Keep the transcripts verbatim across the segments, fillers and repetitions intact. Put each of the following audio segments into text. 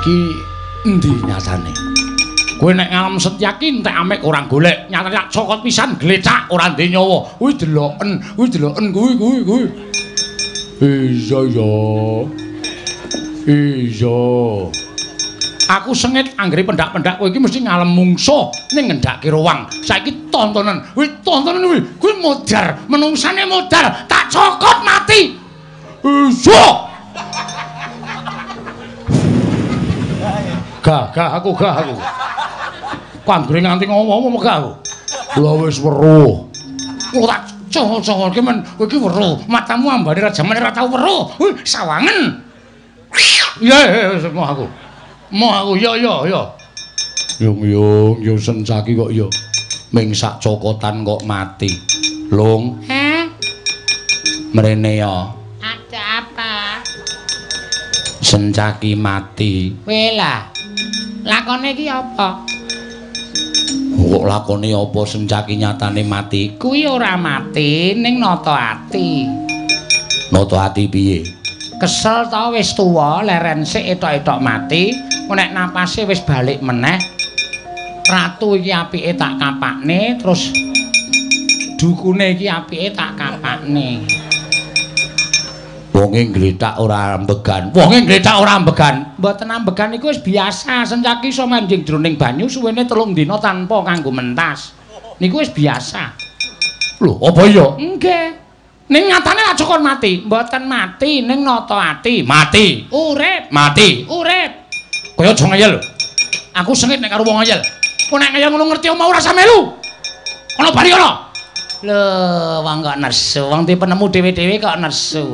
iki endi nyatane? Kowe nek ngalem Setyaki entek amek ora golek, nyatane tak cokot pisan glecak ora ndek nyawa. Kuwi deloken, kuwi deloken kuwi kuwi kuwi. Iya ya. Iya. Aku sengit anggere pendak-pendak kowe iki mesti ngalem mungsuh ning ngendhake ruang. Saiki tontonan. Kuwi tontonan kuwi. Kuwi modar, menungsane modar, tak cokot mati. Iya. Gah, gah aku gah aku. Kanggre nganti ngomong-ngomong gak aku. Lah wis weruh. Kok tak cocok-cocoke men kowe iki weruh. Matamu ambane ra jamane ra tau weruh. Wih, sawangen. Ya, wis mau aku. Mau aku ya ya ya. Yung yung yung Setyaki kok ya. Ming sak cokotan kok mati. Lung. Heh. Mrene ya. Ada apa? Setyaki mati. Wela. Lakone iki apa? Kok lakone apa Setyaki nyatane mati? Kuwi ora mati ning nata ati. Nata ati piye? Kesel ta wis tuwa, leren sik etok-etok mati, nek napase wis balik meneh. Ratu iki apike tak kapakne, terus dukune iki apike tak kapakne. Wonge ngletak ora ambegan. Wonge ngletak ora ambegan. Mboten ambegan iku wis biasa, Setyaki iso manjing jroning banyu suwene telung dina tanpa kanggo mentas. Niku wis biasa. Lho, apa iya? Nggih. Ning nyatane lak cokon mati, mboten mati ning nata ati. Mati. Urip, Mati. urip. Kaya aja ngeyel. Aku sengit nek karo wong ngeyel. Kok nek ngeyel ngono ngerti omah ora usah melu. Ana bali ana. Lho, wong kok nesu, wong di penemu dhewe-dhewe kok nesu.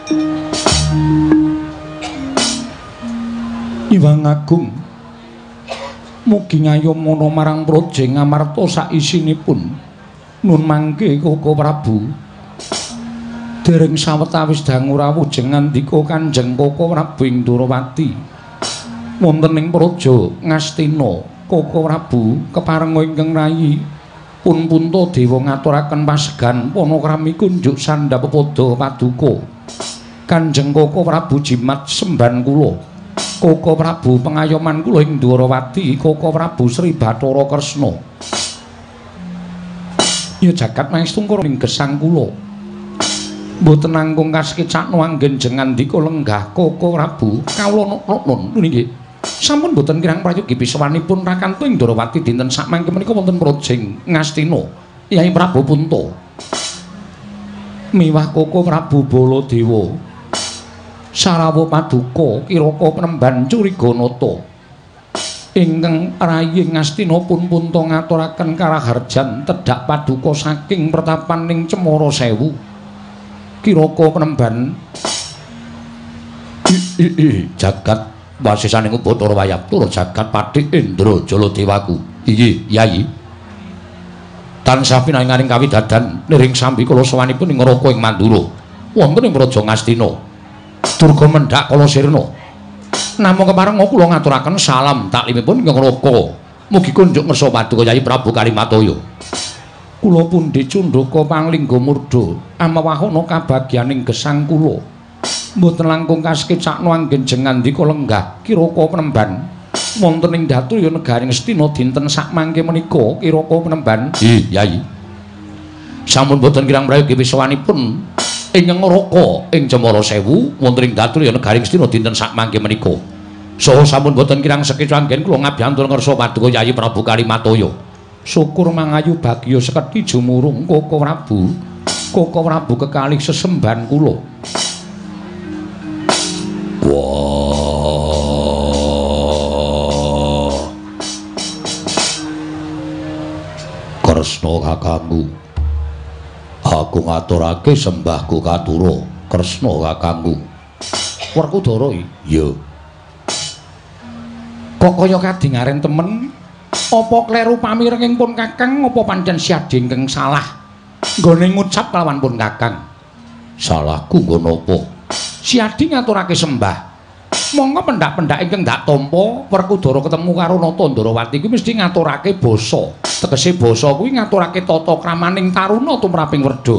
Iwang Agung. Mugi ngayomana marang Praja Ngamarta sak isinipun. Nun mangke Koko Prabu. Dereng sawetawis dangu rawuh jeng ngandika Kanjeng Koko Prabu ing Durawati. Wonten ing Praja Ngastina, Koko Prabu keparenga ingkang rayi pun punta dewa ngaturaken pasegan panakrami kunjuk sandhap pada paduka. Kanjeng Koko Prabu jimat semban kula. Koko Prabu pengayoman kula ing Durawati, Koko Prabu Sri Bathara Kresna. Ya jagat maestungkur ing gesang kula. Mboten nanggung kaskecakno anggen jengan dika lenggah Koko Prabu kawula nun nggih. Sampun mboten kirang prayogi bisawanipun rakanto ing Durawati dinten sakmangke menika wonten Projeng Ngastina. Yai Prabu Punta. Miwah Koko Prabu Baladewa. Sarawa Paduka Kiraka Penemban Curiganata. Ingkang rayi Ngastina pun Punta ngaturaken karaharjan tedhak paduka saking pertapan ing Cemara Sewu. Kiraka Penemban jagat wasisaning Bathara Wayap tur jagat Pathik Indra Jaladewaku. Iye, Yai. Tansah pinangaring kawidadan niring sambi kala sawanipun ing Ngraka ing Mandura. Wonten ing Praja Ngastina. Durga mendhak kala sirna. Namung keparenga kula ngaturaken salam taklimipun ing Ngraka. Mugi kunjuk ngersa paduka Yai Prabu Kalimataya. Kula pundhe cundhaka panglingga murda amawahana kabagyaning gesang kula. Mboten langkung kaskecakno anggen jengandika lenggah Kiraka Penemban wonten ing Datuya negaring Astina dinten sakmangke menika Kiraka Penemban. Nggih, Yai. Sampun boten kirang prayogi wisawanipun ing Ngraka ing Cemara Sewu wonten ing Datuya negaring Astina dinten sakmangke menika. Saha sampun boten kirang sekeca anggen kula ngabyantul ngersa paduka Yai Prabu Kalimataya. Syukur mangayu bagya sekethi jumurung Koko Prabu. Koko Prabu kekalih sesemban kula. Wah. Kresna kakangku. Aku ngaturake sembahku katura Kresna kakangku. Werkudara iki? Ya. Kok kaya kadingaren temen? Apa kleru pamirenging pun Kakang apa pancen siadi ingkang salah nggone ngucap kelawan pun Kakang? Salahku nggo napa? Siadi ngaturake sembah. Monggo pendak-pendak ingkang ndak tampa Werkudara ketemu karo Nata Ndarawati kuwi mesti ngaturake basa. Tegese basa kuwi ngaturake tata kramaning taruna tumraping werda.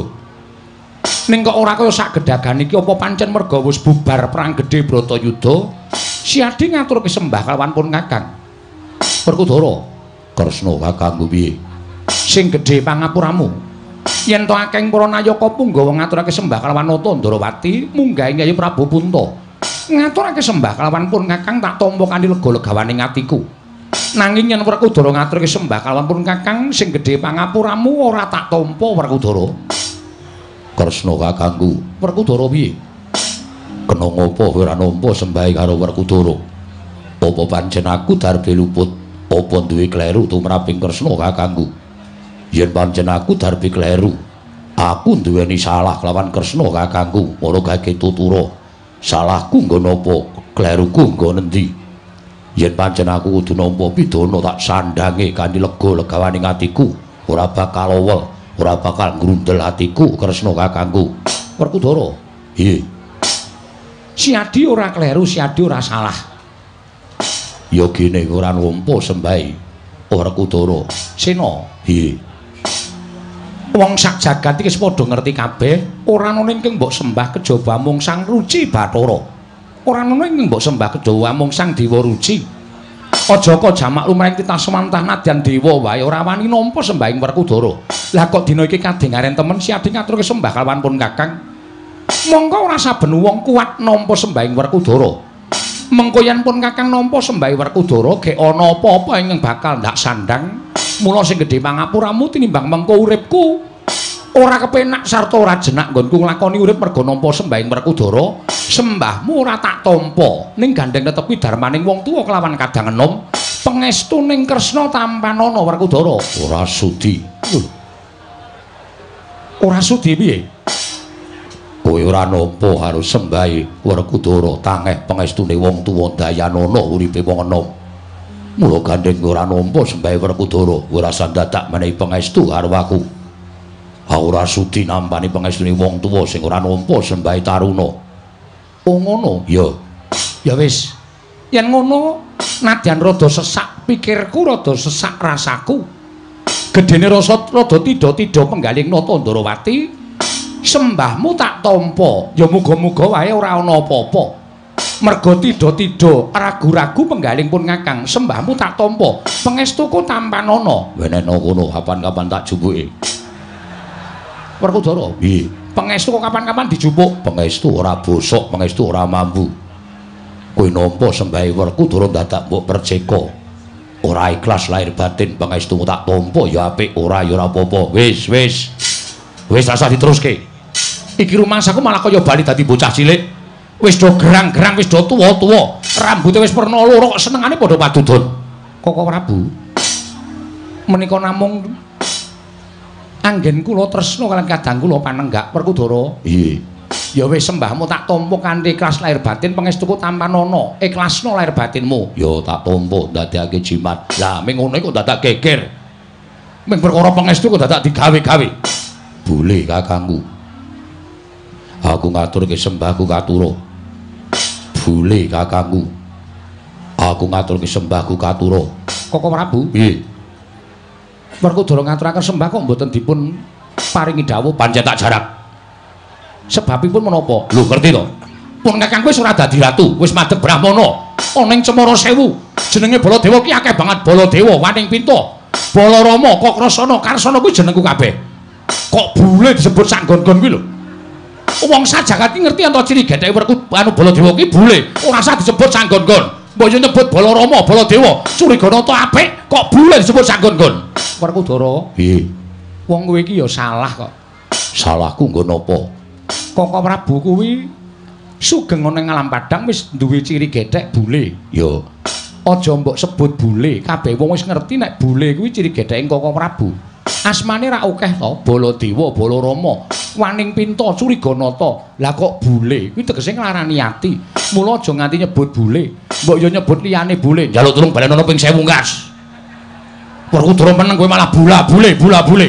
Ning kok ora kaya sak gedhagan iki apa pancen merga wis bubar perang gedhe Bratayuda Siadi ngaturke sembah kalawan pun Kakang. Werkudara, Kresna kakangku piye? Sing gedhe pangapuramu. Yen to akeh para nayaka punggawa ngaturake sembah kalawan Nata Ndarawati, munggah Nyai Prabu Punta. Ngaturake sembah kalawan pun Kakang tak tampa kanthi lega-legawaning atiku. Nanging yen Werkudara ngaturake sembah kalawan pun Kakang sing gedhe pangapuramu ora tak tampa Werkudara. Kresna kakangku, Werkudara piye? Kena ngopo ora nampa sembahe karo Werkudara? Apa pancen aku darbe luput? Apa duwe kleru tumraping Kresna kakangku? Yen pancen aku darbe kleru, aku duweni salah kelawan Kresna kakangku, ora gage tutura. Salahku nggo napa? Kleruku nggo nendi? Yen pancen aku kudu nampa pidana tak sandhange kanthi lega-legawaning atiku, ora bakal owel, ora bakal ngrundel atiku Kresna kakangku. Werkudara, iye. Siadi ora kleru, siadi ora salah. Ya gene ora nampa sembahe Werkudara. Sena, iye. Wong sak jagat iki wis padha ngerti kabeh, ora ana ing mbok sembah kejaba mung Sang Ruci Bathara. Ora ana ing mbok sembah kejaba mung Sang Dewa Ruci. Aja kok jamak lumrahing titah semantah nadyan dewa wae ora wani nampa sembahing Werkudara. Lah kok dina iki kadingaren temen siadi ngaturke sembah kalawan pun Kakang. Mongko ora saben wong kuat nampa sembahing Werkudara. Mengko yen pun Kakang nampa sembahing Werkudara gek ana apa-apa ing bakal ndak sandang. Mula sing gedhe pangapuramu tinimbang mengko uripku ora kepenak sarta ora jenak nggonku nglakoni urip merga nampa sembahing Werkudara. Sembahmu ora tak tampa ning gandeng netepi darmaning wong tuwa kelawan kadang enom pangestuning Kresna tampanana Werkudara. Ora sudi. Ora sudi piye? Kowe ora nampa karo sembahe Werkudara tangeh pangestune wong tuwa dayanana uripe wong enom. Mula gandeng ora nampa sembahe Werkudara, ora sandadak menehi pangestu karo aku. Ora sudi nampani pangestune wong tuwa sing ora nampa sembahe taruna. Oh ngono? Ya. Ya wis. Yen ngono, nadyan rada sesak pikirku, rada sesak rasaku. Gedene rasa rada tida-tida penggaling Nata Ndarawati. Sembahmu tak tampa. Ya muga-muga wae ora ana apa-apa. Merga tida-tida ragu-ragu penggaling pun Kakang, sembahmu tak tampa. Pangestuku tampanana. Wenehna kono kapan-kapan tak jumpuke. Werkudara, piye? Pangestu kok kapan-kapan dijupuk? Pangestu ora bosok, pangestu ora mampu. Kowe nampa sembahe Werkudara dadak mbok perceka. Ora ikhlas lahir batin, pangestumu tak tampa ya apik, ora ya ora apa-apa. Wis, wis. Wis rasa diteruske. Iki rumangsaku malah kaya bali dadi bocah cilik. Wis do gerang-gerang, wis do tuwa-tuwa. Rambute wis perna loro kok senengane padha padudun. Koko Prabu. Menika namung anggen kula tresna kaliyan kadang kula panenggak Werkudara. Iye. Ya wis sembahmu tak tampa kanthi ikhlas lahir batin pangestuku tampanana. Ikhlasna lahir batinmu. Ya tak tampa ndadekake jimat. Lah ming ngono kok dadak geger. Ming perkara pangestu kok dadak digawe-gawe. Boleh kakangku. Aku ngaturke sembahku katura. Boleh kakangku. Aku ngaturke sembahku katura. Koko Prabu. Piye? Werkudara ngaturaken sembah kok mboten dipun paringi dawuh pancen tak jarak. Sebabipun menapa? Lho ngerti to? Pun Kakang wis ora dadi ratu, wis madhep Brahmana. Ana ing Cemara Sewu, jenenge Baladewa ki akeh banget Baladewa, Waning Pinta, Balarama, Kakrasana, Karsana kuwi jenengku kabeh. Kok bule disebut sak nggon-nggon kuwi lho. Wong sajagat iki ngerti ento ciri getheke Werku anu Baladewa ki bule, ora usah disebut sak nggon-nggon. Mbok yo nyebut Balarama, Baladewa, Curiganata apik, kok bule disebut sak nggon-nggon. Werkudara, piye? Wong kowe iki ya salah kok. Salahku nggo napa? Koko Prabu kuwi sugeng ana ing alam padang wis duwe ciri gethek bule. Ya. Aja mbok sebut bule, kabeh wong wis ngerti nek bule kuwi ciri getheke Koko Prabu. Asmane ra akeh to, Baladewa, Balarama, Waning Pinta, Curiganata. Lah kok bule kuwi tegese nglarani ati. Mula aja nganti nyebut bule. Mbok yo nyebut liyane bule. Njaluk tulung balenono ping sewu ngas. Werkudara meneng kowe malah bula-bule, bula-bule.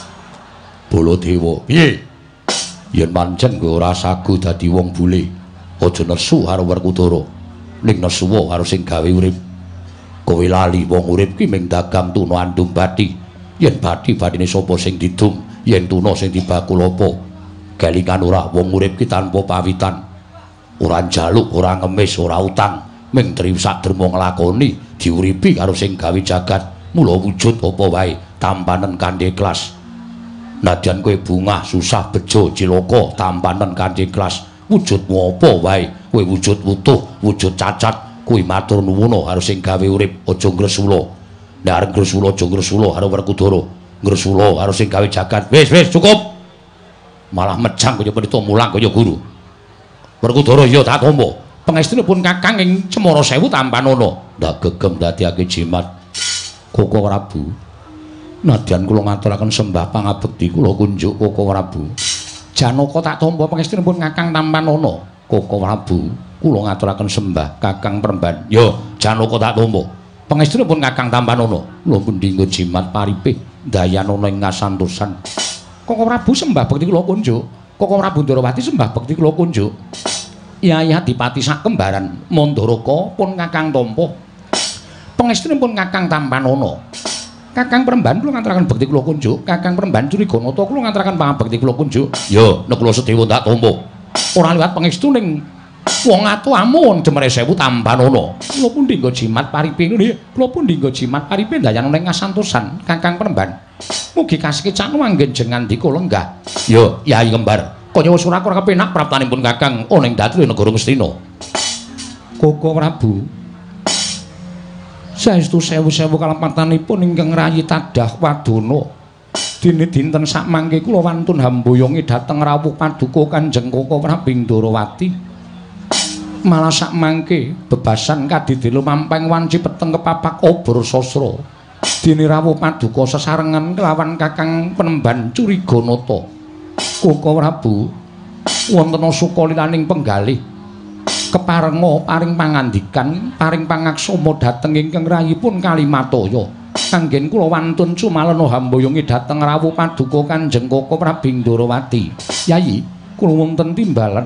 Baladewa, piye? Yen pancen kowe ora sagu dadi wong bule, aja nesu karo Werkudara. Ning nesuwa karo sing gawe urip. Kowe lali wong urip ki ming dagang tuna andum bathi. Yen bathi bathine sapa sing didum, yen tuna sing dibakul apa. Kelingan ora wong urip ki tanpa pawitan. Ora njaluk, ora ngemis, ora utang. ming tri saderma nglakoni diuripi karo sing gawe jagat mula wujud apa wae tampanen kanthi ikhlas nadyan kowe bungah susah bejo cilaka tampanen kanthi ikhlas wujudmu apa wae kowe wujud utuh wujud cacat kuwi matur nuwun karo sing gawe urip aja ngresula nek arep ngresula aja ngresula karo Werkudara ngresula karo sing gawe jagat wis wis cukup malah mejang kaya pendhita mulang kaya guru Werkudara ya tak tampa pangestunipun Kakang ing Cemara Sewu Tampanana ndak gegem dadiake jimat Koko Prabu nadyan kula ngaturaken sembah pangabekti kula kunjuk Koko Prabu Janaka tak tampa pangestunipun Kakang Tampanana Koko Prabu kula ngaturaken sembah Kakang Premban ya Janaka tak tampa pangestunipun Kakang Tampanana kula pundi nggo jimat paripe dayanana ing ngasantosan Koko Prabu sembah bekti kula kunjuk Koko Prabu Ndarawati sembah bekti kula kunjuk Yai Adipati sak kembaran Mandaraka pun Kakang tampa pangestunipun Kakang Tampanana Kakang Premban kula ngaturaken bekti kula kunjuk Kakang Premban Curiganata kula ngaturaken pangabekti kula kunjuk ya nek kula sedewa tak tampa ora liwat pangestu ning wong atuamun Cemara Sewu Tampanana kula pundi nggo jimat paripe nggih kula pundi nggo jimat paripe dayanana ing ngasantosan Kakang Premban mugi kasekecana anggen jengandika lenggah ya Yai Kembar kaya wis ora kepenak praptanipun Kakang ana ing dhatri negara Ngastina Koko Prabu saestu sewu-sewu kalepatanipun ingkang rayi tadah wadana dene dinten sak mangke kula wantun hamboyonge dhateng rawuh paduka Kanjeng Koko Prabu Ndarawati malah sak mangke bebasan kadidela mampeng wanci peteng kepapak obor sasra dene rawuh paduka sesarengan kelawan Kakang Penemban Curiganata Koko Prabu wonten sukaliraning penggalih keparenga paring pangandikan paring pangaksama dhateng ingkang rayipun Kalimataya kanggen kula wantun cumalena hamboyonge dhateng rawuh paduka Kanjeng Koko Prabu Ndarawati Yai kula wonten timbalan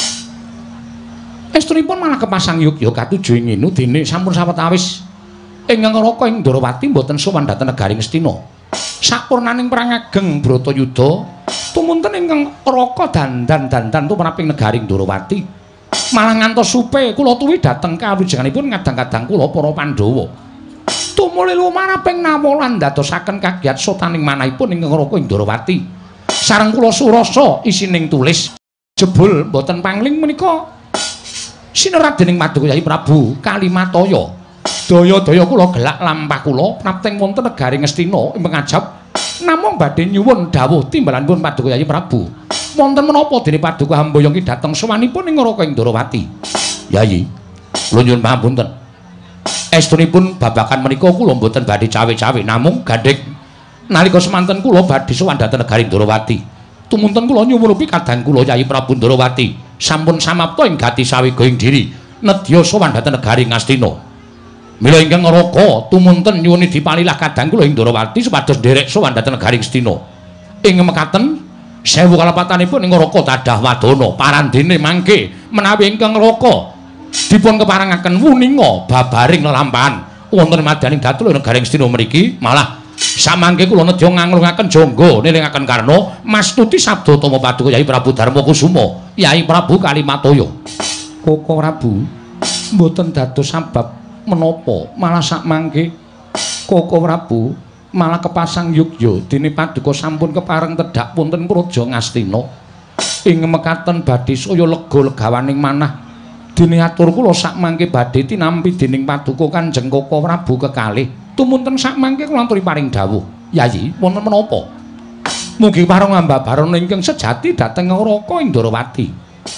estunipun malah kepasang yogya katuju ing nginu dene sampun sawetawis ingkang Raka ing Ndarawati mboten sowan dhateng negari Ngastina sapurnaning perang ageng Bratayuda tumunten ingkang Raka dandan-dandan tumraping negari Ndarawati malah ngantos supe kula tuwi dhateng kawijenganipun kadang-kadang kula para Pandhawa tumuli lumaraping nawalan dadosaken kagiat sotaning manahipun ingkang Raka ing Ndarawati sareng kula surasa isining tulis jebul boten pangling menika sinerat dening Paduka Yai Prabu Kalimataya daya-daya kula gelak lampah kula prapting wonten negari Ngastina ing pangajab namung badhe nyuwun dawuh timbalanipun Paduka Yai Prabu wonten menapa dene Paduka hamboyong ki dhateng sowanipun ing Raka ing Ndarawati Yai kula nyuwun pangapunten estunipun babakan menika kula mboten badhe cawe-cawe namung gandheng nalika semanten kula badhe sowan dhateng negari Ndarawati tumunten kula nyuwun upi kadang kula Yai Prabu Ndarawati sampun samapta ing gati sawiga ing diri nedya sowan dhateng negari Ngastina mila ingkang Raka tumunten nyuwun dipalilah kadang kula ing Ndarawati supados nderek sowan dhateng negari Ngastina ing mekaten sewu kalepatanipun ing Raka tadah wadana parandene mangke menawi ingkang Raka dipun keparengaken wuninga babaring lelampahan wonten madaning dhatula negari Ngastina mriki malah samangke kula nedya nganglungaken jangga nelingaken karna mastuti sabda Tama Paduka Yai Prabu Darmakusuma Yai Prabu Kalimataya Koko Prabu mboten dados sabab menapa malah sakmangke Koko Prabu malah kepasang yugya dene Paduka sampun kepareng tedhak wonten Praja Ngastina ing mekaten badhe saya lega legawaning manah dene atur kula sakmangke badhe tinampi dening Paduka Kanjeng Koko Prabu kekalih tumunten sakmangke kula aturi paring dawuh Yai wonten menapa mugi pareng ambabaron ingkang sejati dhateng Raka ing Ndarawati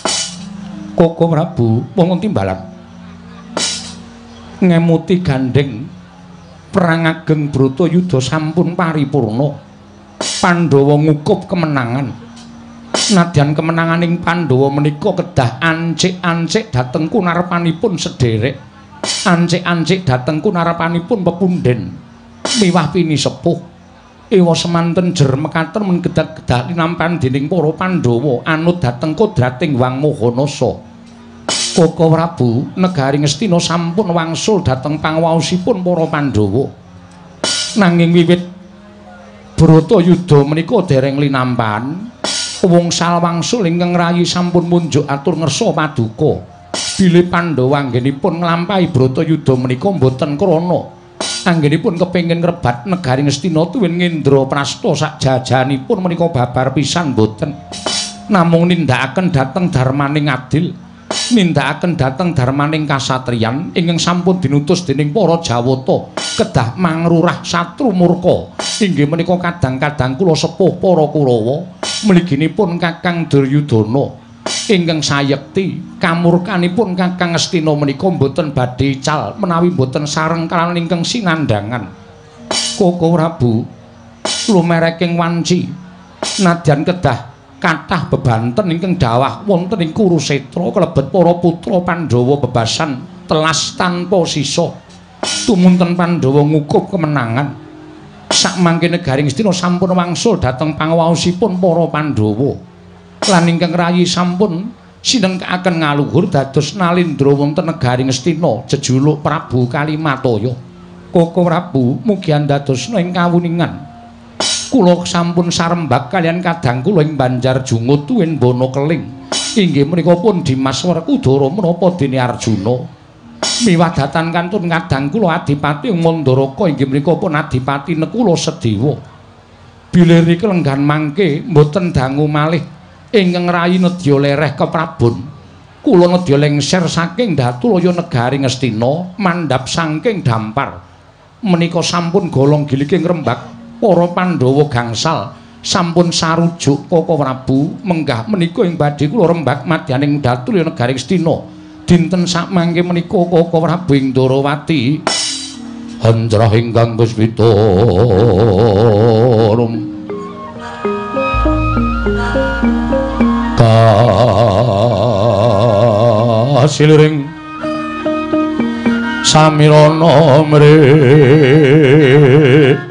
Koko Prabu wonten timbalan ngemuti gandeng perang ageng Bratayuda sampun paripurna Pandhawa ngukup kemenangan nadyan kemenanganing Pandhawa menika kedah ancik-ancik dhateng kunarepanipun sederek ancik-ancik dhateng kunarepanipun pepunden miwah pinisepuh ewa semanten jer mekaten men kedah-kedah linampan dening para Pandhawa anut dhateng kodrating Wang Mahanasa Koko Prabu negari Ngastina sampun wangsul dhateng pangwaosipun para Pandhawa nanging wiwit Bratayuda menika dereng linampan wungsal wangsul ingkang rayi sampun munjuk atur ngersa paduka bilih Pandhawa anggenipun nglampahi Bratayuda menika mboten krana anggenipun kepengin ngrebat negari Ngastina tuwin Ngendraprasta sak jajanipun menika babar pisan mboten. Namung nindakaken dhateng darmaning adil, nindakaken dhateng darmaning kasatriyan ingkang sampun dinutus dening para Jawata kedah mangrurah satru murka. Inggih menika kadang-kadang kula sepuh para Kurawa, mliginipun Kakang Duryudana ingkang sayekti kamurkanipun Kakang Astina menika mboten badhe ical menawi mboten sareng kaliyan ingkang sinandhangan. Koko Prabu lumereking wanci nadyan kedah kathah bebanten ingkang dawah wonten ing Kurusetra kalebet para putra Pandhawa bebasan telas tanpa sisa. Tumunten Pandhawa ngukup kemenangan. Sakmangke negari Ngastina sampun wangsul dhateng pangawaosipun para Pandhawa. Lan ingkang rayi sampun sinengkaken ngaluhur dados nalindra wonten negari Ngastina jejuluk Prabu Kalimataya. Koko Prabu mugi andadosna ing kawuningan. Kula sampun sarembak kalian kadang kula ing Banjar Jungut tuwin Bana Keling. Inggih menika pun Dimas Werkudara menapa dene Arjuna. Miwadatan kantun kadang kula Adipati Mandaraka inggih menika pun Adipati Nekula Sedewa. Bilih riki lenggan mangke mboten dangu malih ingkang rayi nedya lereh keprabon. Kula nedya lengser saking Datulaya negari Ngastina mandhap saking dampar. Menika sampun golong giliking rembag para Pandhawa gangsal sampun sarujuk Koko Prabu menggah menika ing badhe kula rembag madyaning Datulaya negari Ngastina dinten sakmangke menika Koko Prabu ing Ndarawati handrah ingkang puspita rum kasiliring samirana mrih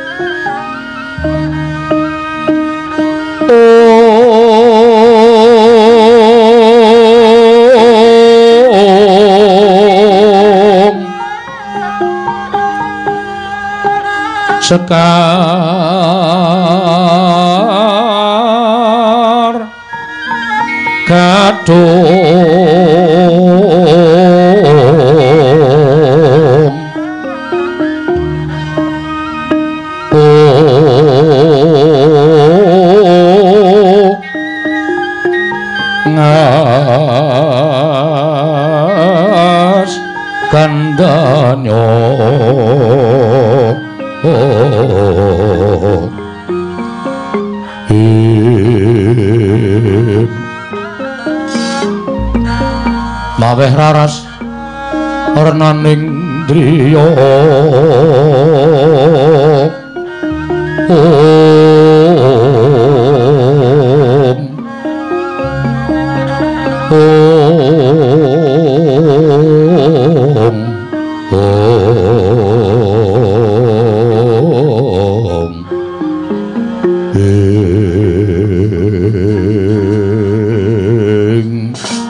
sekar kadung oh ngas kandanya oh him maweh raras renaning driya om om om ing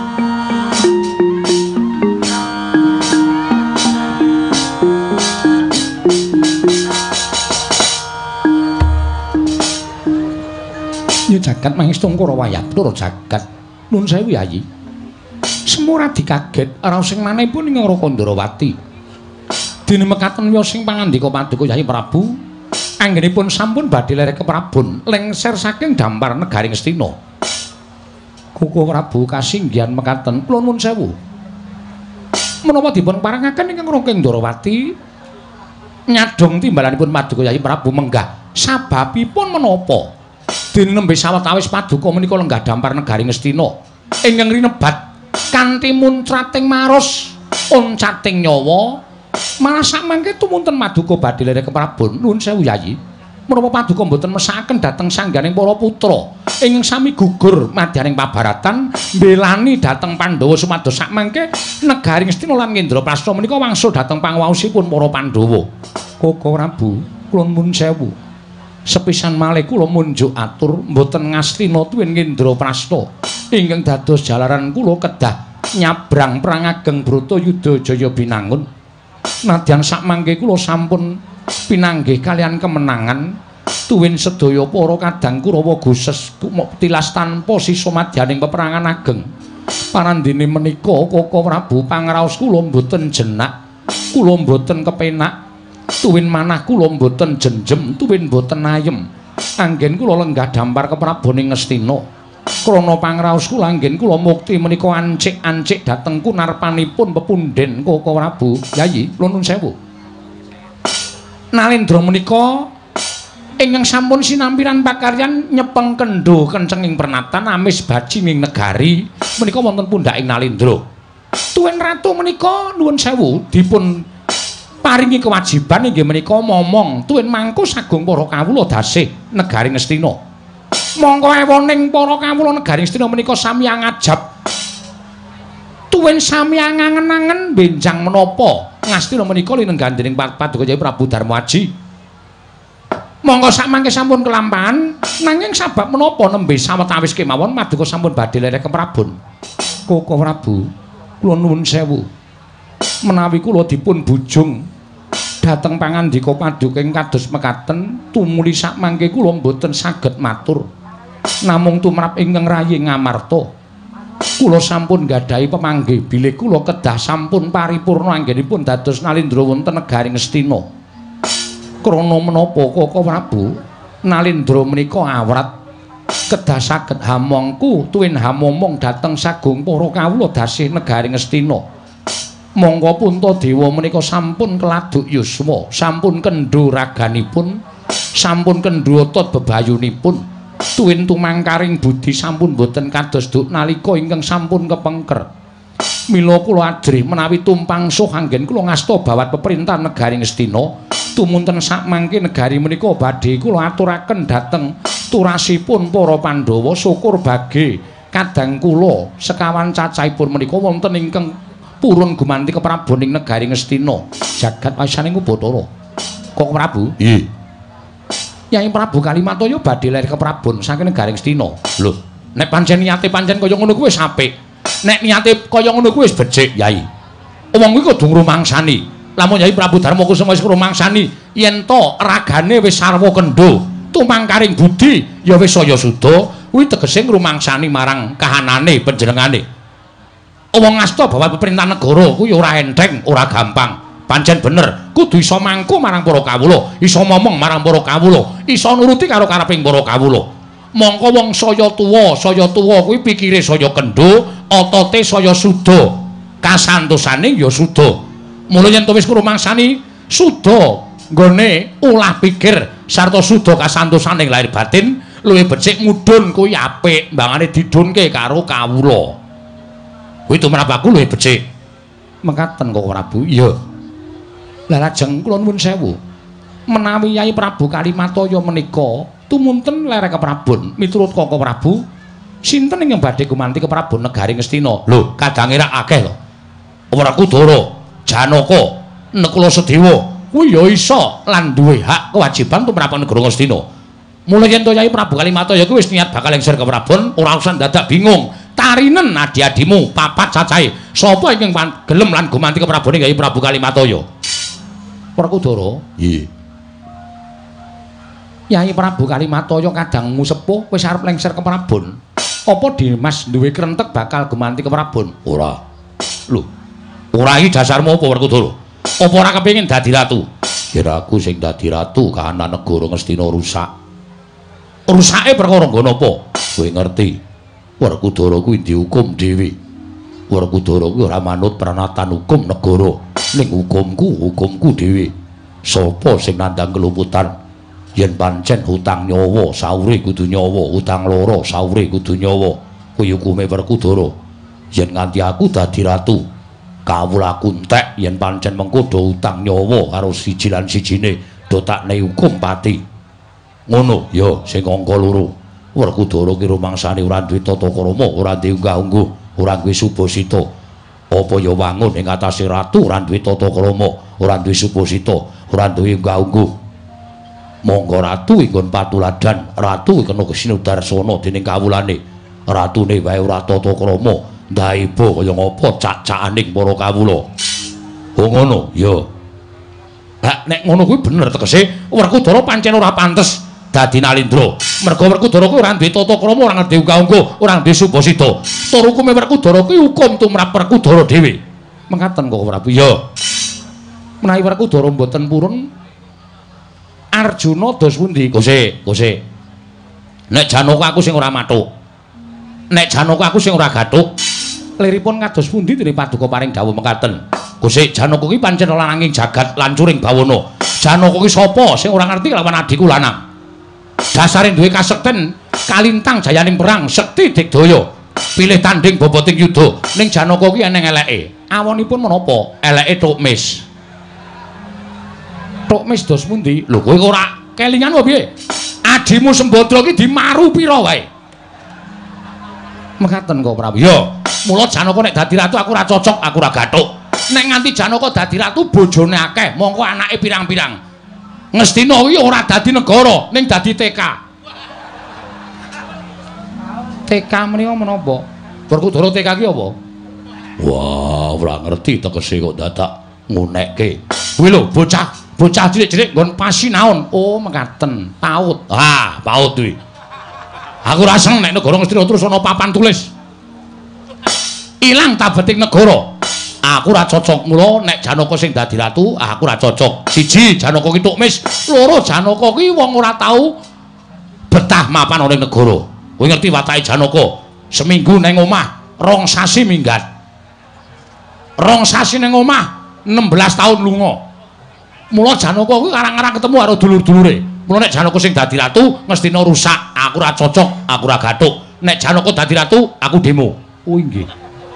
ya jagat mangestung karo wayah tur jagat nun sewu yayi semura dikaget raos sing manehipun ing Raka Ndarawati dene mekaten wiyos sing pangandika Paduka Yayi Prabu anggenipun sampun badhe lereh keprabon lengser saking dampar negari Ngastina. Koko Prabu kasinggihan mekaten kula nuwun sewu menapa dipun parengaken ingkang Raka Ndarawati nyadong timbalanipun Paduka Yayi Prabu menggah sababipun menapa dene nembe sawetawis Paduka menika lenggah dampar negari Ngastina ingkang rinebat kanthi muntrating maros oncating nyawa malah sakmangke tumunten Paduka badhe lereh keprabon nuwun sewu yayi menapa Paduka mboten mesakaken dhateng sangganing para putra ingkang sami gugur madyaning pabaratan mbelani dhateng Pandhawa sumados sakmangke negari Ngastina lan Ngendraprasta menika wangsul dhateng panguwaosipun para Pandhawa. Koko Prabu kula nuwun sewu sepisan malih kula munjuk atur mboten ngastina tuwin Ngendraprasta ingkang dados jalaran kula kedah nyabrang perang ageng Bratayuda Jaya Binangun. Nadyan sakmangke kula sampun pinanggih kalian kemenangan tuwin sedaya para kadang Kurawa Goses tilas tanpa sisa madyaning peperangan ageng Parandene menika Koko Prabu pangraos kula mboten jenak, kula mboten kepenak. Tuwin manah kula mboten jenjem, tuwin mboten ayem. Anggen kula lenggah dampar keprabaning Ngastina. Krana pangraos kula anggen kula mukti menika ancik-ancik dhateng kunarpanipun pepundhen Koko Prabu. Yayi, nuwun sewu. Nalendra menika ingkang sampun sinampiran pakaryan nyepeng kendho kencenging pernatan amis bajinging negari menika wonten pundhaking Nalendra. Tuwin ratu menika nuwun sewu dipun paringi kewajiban inggih menika momong tuwin mangku sagung para kawula dasih negari Ngastina. Monggo ewoning para kawula negari Ngastina menika sami angajab. Tuwin sami angen-angen benjang menapa Ngastina menika linenggandening Paduka Kyai Prabu Darmaji. Monggo sakmangke sampun kelampahan nanging sabab menapa nembe sawetawis kemawon Paduka sampun badhe lereh keprabon. Koko Prabu, kula nuwun sewu. Menawi kula dipun bujung dhateng pangandika Paduka ing kados mekaten tumuli sakmangke kula mboten saged matur. Namung tumrap ingkang rayi ngamarta. Kula sampun gadahi pemanggih bilih kula kedah sampun paripurna anggenipun dados Nalendra wonten negari Ngastina. Krana menapa Koko Prabu Nalendra menika awrat kedah saged hamongku tuwin hamomong dhateng sagung para kawula dasih negari Ngastina. Monggo Puntadewa menika sampun keladuk yuswa, sampun kendho raganipun, sampun kendho otot bebayunipun. Tuwin tumangkaring budi sampun boten kados duk nalika ingkang sampun kepengker. Mila kula ajrih menawi tumpang suh anggen kula ngasta bawat peperintah negari Ngastina. Tumunten sakmangke negari menika badhe kula aturaken dhateng turasipun para Pandhawa syukur bage kadang kula sekawan cacahipun menika wonten ingkang purun gumanti kepraboning negari Ngastina jagat wasaning Bathara. Kok Prabu? Nggih. Yai Prabu Kalimataya badhe ler keprabon saking negari Ngastina. Lho, nek pancen niate pancen kaya ngono kuwi wis apik. Nek niate kaya ngono kuwi wis becik, Yai. Wong kuwi kudu ngrumangsani. Lamun Yai Prabu Darmakusuma wis ngrumangsani yen to ragane wis sarwa kendho, tumangkaring budi ya wis saya suda, kuwi tegese ngrumangsani marang kahanane panjenengane. Wong ngasta bawat pemerintah negara kuwi ora enteng, ora gampang. Pancen bener, kudu iso mangku marang para kawula, iso momong marang para kawula, iso nuruti karo kareping para kawula. Mongko wong saya tuwa, saya tuwa kuwi pikire saya kendho, otote saya suda, kasantosane ya suda. Mula yen to wis ngrumangsani suda nggone ulah pikir sarta suda kasantosaning lahir batin luwih becik mudhun kuwi apik mbangane didhunke karo kawula. Kuwi tumrap aku luwih becik. Mekaten kok Prabu. Iya. Lah lajeng kula nuwun sewu. Menawi Yai Prabu Kalimataya menika tumunten lereh keprabon miturut Koko Prabu, sinten ingkang badhe gumanti keprabon negari Ngastina? Lho, kadange ra akeh to. Werkudara, Janaka, Nekula Sedewa kuwi ya isa lan duwe hak kewajiban tumrap negara Ngastina. Mula yen to Yai Prabu Kalimataya kuwi wis niat bakal lengser keprabon, ora usah dadak bingung. Tarinen adi-adimu papat cacahe. Sapa ingkang gelem lan gumanti keprabone Yai Prabu Kalimataya? Werkudara. Nggih. Yai Prabu Kalimataya kadangmu sepuh wis arep lengser keprabon. Apa Dimas duwe krentek bakal gumanti keprabon? Ora. Lho, ora iki dasarmu apa Werkudara? Apa ora kepengin dadi ratu? Yen aku sing dadi ratu kahanan negara Ngastina rusak. Rusake perkara nggon apa? Kowe ngerti. Werkudara kuwi dihukum dhewe. Werkudara kuwi ora manut pranatan hukum negara. Ning hukumku, hukumku dhewe. Sapa sing nandhang kelumputan? Yen pancen hutang nyawa, saure kudu nyawa, hutang lara, saure kudu nyawa. Kuwi hukume Werkudara. Yen nganti aku dadi ratu, kawula kuntek yen pancen mengko do hutang nyawa karo siji lan sijine do takne hukum pati. Ngono ya sing angka loro. Werkudara ki rumangsane ora duwe tata krama, ora duwe unggah-ungguh, ora duwe subasita. Apa ya wangun ing atase ratu ora duwe tata krama, ora duwe subasita, ora duwe unggah-ungguh. Monggo ratu inggon patuladan, ratu kena kesinudarsana dening kawulane. Ratune wae ora tata krama, ndaiba kaya ngapa cak-cakaning para kawula. Oh ngono, ya. Lah nek ngono kuwi bener tegese Werkudara pancen ora pantes dadi Nalindra. Merga Werkudara kuwi ora duwe tata krama, ora ngerti ungkah-ungkuh, ora duwe subasida. Tur hukume Werkudara kuwi hukum tumrap Werkudara dhewe. Mengkaten kok Prabu. Ya. Menawi Werkudara mboten purun Arjuna dos pundi? Gose, Gose. Nek Janaka aku sing ora mathuk. Nek Janaka aku sing ora gathuk. Liripun kados pundi dene Paduka paring dawuh mekaten. Gose, Janaka kuwi pancen lananging jagat lan curing bawana. Janaka kuwi sapa sing ora ngerti lawan adhiku lanang. Dasare duwe kasekten kalintang jayaning perang, sekti digdaya. Pilih tanding boboting yuda. Ning Janaka kuwi eneng eleke. Awonipun menapa? Eleke Tukmis. Tukmis dos pundi? Lho kowe ora kelingan apa piye? Adimu Sembadra ki dimaru pira wae? Mekaten kok Prabu. Ya, mula Janaka nek dadi ratu aku ora cocok, aku ora gathuk. Nek nganti Janaka dadi ratu bojone akeh, mongko anake pirang-pirang. Ngastina kuwi ora dadi negara, ning dadi T K. T K menika menapa? Werkudara T K ki apa? Wah, ora ngerti tegese kok dadak ngunekke. Kuwi lho, bocah bocah cilik-cilik nggon pasinaon. Oh, mekaten. Paut. Ah, paut kuwi. Aku ora seneng nek negara Ngastina terus ana papan tulis. Ilang tabeting negara. Aku ora cocok, mula nek Janaka sing dadi ratu, aku ora cocok. Siji, Janaka ki Tukmis, loro Janaka ki wong ora tau betah mapan ana ning negara. Kowe ngerti watake Janaka? Seminggu ning omah, rong sasi minggat. Rong sasi ning omah, enam belas tahun lunga. Mula Janaka kuwi arang-arang ketemu karo dulur-dulure. Mula nek Janaka sing dadi ratu Ngastina rusak, aku ora cocok, aku ora gathuk. Nek Janaka dadi ratu, aku demo. Oh inggih.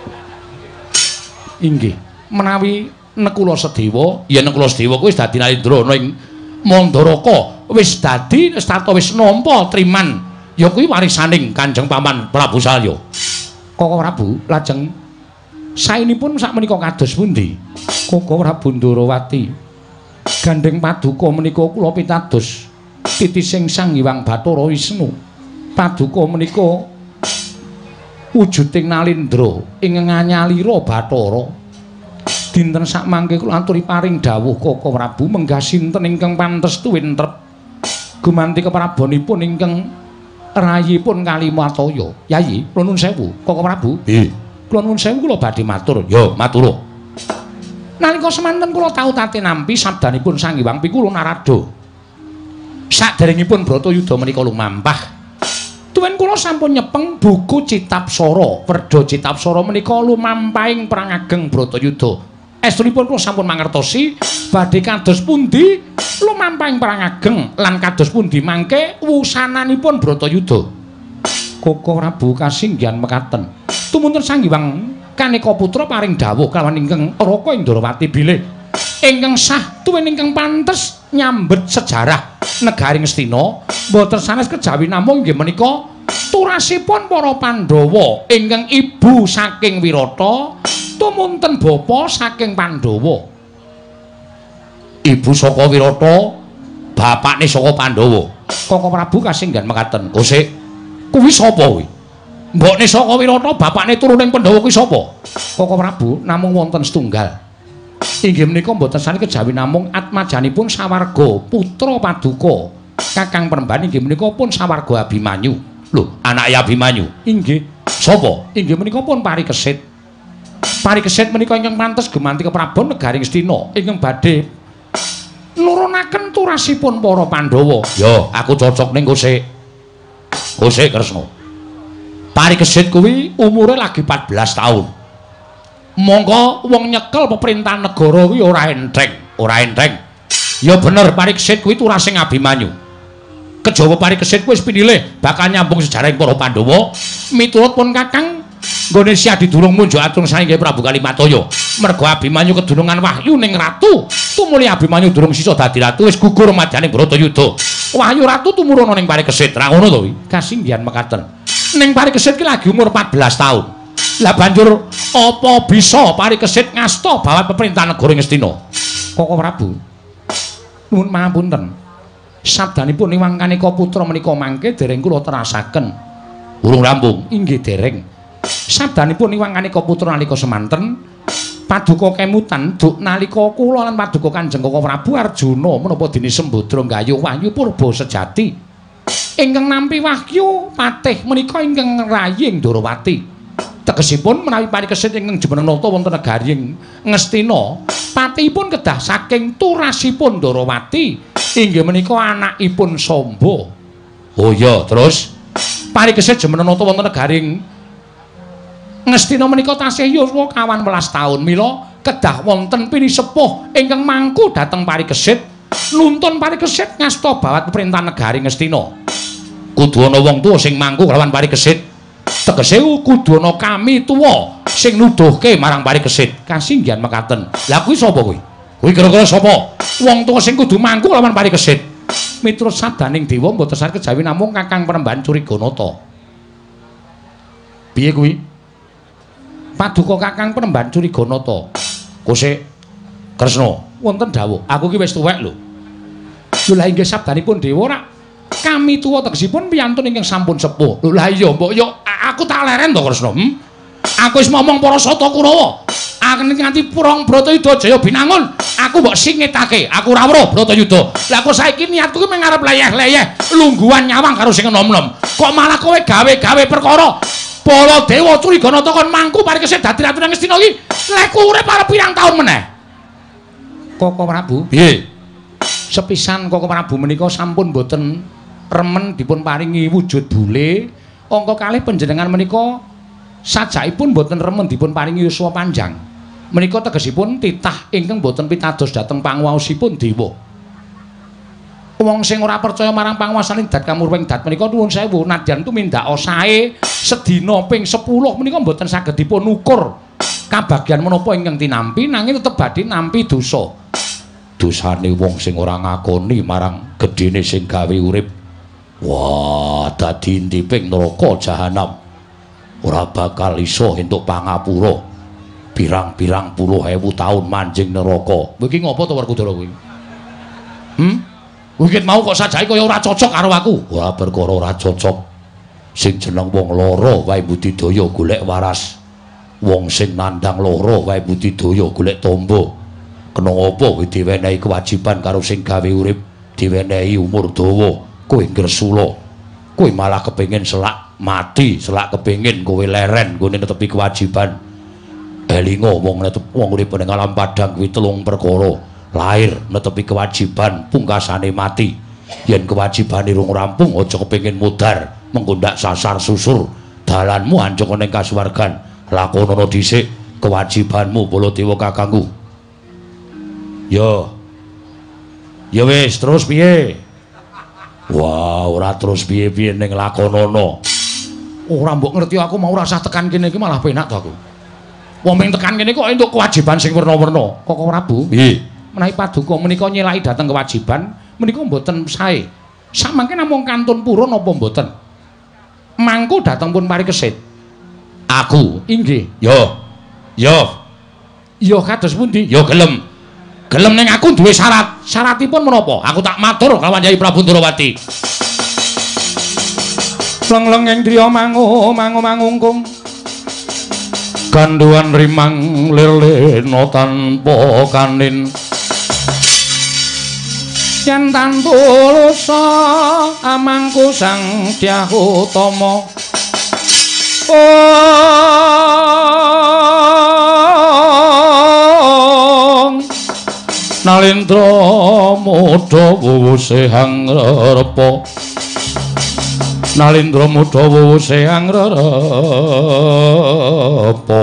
Inggih. Menawi Nekula Sedewa, ya Nekula Sedewa kuwi wis dadi Nalindra ing Mandaraka, wis dadi sarta wis nampa triman. Ya kuwi warisaning Kanjeng Paman Prabu Salya. Koko Prabu, lajeng saenipun sakmenika kados pundi? Koko Prabu Ndarawati. Gandeng Paduka menika kula pitados titising Sang Hyang Bathara Wisnu. Paduka menika wujuding Nalindra ing nganyalira Bathara. Dinten sakmangke kula aturi paring dawuh Koko Prabu menggah sinten ingkang pantes tuwintrep gumanti keprabonipun ingkang rayipun Kalimataya. Yayi, kula nuwun sewu, Koko Prabu. Nggih. Kula nuwun sewu kula badhe matur. Ya, matur. Nalika semanten kula tau tate nampi sabdanipun Sang Hyang Pikulu Narada. Saderengipun Bratayuda menika lumampah. Tuwin kula sampun nyepeng buku Citapsara. Werda Citapsara menika lumampahing perang ageng Bratayuda. Estunipun kula sampun mangertosi badhe kados pundi lumampahing perang ageng lan kados pundi mangke wusananipun Bratayuda. Koko Prabu kasinggihan mekaten. Tumuntun Sang Hyang Kaneka Putra paring dawuh kalawan ingkang Raka Indrawati bilih ingkang sah tuwin ingkang pantes nyambet sejarah negari Ngastina boten sanes kejawi namung nggih menika turasipun para Pandhawa ingkang ibu saking Wirata tumunten bapa saking Pandhawa. Ibu saka Wirata, bapakne saka Pandhawa. Koko Prabu kasinggihan mekaten. Kosik, kuwi sapa kuwi? Mbokne saka Wirata, bapakne turuning Pandhawa kuwi sapa? Koko Prabu namung wonten setunggal. Inggih menika mboten sami kejawi namung atmajanipun Sawarga putra Paduka. Kakang Peremban inggih menika pun Sawarga Abimanyu. Lho, anake Abimanyu. Inggih. Sapa? Inggih menika pun Parikesit. Parikesit menika ingkang pantes gumanti keprabon negari Ngastina ingkang badhe nurunaken turasipun para Pandhawa. Ya, aku cocok ning Kosik. Kosik Kresna. Parikesit kuwi umure lagi empat belas tahun. Monggo wong nyekel pemerintahan negara kuwi ora enteng, ora enteng. Ya bener Parikesit kuwi turasing Abimanyu. Kejawa Parikesit kuwi wis pinilih bakal nyambung sejarahing para Pandhawa. Miturut pun Kakang nggone Siadi durung munjuk atung saking Prabu Kalimataya. Merga Abimanyu kedunungan wahyu ning ratu. Tumuli Abimanyu durung sisa dadi ratu wis gugur madyaning Bratayuda. Wahyu ratu tumurun ning Parikesit. Ra ngono to kuwi. Kasinggihan mekaten. Ning Parikesit ki lagi umur empat belas tahun. Lah banjur apa bisa Parikesit ngasta bawat pemerintahan negara Ngastina? Koko Prabu. Nuwun pangapunten. Sabdanipun Hyang Kaneka Putra menika mangke dereng kula terasaken. Urung rampung. Inggih dereng. Sabdanipun Hyang Kaneka Putra nalika semanten Paduka kemutan duk nalika kula lan Paduka Kanjeng Koko Prabu Arjuna menapa dene Sembadra nggayuh wahyu purba sejati. ingkang nampi wahyu patih menika ingkang ngraying Ndorowati. Tegesipun menawi parikesit ingkang jumenenata wonten negaring Ngastina, patihipun kedah saking turasipun Ndorowati inggih menika anakipun Samba. Oh iya, terus parikesit jumenenata wonten negaring Ngastina menika tasih yuswa kawan welas taun mila kedah wonten pinisepuh ingkang mangku dhateng parikesit nuntun parikesit ngasta bawat perintah negari Ngastina. Kudu ana wong tuwa sing mangku kelawan parikesit. Tegese kudu ana kami tuwa sing nuduhke marang parikesit. Kasinggihan mekaten. Lah kuwi sapa kuwi? Kuwi kira-kira sapa? Wong tuwa sing kudu mangku lawan parikesit. Miturut sadaning dewa mboten saged kejawi namung Kakang Penemban Curiganata. Piye kuwi? Paduka Kakang Penemban Curiganata. Kosek Kresna, wonten dawuh. Aku ki wis tuwek lho. Lho la inggih sabdanipun dewa rak kami tuwa tegesipun piyantun ingkang sampun sepuh. Lho la iya mbok yo aku tak leren to Kresna. Hmm? Aku wis momong para sata Kurawa. Aku nganti Purang Bratayuda Jaya binangun, aku mbok singetake. Aku ora weruh Bratayuda. Lah kok saiki niatku ki mung arep leyeh-leyeh lungguhan nyawang karo sing enom-enom. Kok malah kowe gawe-gawe perkara Baladewa Curiganata kon mangku parikesit dadi ratu nang Ngastina iki. Lek urip arep pirang taun meneh. Koko Prabu. Piye? Sepisan Koko Prabu menika sampun boten remen dipun paringi wujud bule. Angka kalih panjenengan menika sajakipun boten remen dipun paringi yuswa panjang. Menika tegesipun titah ingkang boten pitados dhateng panguwaosipun dewa. Wong sing ora percaya marang panguwasaning dat kamurwing dat menika nuwun sewu nadyan tumindak sae sedina ping sepuluh menika mboten saged dipun ukur kabagyan menapa ingkang tinampi nanging tetep badhe nampi dosa. Dosane wong sing ora ngakoni marang gedene sing gawe urip. Wah, dadi intiping neraka jahanam. Ora bakal iso entuk pangapura. Pirang-pirang puluh ewu taun manjing neraka. Kowe iki ngopo to Werkudara kowe? Hmm? Wikit mau kok sajake kaya ora cocok karo aku. Ora perkara ora cocok. Sing jeneng wong lara wae budidaya golek waras. Wong sing nandhang lara wae budidaya golek tamba. Kena apa kowe diwenehi kewajiban karo sing gawe urip, diwenehi umur dawa, kowe ngresula. Kowe malah kepengin selak mati, selak kepengin kowe leren nggone netepi kewajiban. Elinga wong netep wong urip ning alam padang kuwi telung perkara. Lair netepi kewajiban pungkasane mati. Yen kewajibane rung rampung aja kepengin mudhar mengkondak sasar susur dalanmu anjung ning kasuwargan. Lakonono dhisik kewajibanmu Baladewa kakangku. Yo. Ya wis terus piye? Wah, ora terus piye-piye ning lakonono. Ora mbok ngerti aku mau rasah tekan kene iki malah penak to aku. Wong ming tekan kene kok entuk kewajiban sing werna-werna. Koko Prabu. Nggih. Menawi paduka menika nyelaki dhateng kewajiban menika mboten sae. Samangke namung kantun purun apa mboten? Mangku dhateng pun parikesit. Aku inggih. Yo. Yo. Yo kados pundi? Yo gelem. Gelem ning aku duwe syarat. Syaratipun menapa? Aku tak matur kalawan Yai Prabu Ndorowati. Leng-leng ing driya mangu mangu mangungkung. Ganduan rimang lirlena tanpa kanin. Yen tantulusa amangku sang Dyah Utama. Oh Nalindra mudha wuwuse hangrepa. Nalindra mudha wuwuse hangrepa.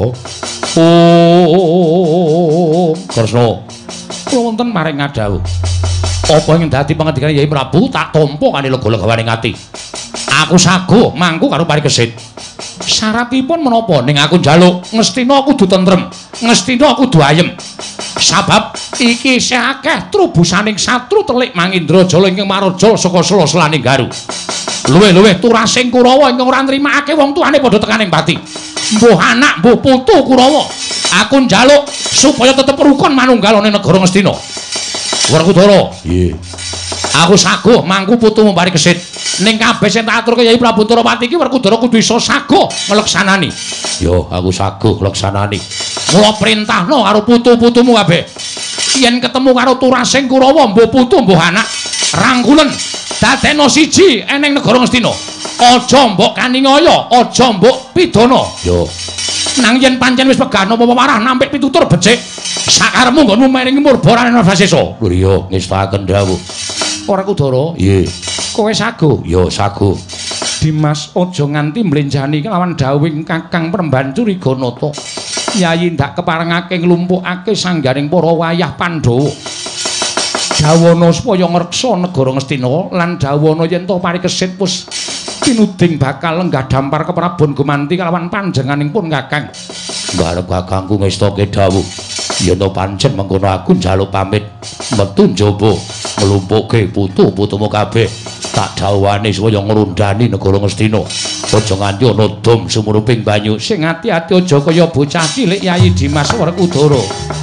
Oh Kresna kula wonten maring ngadhawuh. Apa ing dadi pangandikane Yai Prabu tak tampa kanthi lega-legawaning ati. Aku saguh mangku karo parikesit. Syaratipun menapa ning aku njaluk Ngastina kudu tentrem, Ngastina kudu ayem. Sabab iki isih akeh trubusaning satru telik Mangindrajala ingkang maraja saka sela-selaning Garu. Luwih-luwih turasing Kurawa ingkang ora nrimakake wong tuane padha tekaning pati. Mbuh anak, mbuh putu Kurawa. Aku njaluk supaya tetep rukun manunggalane negara Ngastina. Werkudara. Nggih. Aku saguh mangku putumu parikesit. Ning kabeh sing tak aturke Yai Prabu Ndorowati iki Werkudara kudu iso saguh ngleksanani. Yo, aku saguh ngleksanani. Mula perintahno karo putu-putumu kabeh. Yen ketemu karo turasing Kurawa, mbuh putu, mbuh anak, rangkulen dadekno siji eneng negara Ngastina. Aja mbok kaningaya, aja mbok pidana. Yo. Nang yen pancen wis pegano apa marah nampik pitutur becik, sakarepmu nggonmu maringi murba Raden Basesa. Lho iya, ngestaken dawuh. Ora Kudara? Nggih. Kowe sago? Ya sago. Dimas aja nganti mlenjani kelawan dawuhing Kakang Premban Curiganata. Yayi ndak keparengake nglumpukake sanggaring para wayah Pandhawa. Dawana supaya ngreksa negara Ngastina lan dawana yen to parikesit wis pinuding bakal lenggah dampar keprabon gumanti kelawan panjenenganipun Kakang. Ngarep Kakangku ngestake dawuh. Yen to pancen mengkono aku njaluk pamit metu njaba nglumpukke putu-putumu kabeh. Tak dawane supaya ngrundani negara Ngastina. Aja nganti ana dom sumuruping banyu. Sing ati-ati aja kaya bocah cilik Yayi Dimas Werkudara.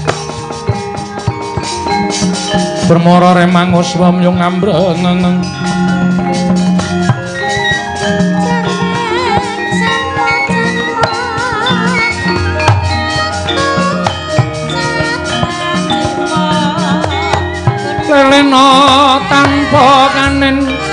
Permara remang swamya ngambreng. Lelena tanpa kanen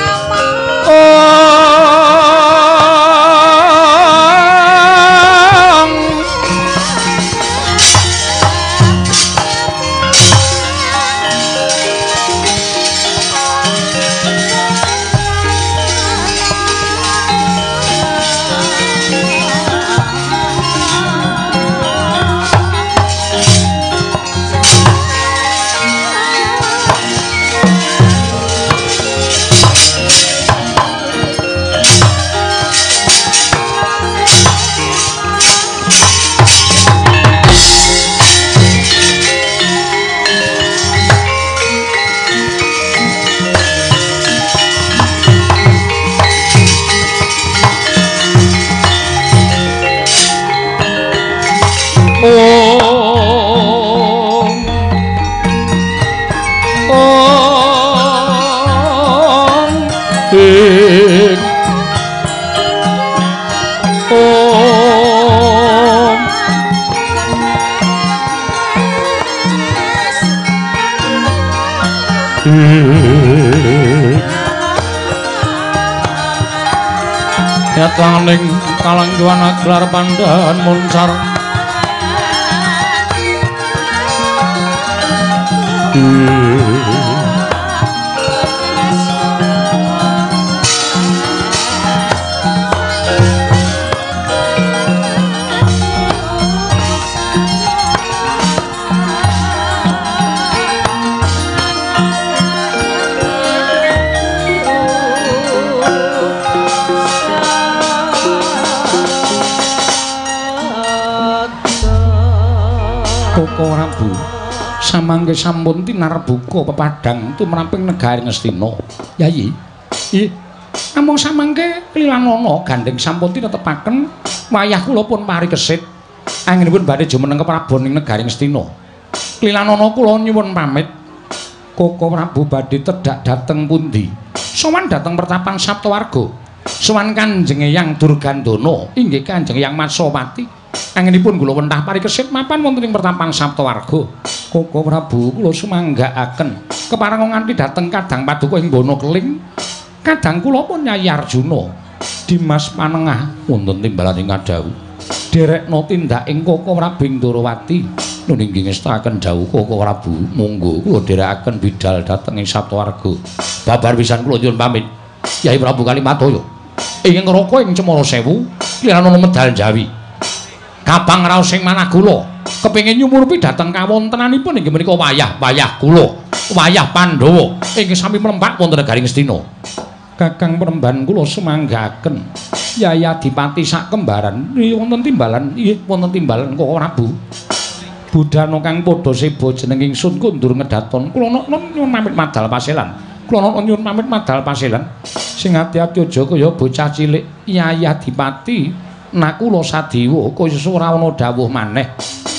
Yataning kalangguan gelar pandhan muncar Koko Prabu samangke sampun tinar buka pepadang tumramping negari Ngastina. Yayi, nggih. Namung samangke Lilanana gandeng sampun tinetepaken wayah kula pun parikesit anggenipun badhe jumeneng keprabon ing negari Ngastina. Lilanana kula nyuwun pamit. Koko Prabu badhe tedhak dhateng pundi? Sowan dhateng Pertapan Saptawarga. Sowan Kanjeng Eyang Durgandana inggih Kanjeng Eyang Masawati. Anggenipun kula wentah parikesit mapan wonten ing Pertapan Saptawarga. Koko Prabu kula sumanggaaken kepareng nganti dhateng Kadang Paduka ing Bono Keling. Kadang kula pun Nyai Arjuna. Dimas Panengah wonten timbalan ing Kadawu. Derekna tindak ing Koko Prabu ing Ndorowati. Nun inggih ngestaken dawuh Koko Prabu, monggo kula dherekaken bidhal dhateng ing Saptawarga. Babar pisan kula nyuwun pamit. Yai Prabu Kalimataya. Ing ngroko ing Cemara Sewu, Lilanana medal Jawi. Kabang raos sing manah kula kepengin nyumurupi dhateng kawontenanipun inggih menika wayah-wayah kula, wayah Pandhawa ingkang sami mlembak wonten negari Ngastina. Kakang Premban kula sumanggaaken Yayi Adipati sak kembaran wonten timbalan, nggih wonten timbalan Koko Prabu. Budana kang padha seba jeneng ingsun kundur ngedaton. Kula nyuwun pamit madal paselan. Kula nyuwun pamit madal paselan. Sing ati-ati aja kaya bocah cilik. Yayi Adipati Nakula Sadewa kaya ora ana dawuh maneh.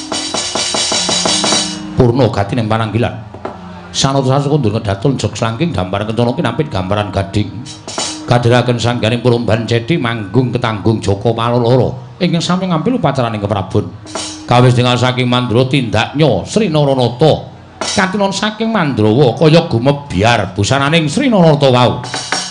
Purna gati ning pananggilan. Sanata sakundur ngedatul jog slangking gambar kencana kinampit gambaran gading. Kadhiraken sanggaring Premban Cedhi manggung ketanggung Jaka Paloloro ingkang sami ngambil upacaraning keprabon. Kawis dengan saking Mandra tindaknya Sri Naranata. Katinon saking Mandrawa kaya gumebyar busananing Sri Naranata wau.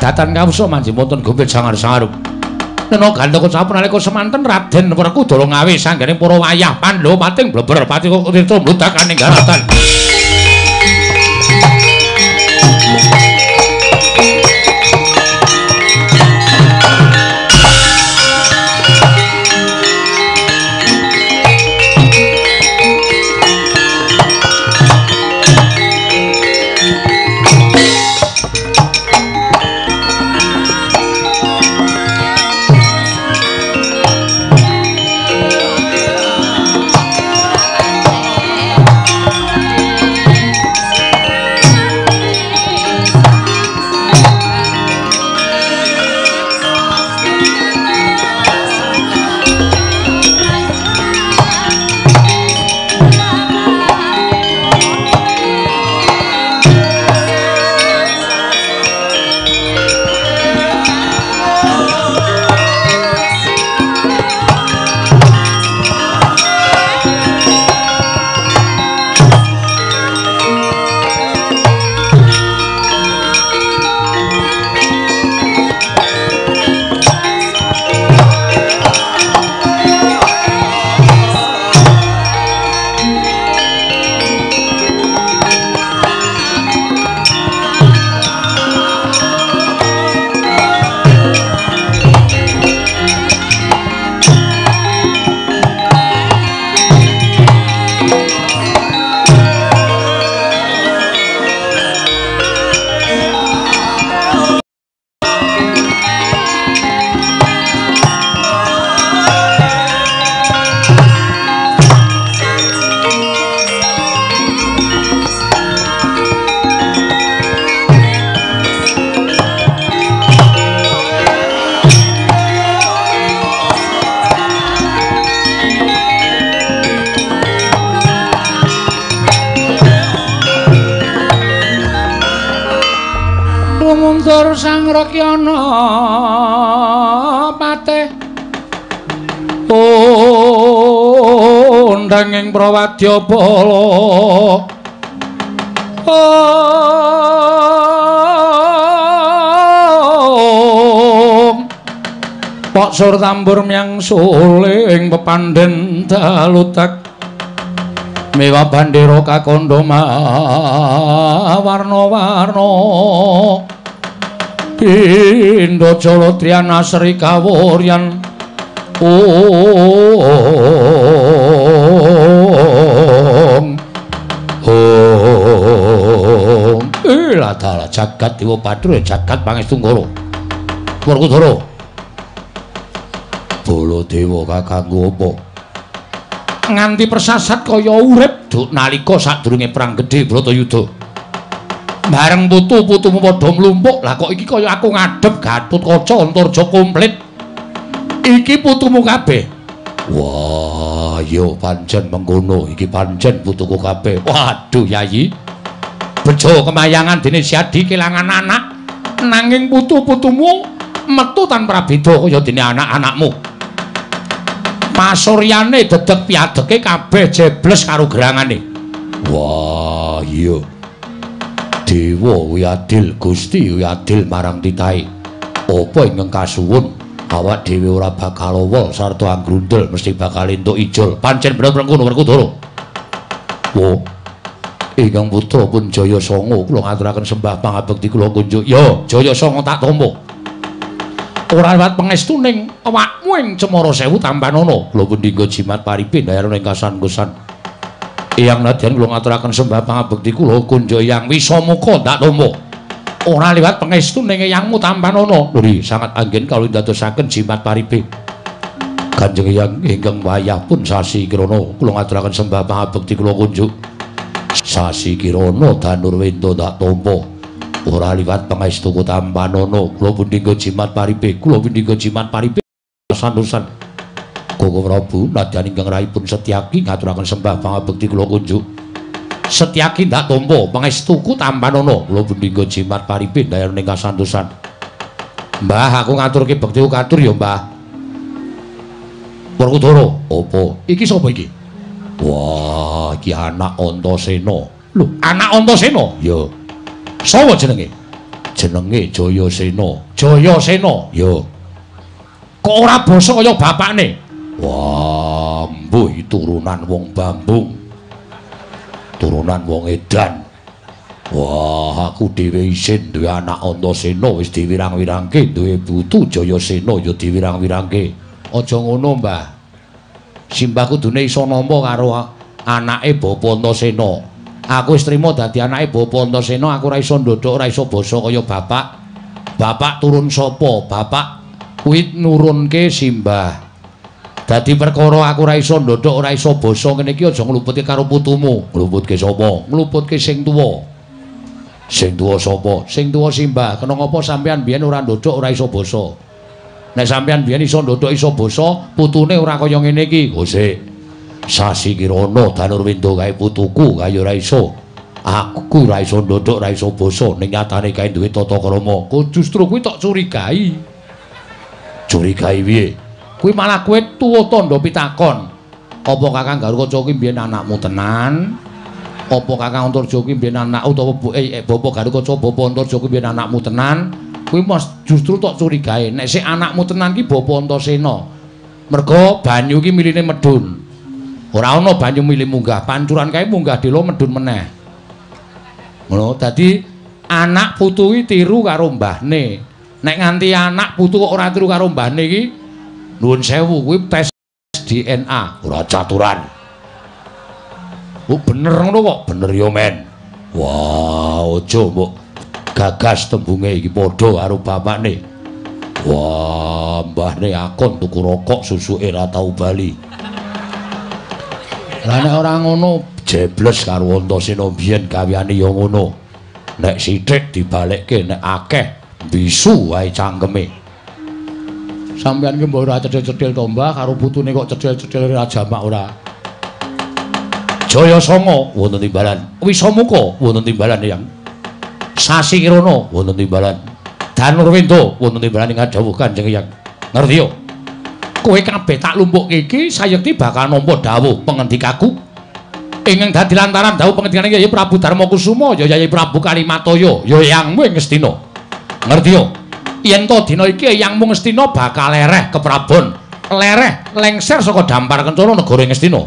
padatan kawusa manjing wonten gombel sangar-sangarup. Nena gandaka sapunalika semanten Raden Werkudara ngawi sangganing para wayah Pandhawa pating bleber pati kok tirta mludakaning garatan. Mundur sang Rakyana patih undanging Prawadya Bala Pok sur tambur miyang suling pepandhen dalutak mewa bandera kakandha warna-warna Pindha Jala Triyana Sri Kawuryan Om Om Iladala jagat Dewa Bathara jagat Pangestu Ngara Werkudara Baladewa kakanggo apa nganti persasat kaya urip duk nalika sadurunge perang gedhe Bratayuda bareng putu-putumu padha mlumpuk lah kok iki kaya aku ngadhep Gatotkaca Antarja komplit iki putumu kabeh wah yo pancen mengkono iki pancen putuku kabeh waduh Yayi bejo kemayangan dene Siadi kelangan anak nanging putu-putumu metu tanpa beda kaya dene anak-anakmu pasuryane dedeg piadeke kabeh jebles karo gerangane wah iya Dewa kuwi adil, Gusti kuwi adil marang titahe. Apa ingkang kasuwun awak dhewe ora bakal wol sarta anggrundel mesti bakal entuk ijol. Pancen bener-bener ngono Werkudara. Wo. Ingkang putra pun Jaya Sanga kula ngaturaken sembah pangabekti kula kunjuk. Ya, Jaya Sanga tak tampa. Ora liwat pangestuning awakmu ing Cemara Sewu Tambanana. Kula pun dinggo jimat paripe ndayar ing kasan-kusan. Eyang nadyan kula ngaturaken sembah pangabekti kula kunjuk Eyang Wisamuka ndak tampa. Ora liwat pangestuning Eyangmu Tambanana. Lho sangat anggen kawula dadosaken jimat paripe. Kanjeng Eyang ingkang wayah pun sasi kirana kula ngaturaken sembah pangabekti kula kunjuk. Sasi kirana Danurwenda ndak tampa. Ora liwat pangestuku Tambanana. Kula pun dinggo jimat paripe. Kula pun dinggo jimat paripe santosan. Koko Prabu nadyan ingkang raipun Setyaki ngaturaken sembah pangabekti kula kunjuk. Setyaki ndak tampa pangestuku Tambanana. Kula pundhingga jimat paripe ndayar ning kasantosan. Mbah, aku ngaturke bekti katur ya, Mbah. Werkudara, apa? Iki sapa iki? Wah, iki anak Antasena. Lho, anak Antasena? Ya. Sapa jenenge? jenenge Jayasena. Jayasena? Yo. Kok ora basa kaya bapakne? Wah, mbuh turunan wong Bambung. Turunan wong edan. Wah, aku dhewe isin duwe anak Antasena wis diwirang-wirangke, duwe putu Jayasena ya diwirang-wirangke. Aja ngono, Mbah. Simbah kudune iso nampa karo anake Bapa Antasena. Aku wis trima dadi anake Bapa Antasena, aku ora iso ndodhok, ora iso basa kaya bapak. Bapak turun sapa? Bapak kuwi nurunke Simbah. Dadi perkara aku ora iso ndodhok, ora iso basa ngene iki aja ngluputke karo putumu. Ngluputke sapa? Ngluputke sing tuwa. Sing tuwa sapa? Sing tuwa Simbah. Kena ngapa sampean biyen ora ndodhok, ora iso basa? Nek sampean biyen iso ndodhok, iso basa, putune ora kaya ngene iki. Gosik. Sasi Kirana Danurwindo kae putuku kaya ora iso. Aku ora iso ndodhok, ora iso basa, ning nyatane kae duwe tata krama. Kok justru kuwi tok curigai. Curigai piye? Kuwi malah kowe tuwa tandha pitakon. Apa Kakang Garukaca kuwi mbiyen anakmu tenan? Apa Kakang Antarja kuwi mbiyen anak utawa eh, eh, Bapak Garukaca, Bapak Antarja kuwi mbiyen anakmu tenan? Kuwi mas justru tok curigae. Nek sik anakmu tenan ki Bapak Antasena. Mergo banyu ki miline medhun. Ora ana banyu milih munggah, pancuran kae munggah delo medhun meneh. Ngono, dadi anak putu iki tiru karo mbahne. Nek nganti anak putu kok ora tiru karo mbahne iki, nuwun sewu kuwi tes D N A, ora caturan. Oh bener ngono kok, bener yo men. Wah, aja mbok gagas tembunge iki padha karo bapakne. Wah, mbahne akon tuku rokok susuke ora tau bali. Lah nek ora ngono jebles karo Antasena biyen gaweane ya ngono. Nek sithik dibalekke, nek akeh bisu wae cangkeme. Sampeyan ki mbok ora cedhil-cedhil to, Mbah, karo putune kok cedhil-cedhil ora jamak ora. Jayasanga wonten timbalan. Wisamuka wonten timbalan Yang. Sasi Kirana wonten timbalan. Danurwindo wonten timbalan ing dawuh Kanjeng Yang. Ngerti yo? Kowe kabeh tak lumpukke iki sayekti bakal nampa dawuh pengendikaku. Ingkang dadi lantaran dawuh pengendikane Yai Prabu Darmakusuma ya Yai Prabu Kalimataya ya Eyangmu ing Ngastina. Ngerti yo? Yen to dina iki Eyangmu Ngastina bakal lereh keprabon, lereh lengser saka dampar kencana negara Ngastina.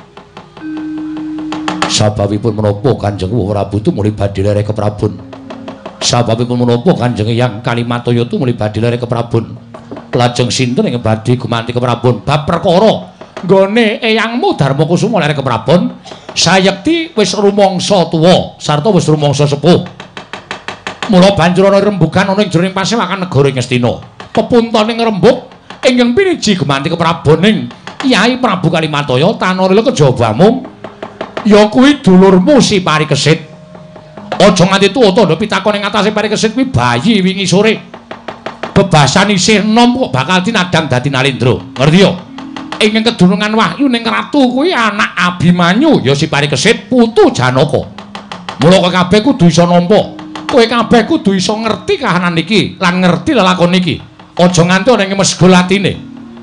Sababipun menapa Kanjeng Prabu tu muli badhe lereh keprabon. Sababipun menapa Kanjeng Eyang Kalimataya tu muli badhe lereh keprabon. Lajeng sinten ing badhe gumanti keprabon bab perkara nggone Eyangmu Darmakusuma lereh keprabon sayekti wis rumangsa tuwa sarta wis rumangsa sepuh. Mula banjur ana rembugan ana ing jroning pasewakan negara Ngastina. Pepuntaning rembug ingkang piniji gumanti kepraboning Kyai Prabu Kalimataya tanara kejawamu ya kuwi dulurmu si Parikesit. Aja nganti tuwa tandha pitakon ing atase Parikesit kuwi bayi wingi sore. Bebasan isih nom kok bakal tinadang dadi Nalendra. Ngerti yo? Ing kedunungan Wahyu ning ratu kuwi anak Abimanyu ya si Parikesit putu Janaka. Mula kowe kabeh kudu iso nampa. Kowe kabeh kudu iso ngerti kahanan iki lan ngerti lelakon iki. Aja nganti ana ing mesgul atine.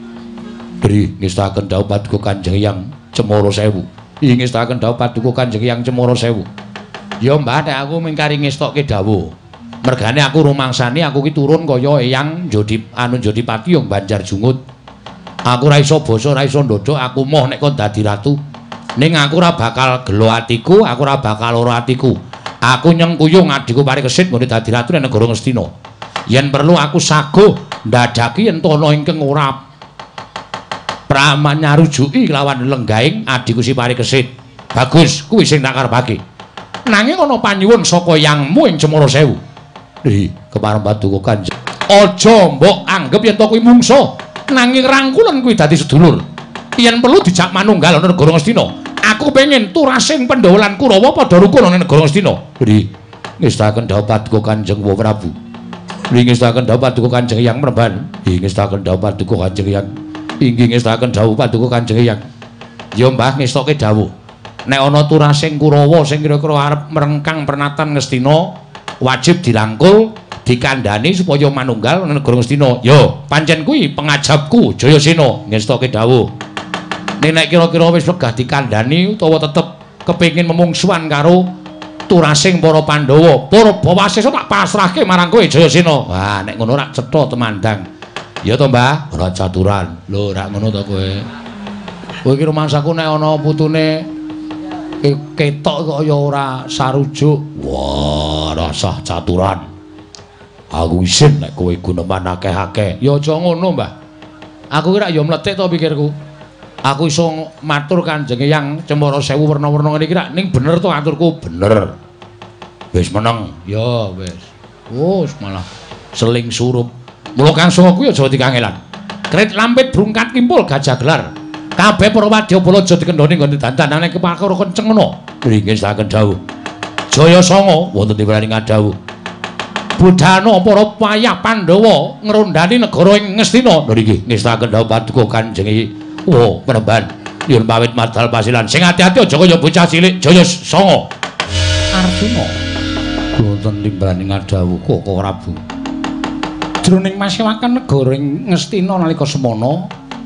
Dri ngestaken dawuh paduka Kanjeng Hyang Cemara Sewu. Ing ngestaken dawuh paduka Kanjeng Hyang Cemara Sewu. Ya Mbah, nek aku mingkari ngestokke dawuh. Mergane aku rumangsani aku ki turun kaya Eyang Jodi anu Jodipati yang Banjarjungut. Aku ora iso basa, ora iso ndodhok, aku moh nek kon dadi ratu. Ning aku ora bakal gelo atiku, aku ora bakal lara atiku. Aku nyengkuyung adhiku Parikesit nggone dadi ratu ning negara Ngastina. Yen perlu aku saguh ndadaki yen ana ingkang ora pramanyarujuki lawan lenggaing adhiku si Parikesit. Bagus, kuwi sing tak karepake. Nanging ana panyuwun saka Yangmu ing Cemara Sewu. Ih, kepareng paduka Kanjeng. Aja mbok anggep yen to kuwi mungsuh, nanging rangkulan kuwi dadi sedulur. Yen perlu dijak manunggal ana negara Ngastina. Aku pengen turasing Pandhawa lan Kurawa padha rukun ana negara Ngastina. Ih, ngestaken dawuh paduka Kanjeng Prabu. Ih, ngestaken dawuh paduka Kanjeng Hyang Mremban. Ih, ngestaken dawuh paduka Kanjeng Hyang. Inggih ngestaken dawuh paduka Kanjeng Hyang. Ya Mbah ngestoke dawuh. Nek ana turasing Kurawa sing kira-kira arep merengkang pernatan Ngastina, wajib dirangkul, dikandhani supaya manunggal negara Ngastina. Yo, pancen kuwi pengajabku Jayasena ngestoke dawuh. Nek nek kira-kira wis wegah dikandhani utawa tetep kepengin memungsuhan karo turasing para Pandhawa, Purbawasesa tak pasrahke marang kowe Jayasena. Wah, nek ngono rak cetha temandang. Ya to, Mbah? Ora caturan. Lho, rak ngono to kowe. Kowe iki rumangsaku nek ana putune ketok kok ya ora sarujuk. Wah, rasah caturan. Aku isin nek kowe guneman akeh-akeh. Ya aja ngono, Mbah. Aku ki rak ya mletik to pikirku. Aku iso matur Kanjeng Hyang Cemara Sewu werna-werna ngene iki rak ning bener to aturku, bener. Wis meneng. Ya wis. Wus malah seling surup. Mula Kang Songoku ya aja dikangelan. Krit lampit brungkat kimpul gajah gelar. Kabeh para wadyabala aja dikendhoni nggone dandanane kepakara kenceng ngono. Nggih saken dawuh. Jaya Sanga wonten diwerani ngadhawuh. Budhana para wayah Pandhawa ngrondani negara ing Ngastina. Lho nggih ngestaken dawuh paduka Kanjeng Oh, penemban. Yen pawit madal pasilan sing ati-ati aja kaya bocah cilik Jaya Sanga. Arjuna. Wonten timbrane ngadhawuh Koko Prabu. Jroning masewaken negara ing Ngastina nalika semana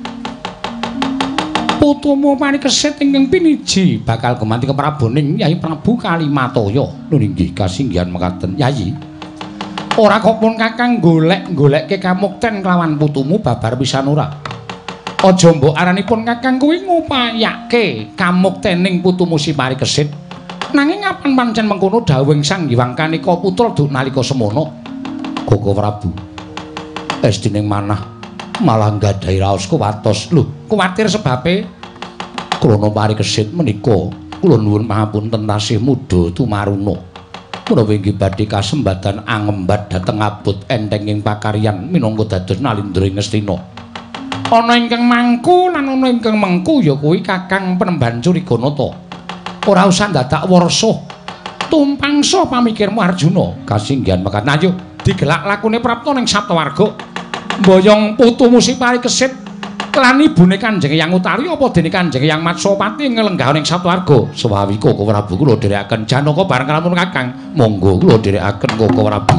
putumu panikesit ingkang piniji bakal gumanti kepraboning Yai Prabu Kalimataya. Lho nggih kasinggihan mekaten, Yayi. Ora kok pun Kakang golek-golekke kamukten kelawan putumu babar pisan ora. Aja mbok aranipun Kakang kuwi ngupayake kamuktening putumu si parikesit. Nanging ngapan pancen mengkono dawuhing Sang Hyang Kanika putra duk nalika semana. Koko Prabu. Estining manah malah nggadahi raos kuwatos. Lho, kuwatir sebabe krana parikesit menika kula nuwun pangapunten tasih muda tumaruna. Menawi inggih badhe kasembadan angembat dhateng abot entenging pakaryan minangka dados nalindra ing Ngastina. Ana ingkang mangku lan ana ingkang mengku ya kuwi Kakang Penemban Curiganata. Ora usah dadak warsa. Tumpangsa pamikirmu Arjuna. Kasinggihan mekaten ayo digelak lakune prapta ning Saptawarga. Mboyong putumu si parikesit lan ibune Kanjeng Hyang Utari apa dene Kanjeng Hyang Matsapati ngelenggah ning Saptawarga. Sawawi Koko Prabu kula dherekaken Janaka bareng kalamun Kakang. Monggo kula dherekaken Koko Prabu.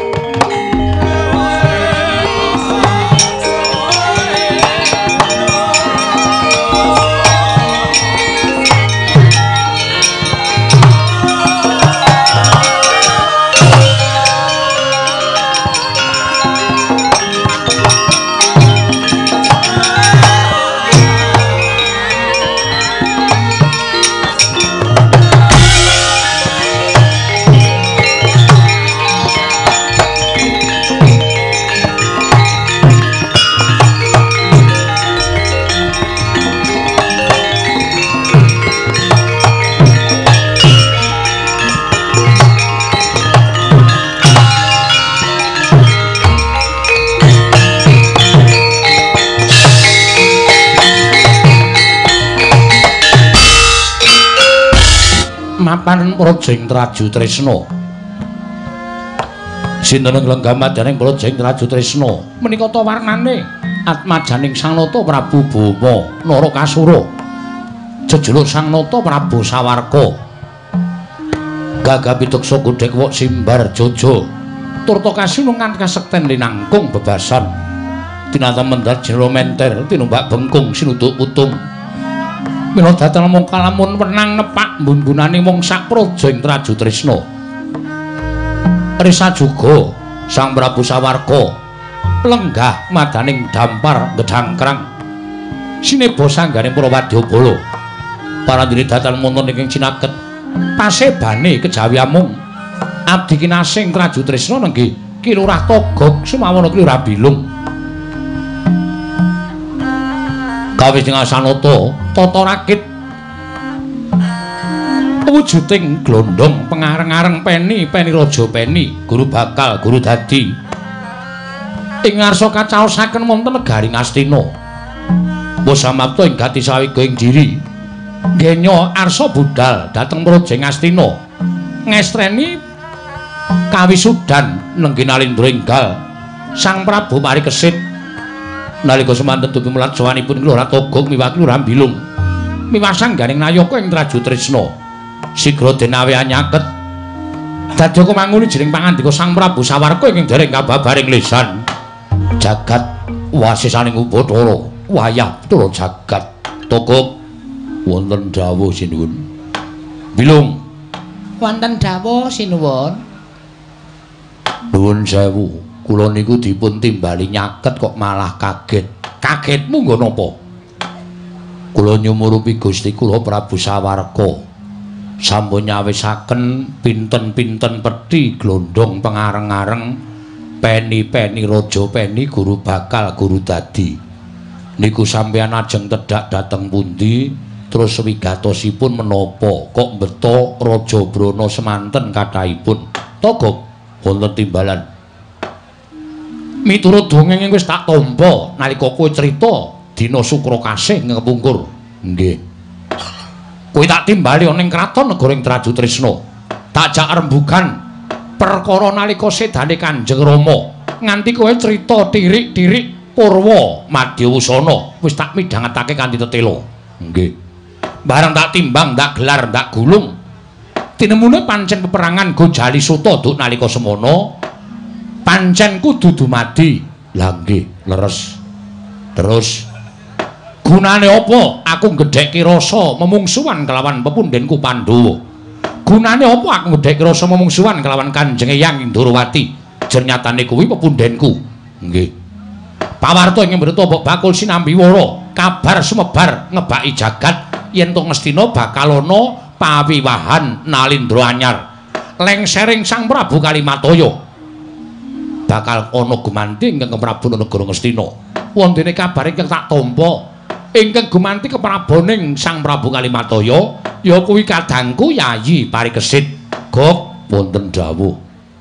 Mapan Projeng Traju Tresna. Sinten nglenggah madaning Projeng Traju Tresna menika ta warnane atmajaning Sang Nata Prabu Bama Narakasura. Jejuluk Sang Nata Prabu Sawarga. Gagah pituksa Gudhek Wok Simbar Jaja. Turta kasinungan kasekten linangkung bebasan. Tinata mendhat jero menter tinumbak bengkung sinuduk putung. Mila daten mung kalamun wenang nepak mbun-bunane wong sak Projeng Traju Tresna. Risa juga Sang Prabu Sawarga lenggah madaning dampar gedhangkrang. Sineba sangganing para wadyabala. Parandene daten wonten ing cinaket pasebane kejawi amung. Abdi kinasing Traju Tresna nenggih Ki Lurah Togog sumawana Ki Lurah Bilung. Kawis dengan Sanata tata rakit wujuding glondong pengareng-areng peni peni raja peni guru bakal guru dadi ing ngarsa kacaosaken wonten negari Ngastina. Wasamapta ing gati sawiga ing diri ngenya arsa budal dhateng Projeng Ngastina ngestreni kawisudan nenggi nalindra enggal Sang Prabu Parikesit. Nalika semanten tupi mulat sawanipun Lurah Togog miwah Lurah Bilung miwah sangganing Nayaka ing Traju Tresna sigra denawi anyaket dadi kumanguni jeneng pangandika Sang Prabu Sawarga ing dereng kababaring lisan jagat wasisaning Upacara wayah tur jagat Togog wonten dawuh sinuwun Bilung Wonten dawuh sinuwun. Nuwun sewu, kula niku dipun timbali nyaket kok malah kaget. Kagetmu nggo napa? Kula nyumurupi Gusti kula Prabu Sawarka sampun nyawisaken pinten-pinten pedhi glondhong pengareng-areng peni-peni raja peni guru bakal guru dadi. Niku sampeyan ajeng tedhak dhateng pundi? Terus wigatosipun menapa kok mbeta Raja Brana semanten kathahipun togok wonten timbalan miturut dongeng wis tak tampa nalika kowe crita dina Sukra Kasih ngepungkur nggih kowe tak timbali ana ing kraton negara ing Traju Trisna tak jak rembugan perkara nalika sedane Kanjeng Rama nganti kowe crita tirik-tirik Purwa Madyawusana wis tak midhangetake kanthi tetela nggih barang tak timbang, tak gelar, tak gulung. Tinemune pancen peperangan Gojali Suta duk nalika semono. Pancen kudu dumadi. Lah nggih, leres. Terus gunane apa aku gedhekke rasa memungsuhan kelawan pepundhenku Pandhawa? Gunane apa aku gedhekke rasa memungsuhan kelawan Kanjeng Eyang Indrawati? Jernyatane kuwi pepundhenku. Nggih. Pawarta ing mreta bakul sinambi wara, kabar sumebar ngebaki jagat. Yen to Ngastina bakal ana pawiwahan Nalindra anyar lengsering Sang Prabu Kalimataya bakal ana gumanti ingkang Prabu negara Ngastina wondene kabar ingkang tak tampa ingkang gumanti keprabaning Sang Prabu Kalimataya ya kuwi kadangku Yayi Parikesit gok wonten dawuh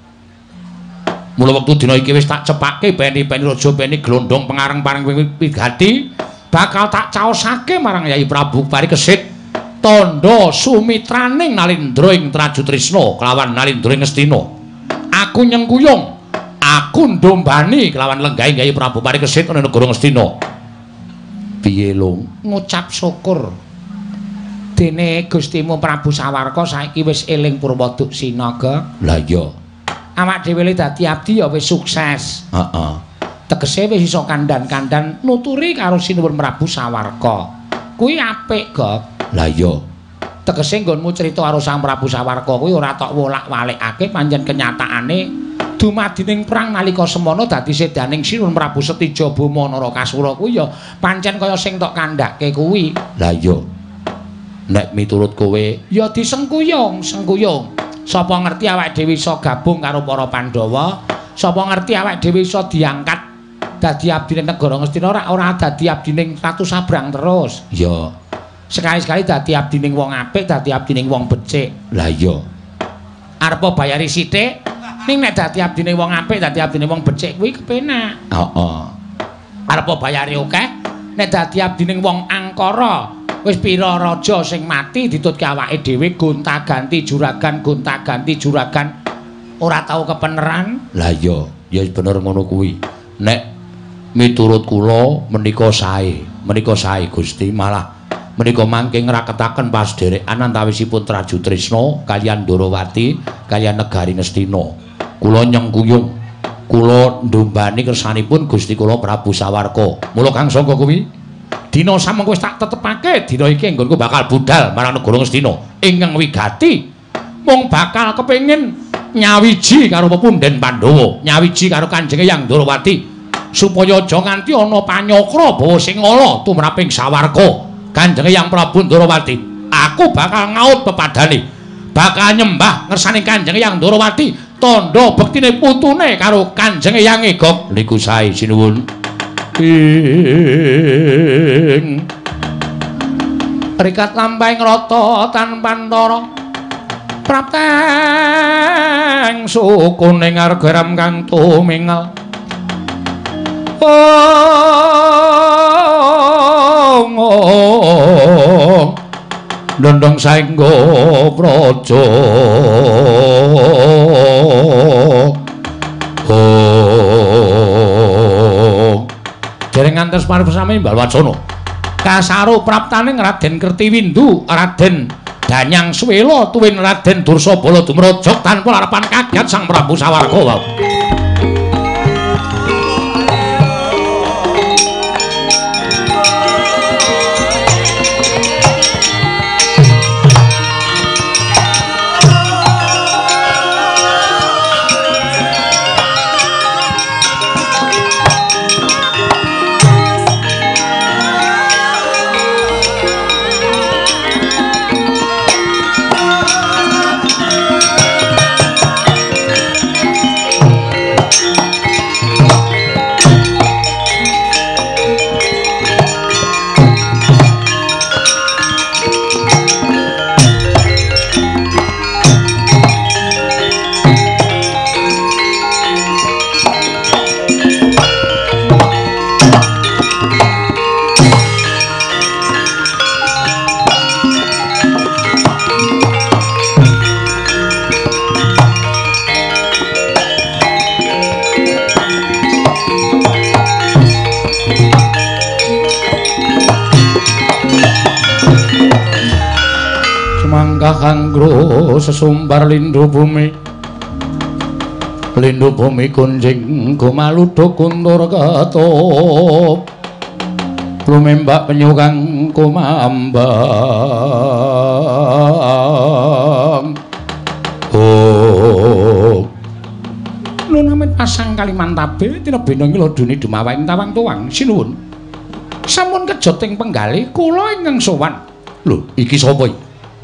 mula wektu dina iki wis tak cepake peni-peni raja peni glondhong pengareng-pareng wigati bakal tak caosake marang Yayi Prabu Parikesit tandha sumitraning Nalindra ing Traju Trisna kelawan Nalindra ing Ngastina. Aku nyengkuyung, aku ndombani kelawan lenggahing Yayi Prabu Parikesit ana negara Ngastina. Piye Lung? Ngucap syukur. Dene Gustimu Prabu Sawarka saiki wis eling Purwaduk Sinaga. Lah iya. Awak dhewe dadi abdi ya wis sukses. Heeh. Tegese wis iso kandhan-kandhan nuturi karo Sinuwun Prabu Sawarka. Kuwi apik, Gok. Lah iya. Tegese nggonmu crita karo Sang Prabu Sawarka kuwi ora tok wolak-walikake pancen kenyataane dumadining perang nalika semono dadi sedaning Sinuwun Prabu Setija Bama Narakasura kuwi ya pancen kaya sing tok kandhake kuwi. Lah iya. Nek miturut kowe ya disengkuyung, sengkuyung. Sapa ngerti awake dhewe iso gabung karo para Pandhawa, sapa ngerti awake dhewe iso diangkat dadi abdine negara Ngastina ora ora dadi abdine Ratu Sabrang terus. Iya. Sekali-sekali dadi abdine wong apik, dadi abdine wong becik. Lah iya. Arep bayari sithik, ning nek dadi abdine wong apik, dadi abdine wong becik kuwi kepenak. Heeh. Arep bayari akeh, nek dadi abdine wong angkara, wis pira raja sing mati ditutke awake dhewe gonta-ganti juragan, gonta-ganti juragan. Ora tau kepeneran. Lah iya, ya bener ngono kuwi. Nek miturut kula menika sae, menika sae Gusti, malah menika mangke ngraketaken pasderekan antawisipun Traju Trisna kaliyan Ndarawati kaliyan negari Ngastina. Kula nyengkuyung, kula ndombani kersanipun Gusti kula Prabu Sawarka. Mula Kang Sangka kuwi dina samengko wis tak tetepake dina iki nggonku bakal budal marang negara Ngastina ingkang wigati mung bakal kepengin nyawiji karo pepundhen Pandhawa, nyawiji karo Kanjeng Eyang Ndarawati. Supaya aja nganti ana panyokra bawa sing ala tumraping Sawarka Kanjeng Eyang Prabu Ndarawati. Aku bakal ngaut pepadane, bakal nyembah ngersane Kanjeng Eyang Ndarawati, tandha bektine putune karo Kanjeng Eyang Gok. Niku sae sinuwun. Ing rikat lampahing rata tanpa antara prapteng sukuning argaram kang tumingel. Ong ong ndondong saengga praja ong dereng ngantos paripesami Balwacana kasaru praptaning Raden Kertiwindu Raden Danyang Swela tuwin Raden Dursabala dumrajog tanpa larepan kaget Sang Prabu Sawarka wae. Kakangro sesumbar lindhu bumi lindhu bumi kunjing kumaludha kuntur ketop lumembak penyu kang kumambang oh nun amit pasang Kalimantabe tinebena ngiloduni dumawaing tawang tuwang sinuwun sampun kejot ing penggalih kula ingkang sowan lho iki sapa iki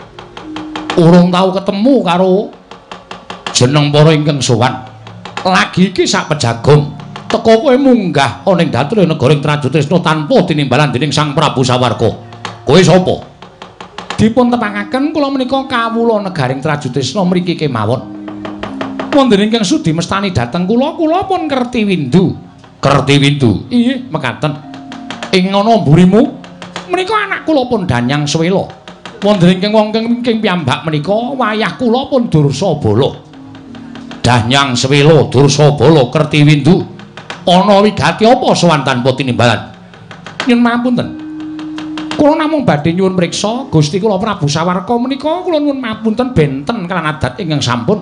urung tau ketemu karo jeneng para ingkang sowan lagi iki sak pejagong teka kowe munggah ana ing dhature negara Trajutrisna tanpa tinimbalan dening Sang Prabu Sawarka kowe sapa dipun tepangaken kula menika kawula negaring Trajutrisna mriki kemawon wonten ingkang sudi mestani dhateng kula kula pun kerti windu kerti windu iya mekaten ing ana mburimu menika anak kula pun Danyang Swela wonten ingkang wonten ingkang piyambak menika wayah kula pun Dursabala Danyang Swela Dursabala kerti windu ana wigati apa sowan tanpa tinimbalan nyuwun mapunten kula namung badhe nyuwun mriksa Gusti kula Prabu Sawarka menika kula nyuwun mapunten benten kan adat ingkang sampun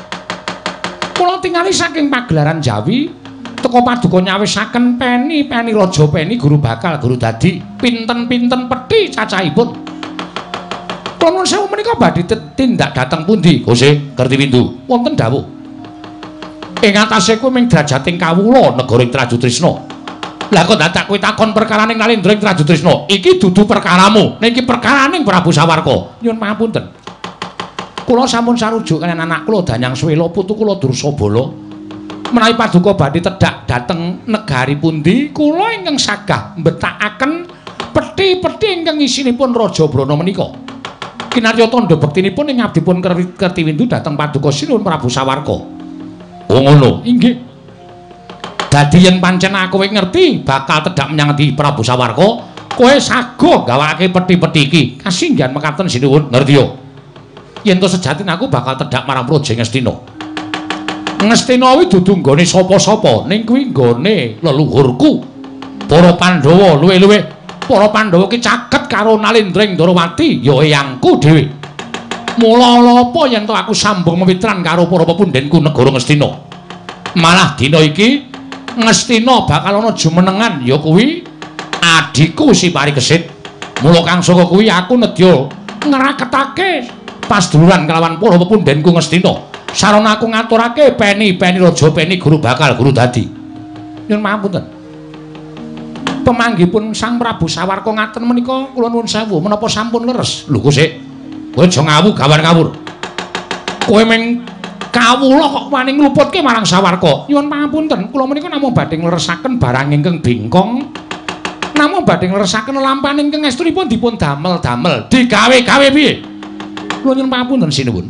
kula tingali saking pagelaran Jawi teka paduka nyawisaken peni-peni raja peni guru bakal guru dadi pinten-pinten pethi cacahipun kula nuwun sewu menika badhe tindak dhateng pundi Gusti Kertiwindu wonten dawuh ing atase kowe ming drajating kawula negara Trajutrisna lah kok dadak kowe takon perkaraning Nalendra ing Trajutrisna iki dudu perkaramu niki perkaraning Prabu Sawarka nyuwun pangapunten kula sampun sarujuk kaliyan anak kula Danyang Swela putu kula Dursabala menawi paduka badhe tedhak dhateng negari pundi kula ingkang sagah mbetakaken pethi-pethi ingkang isinipun Raja Brana menika kinarya tandha bektinipun ing abdipun Kertiwindu dhateng paduka sinuwun Prabu Sawarka oh ngono inggih dadi yen pancen aku kowe ngerti bakal tedhak menyang ndi Prabu Sawarka kowe saguh gawake pethi-pethi iki kasinggihan mekaten sinuwun ngerti yo yen to sejatine aku bakal tedhak marang Praja Ngastina Ngastina kuwi dudu nggone sapa-sapa ning kuwi nggone leluhurku para Pandhawa luwih-luwih para Pandhawa ki caket karo Nalendra Ndarawati ya eyangku dhewe mula apa yen to aku sambung mewitran karo para pepundhenku negara Ngastina malah dina iki Ngastina bakal ana jumenengan ya kuwi adhiku si Parikesit mula kang saka kuwi aku nedya ngraketake pasduluran kelawan para pepundhenku Ngastina sarana aku ngaturake peni-peni raja peni guru bakal guru dadi nyuwun pangapunten pemanggihipun Sang Prabu Sawarka ngaten menika kula nuwun sewu menapa sampun leres lho Gusti kowe aja ngawu gawan ngawur kowe meng kawula kok wani ngluputke marang Sawarka nyuwun pangapunten kula menika namung badhe ngleresaken barang ingkang bengkong namung badhe ngleresaken lampahan ingkang estunipun dipun damel-damel digawe-gawe piye kula nyuwun pangapunten sinuwun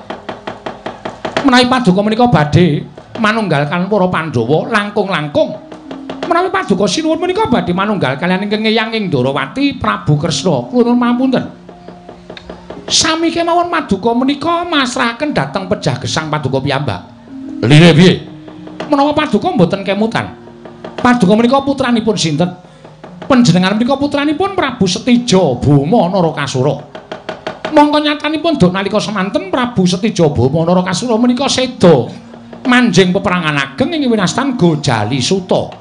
menawi paduka menika badhe manunggalkan para Pandhawa langkung-langkung menawi paduka sinuwun menika badhe manunggal kaliyan ingkang Eyang ing Ndarawati Prabu Kresna kula nyuwun pangapunten sami kemawon paduka menika masrahaken dhateng pejah gesang paduka piyambak lire piye menawa paduka mboten kemutan paduka menika putranipun sinten panjenengan menika putranipun Prabu Setija Boma Narakasura mongko nyatanipun duk nalika semanten Prabu Setija Boma Narakasura menika seda manjing peperangan ageng ing winastan Gojali Suta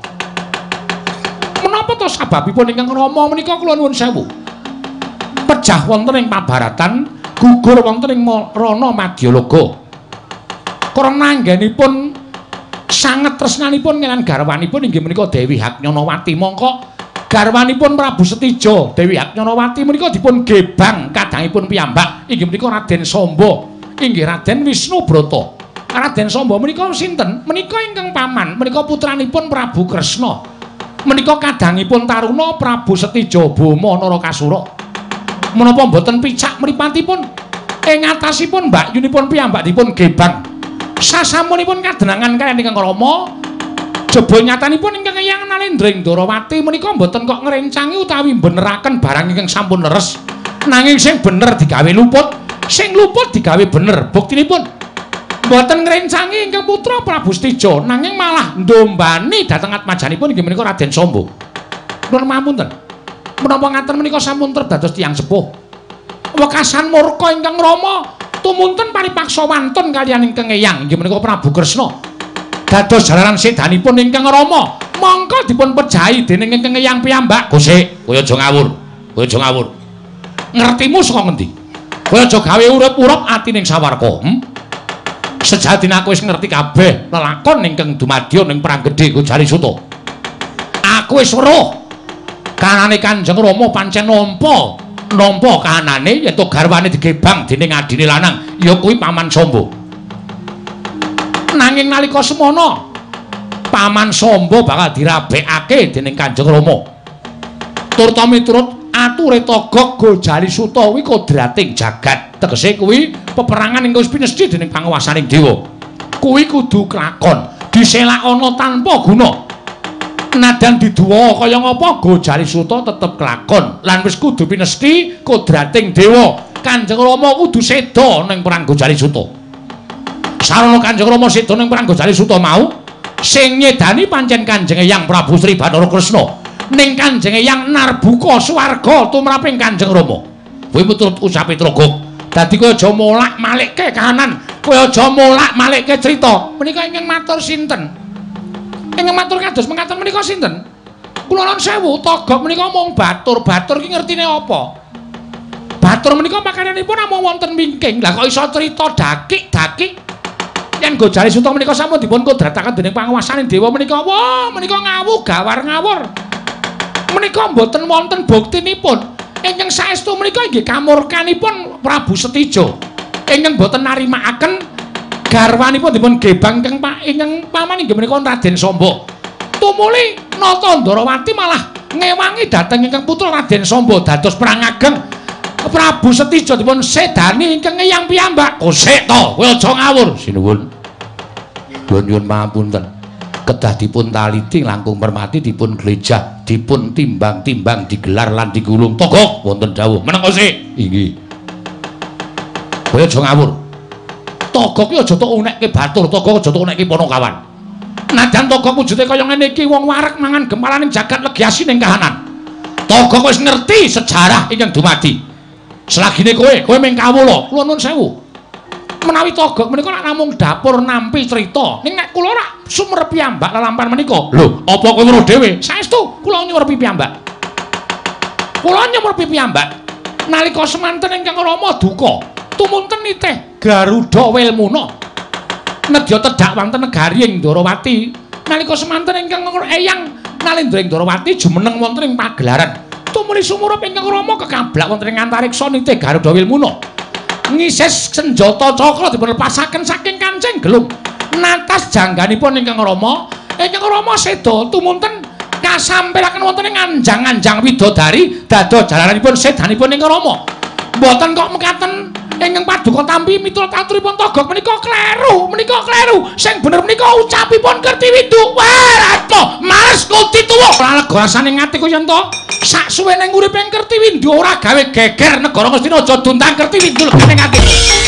menapa to sababipun ingkang rama menika kula nuwun sewu pejah wonten ing pabaratan gugur wonten ing Rana Madyalaga krana anggenipun sanget tresnanipun kaliyan garwanipun inggih menika Dewi Haknyanawati mongko garwanipun Prabu Setija Dewi Haknyanawati menika dipun gebang kadangipun piyambak inggih menika Raden Samba inggih Raden Wisnubrata Raden Samba menika sinten menika ingkang paman menika putranipun Prabu Kresna menika kadangipun taruna Prabu Setija Boma Narakasura menapa mboten picak mripatipun ing atasipun mbakyunipun piyambak dipun gebang sasampunipun kadenangan kaliyan ingkang rama jaba nyatanipun ingkang Eyang Nalendra Ndarawati menika mboten kok ngrencangi utawi beneraken barang ingkang sampun leres nanging sing bener digawe luput sing luput digawe bener buktinipun mboten ngrencangi ingkang putra Prabu Setija nanging malah ndombani dhateng atmajanipun inggih menika Raden Samba nuwun pamunten menapa ngaten menika sampun terdados tiyang sepuh wekasan murka ingkang Rama tumunten paripaksa wantun kaliyan ingkang Eyang inggih menika Prabu Kresna dados jalaran sedanipun ingkang Rama mongko dipun pejahi dening ingkang Eyang piyambak. Gusik kowe aja ngawur kowe aja ngawur ngertimu saka ngendi kowe aja gawe urip-urip atining sawarga hmm? Sejatine aku wis ngerti kabeh lelakon ingkang dumadya ning Pranggedhe Jarisutta. Aku wis weruh kanane Kanjeng Rama pancen nampa nampa kahanane yen to garwane digebang dening adine lanang ya kuwi Paman Samba. Nanging nalika semana Paman Samba bakal dirabekake dening Kanjeng Rama. Turta miturut ature Togog Jarisutta kuwi kodrating jagat. Tegese kuwi peperangan ingkang wis pinesti dening panguwasaning dewa. Kuwi kudu kelakon, diselakana tanpa guna. Nadan diduwa kaya ngapa Go Jarisutta tetep kelakon lan wis kudu pinesti kodrating dewa. Kanjeng Rama kudu seda ning perang Go Jarisutta. Sarana Kanjeng Rama seda ning perang Go Jarisutta mau sing nyedani pancen Kanjeng Eyang Prabu Sri Bathara Kresna. Ning Kanjeng Eyang narbuka swarga tumraping Kanjeng Rama. Kuwi miturut ucape Trogog. Dadi kowe aja molak-malikke kahanan, kowe aja molak-malikke crita. Menika ingkang matur sinten? Ingkang matur kados mengkaten menika sinten? Kula nuwun sewu, Togog menika mung batur. Batur ki ngertine apa? Batur menika makananipun namung wonten wingking. Lah kok iso crita dakik-dakik? Yen Go Jarisutta menika sampun dipun kodrataken dening panguwasaning dewa menika, wah menika ngawur gawar ngawur. Menika mboten wonten buktinipun. Ingkang saestu menika inggih kamurkanipun Prabu Setija. Ingkang boten narimakaken garwanipun dipun gebang ingkang Pak ingkang paman inggih menika Raden Samba. Tumuli Natandrawati malah ngewangi dhateng ingkang putra Raden Samba dados perang ageng. Prabu Setija dipun sedani ingkang Eyang piyambak. Kosek to, kowe aja ngawur. Sinuwun. Kula nyuwun pangapunten. Kedah dipun taliti langkung mermati dipun glejah dipun timbang-timbang digelar lan digulung. Togog wonten dawuh meneng sik inggih kowe aja ngawur. Togog ki aja tok unekke batur, Togog aja tok unekke Panakawan. Najan Togog wujude kaya ngene iki wong wareg mangan gempalaning jagat legiasi ning kahanan. Togog wis ngerti sejarah ingkang dumadi. Selagine kowe kowe mung kawula kula nuwun sewu. Menawi Togog menika nak namung dapur nampi crita. Ning nek kula rak sumerep piyambak lelampahan menika. Lho, apa kowe weruh dhewe? Saestu kula nyumerepi piyambak. Kula nyumerepi piyambak. Nalika semanten ingkang Rama duka, tumunten nitih Garuda Wilmuna. Nedya tedhak wonten negari ing Ndarawati. Nalika semanten ingkang Eyang Nalendra ing Ndarawati jumeneng wonten ing pagelaran. Tumuli sumurup ingkang Rama kekablak wonten ing antariksa nitih Garuda Wilmuna. Ngisis senjata cakra dipun lepasaken saking kancing gelung. Natas jangganipun ingkang Rama, ingkang Rama seda tumunten kasampiraken wonten ing anjang-anjang widodari dados jalaranipun sedanipun ingkang Rama. Mboten kok mekaten ingkang paduka tampi miturut aturipun Togog menika kleru, menika kleru. Sing bener menika ucapipun Kertiwindu. Wah, ato males kuti tuwa. Ora lega rasane ngatiku yen to sak suwene uriping Kertiwindu ora gawe geger negara Ngastina aja duntang Kertiwindu ning ati.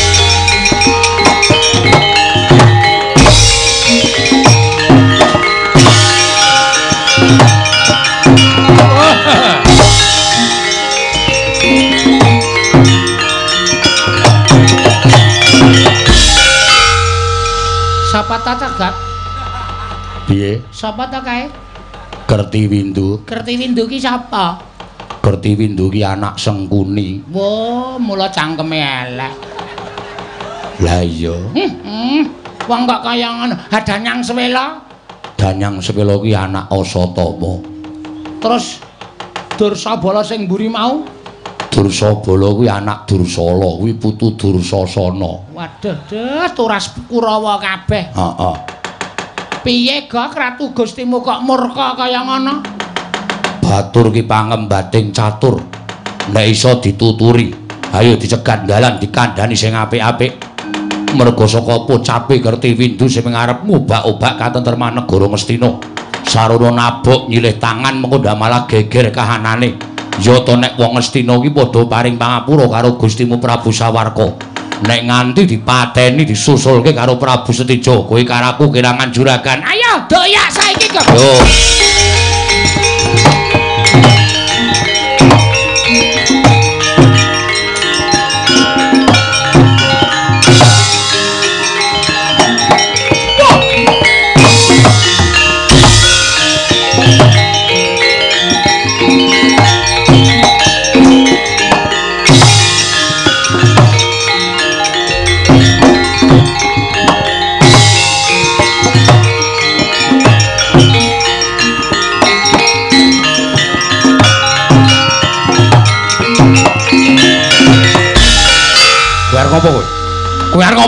Sapa ta Cagak? Piye? Sapa ta kae? Kertiwindu. Kertiwindu ki sapa? Kertiwindu ki anak Sengkuni. Wo, mula cangkeme elek. Lah iya. Heeh. Wong kok kaya ngono. Ha Danyang Swela? Danyang Swela ki anak Asatama. Terus Dursabala sing mburi mau? Dursabala kuwi anak Dursala, kuwi putu Dursasana. Waduh, des turas Kurawa kabeh. Heeh. Piye Gok Ratu Gustimu kok murka kaya ngono? Batur ki pangembating catur. Nek iso dituturi, ayo dicegat dalan dikandhani sing apik-apik. Merga saka pocape Kertiwindu sing ngarep ngubak-ubak katenterman negara Ngastina. Sarana nabok nyilih tangan mengko malah geger kahanane. Ya to nek wong Ngastina ki padha paring pangapura karo Gustimu Prabu Sawarka. Nek nganti dipateni disusulke karo Prabu Setija, kowe karaku kirangan juragan. Ayo doyak saiki kok. Yo.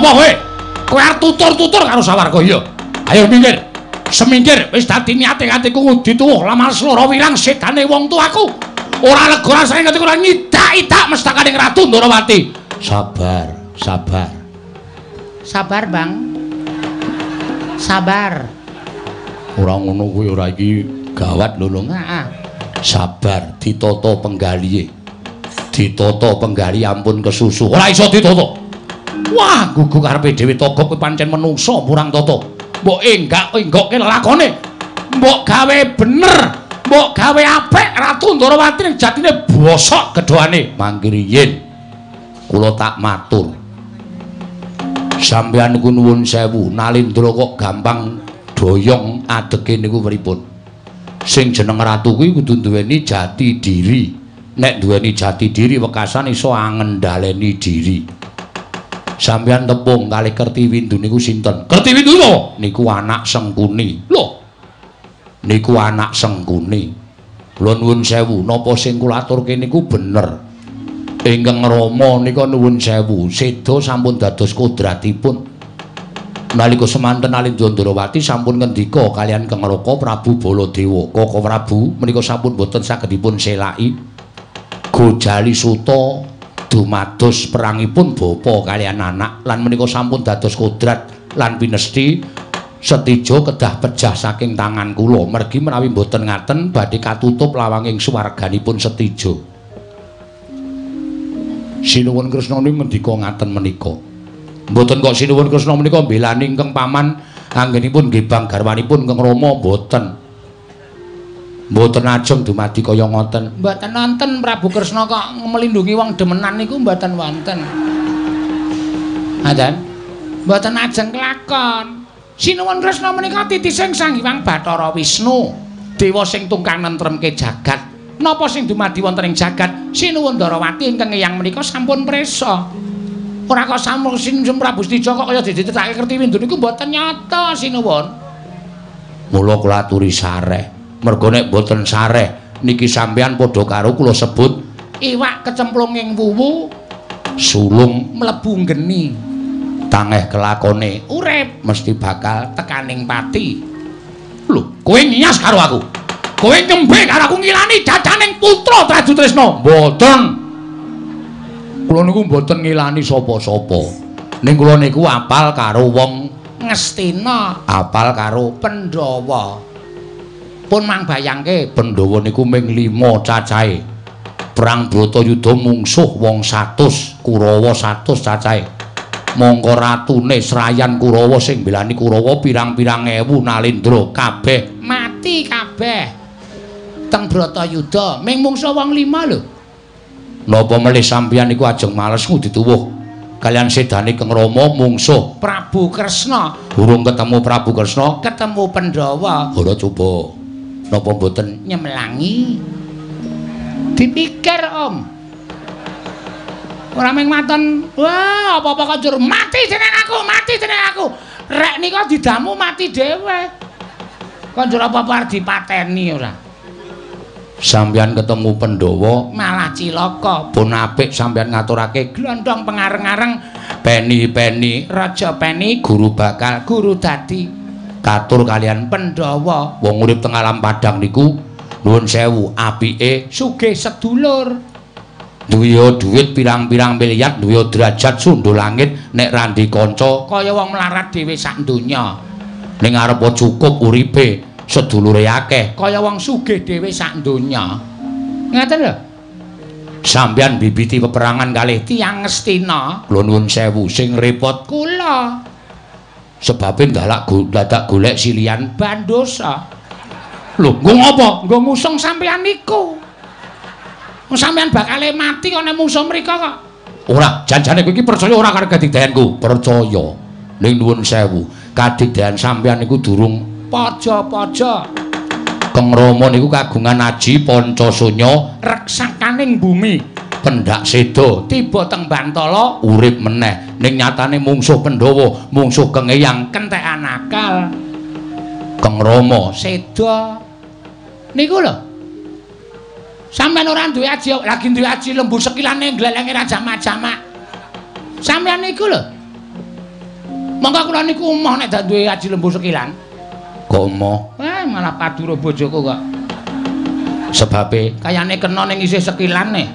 Sapa kowe? Kowe arep tutur-tutur karo Sawarga iya. Ayo minggir. Semingkir wis dadi niate atiku ngudi tuwuh lamar sloro wirang sedane wong tuaku. Ora lega rasane nek ora nyidak-idak mestakaning Ratu Ndarawati. Sabar, sabar. Sabar, Bang. Sabar. Ora ngono kuwi ora iki gawat lho, Lung. Heeh. Sabar, ditata penggalihe. Ditata penggali ampun kesusu. Ora iso ditata. Wah, gugu karepe dhewe togok kuwi pancen menungsa murang tata. Mbok enggak enggokke lakone. Mbok gawe bener, mbok gawe apik Ratu Ndarawati ning jatine bosok gedhoane. Mangke riyin kula tak matur. Sampeyan niku nuwun sewu, Nalindra kok gampang doyong adeke niku pripun? Sing jeneng ratu kuwi kudu duweni jati diri. Nek duweni jati diri wekasan iso angendhaleni diri. Sampeyan tepung kali Kertiwindu niku sinten? Kertiwindu lho, niku anak Sengkuni. Lho. Niku anak Sengkuni. Kula nuwun sewu, napa sing kula aturke niku bener. Ingkang Rama nika nuwun sewu, seda sampun dados kodratipun. Nalika semanten Nalindra Ndarawati sampun ngendika kaliyan Kang Raka Prabu Baladewa. Koko Prabu menika sampun boten saged dipun selaki. Gojali Suta dumados perangipun bapa kaliyan anak lan menika sampun dados kodrat lan pinesti Setija kedah pejah saking tangan kula. Mergi menawi boten ngaten badhe katutup lawanging swarganipun Setija. Sinuwun Kresna niku ngendika ngaten menika. Mboten kok Sinuwun Kresna menika mbelani ingkang paman anggenipun gebang garwanipun Kang Rama mboten. Mboten ajeng dumadi kaya ngoten. Mboten nonton Prabu Kresna kok melindungi wong demenan niku mboten wonten. Adan. Mboten ajeng kelakon. Sinuwun Kresna menika titising Sang Hyang Bathara Wisnu, dewa sing tungkang nentremke jagat. Napa sing dumadi wonten ing jagat? Sinuwun Ndarawati ingkang eyang menika sampun presa. Ora kok sampun Sinuwun Prabu Setija kok kaya dicethake Kertiwindu niku mboten nyata Sinuwun. Mula kula aturi sareh. Merga nek mboten sareh niki sampeyan padha karo kula sebut iwak kecemplung ing wuwu, sulung mlebu geni. Tangeh kelakone Urip mesti bakal tekaning pati. Lho, kowe nyas karo aku. Kowe nyembe karo aku ngilani dadaning putra Traju Tresna. Mboten. Kula niku mboten ngilani sapa-sapa. Ning kula niku apal karo wong Ngastina, apal karo Pandhawa. Pun mang bayangke Pandhawa niku ming lima cacahe. Perang Bratayuda mungsuh wong satus, Kurawa satus cacahe. Mongko ratune Srayan Kurawa sing mbelani Kurawa pirang-pirang ewu Nalindra kabeh mati kabeh. Teng Bratayuda ming mungsuh wong lima lho. Napa melih sampeyan niku ajeng males ngudi tuwuh kalian sedane Kang Rama mungsuh Prabu Kresna. Durung ketemu Prabu Kresna, ketemu Pandhawa. Ora coba napa mboten nyemlangi. Dipikir, Om. Ora mung maton, wah apa-apa kok njur mati jeneng aku, mati jeneng aku. Rek nika didamu mati dhewe. Kok njur apa-apa dipateni ora. Sampeyan ketemu Pandhawa malah cilaka. Pun apik sampeyan ngaturake glondhong pengareng-areng peni-peni raja peni guru bakal guru dadi katur kalian Pandhawa. Wong urip teng alam padang niku nuwun sewu apike sugih sedulur. Duwe dhuwit pirang-pirang miliar, duwe derajat sundul langit nek randi kanca kaya wong melarat dhewe sak donya. Ning arep cukup uripe sedulure akeh kaya wong sugih dhewe sak donya. Ngaten lho. Sampeyan bibiti peperangan kalih tiyang Ngastina. Kula nuwun sewu sing repot kula. Sebabe ndalak go, dadak golek silian Bandosa. Lho, nggo ngopo? Nggo ngusung sampeyan niku. Sampeyan bakale mati kok nek mungsuh mriko kok. Ora, janjane kowe iki percaya ora karo kadigdayanku? Percaya. Ning nuwun sewu, kadigdayan sampeyan niku durung paja-paja. Kang Rama niku kagungan aji Pancasunya, reksakaning bumi. Pendak seda tiba teng Bantala urip meneh. Ning nyatane mungsuh Pandhawa, mungsuh Kang Eyang kentekan akal. Kang Rama seda niku lho. Sampeyan ora duwe aji, lagi duwe aji lembu sekilane glelenge Raja Majama. Sampeyan niku lho. Monggo kula niku emoh nek dak duwe aji lembu sekilan. Kok emoh? Eh malah padu karo bojoku kok. Sebabe Kayane kena ning isih sekilane.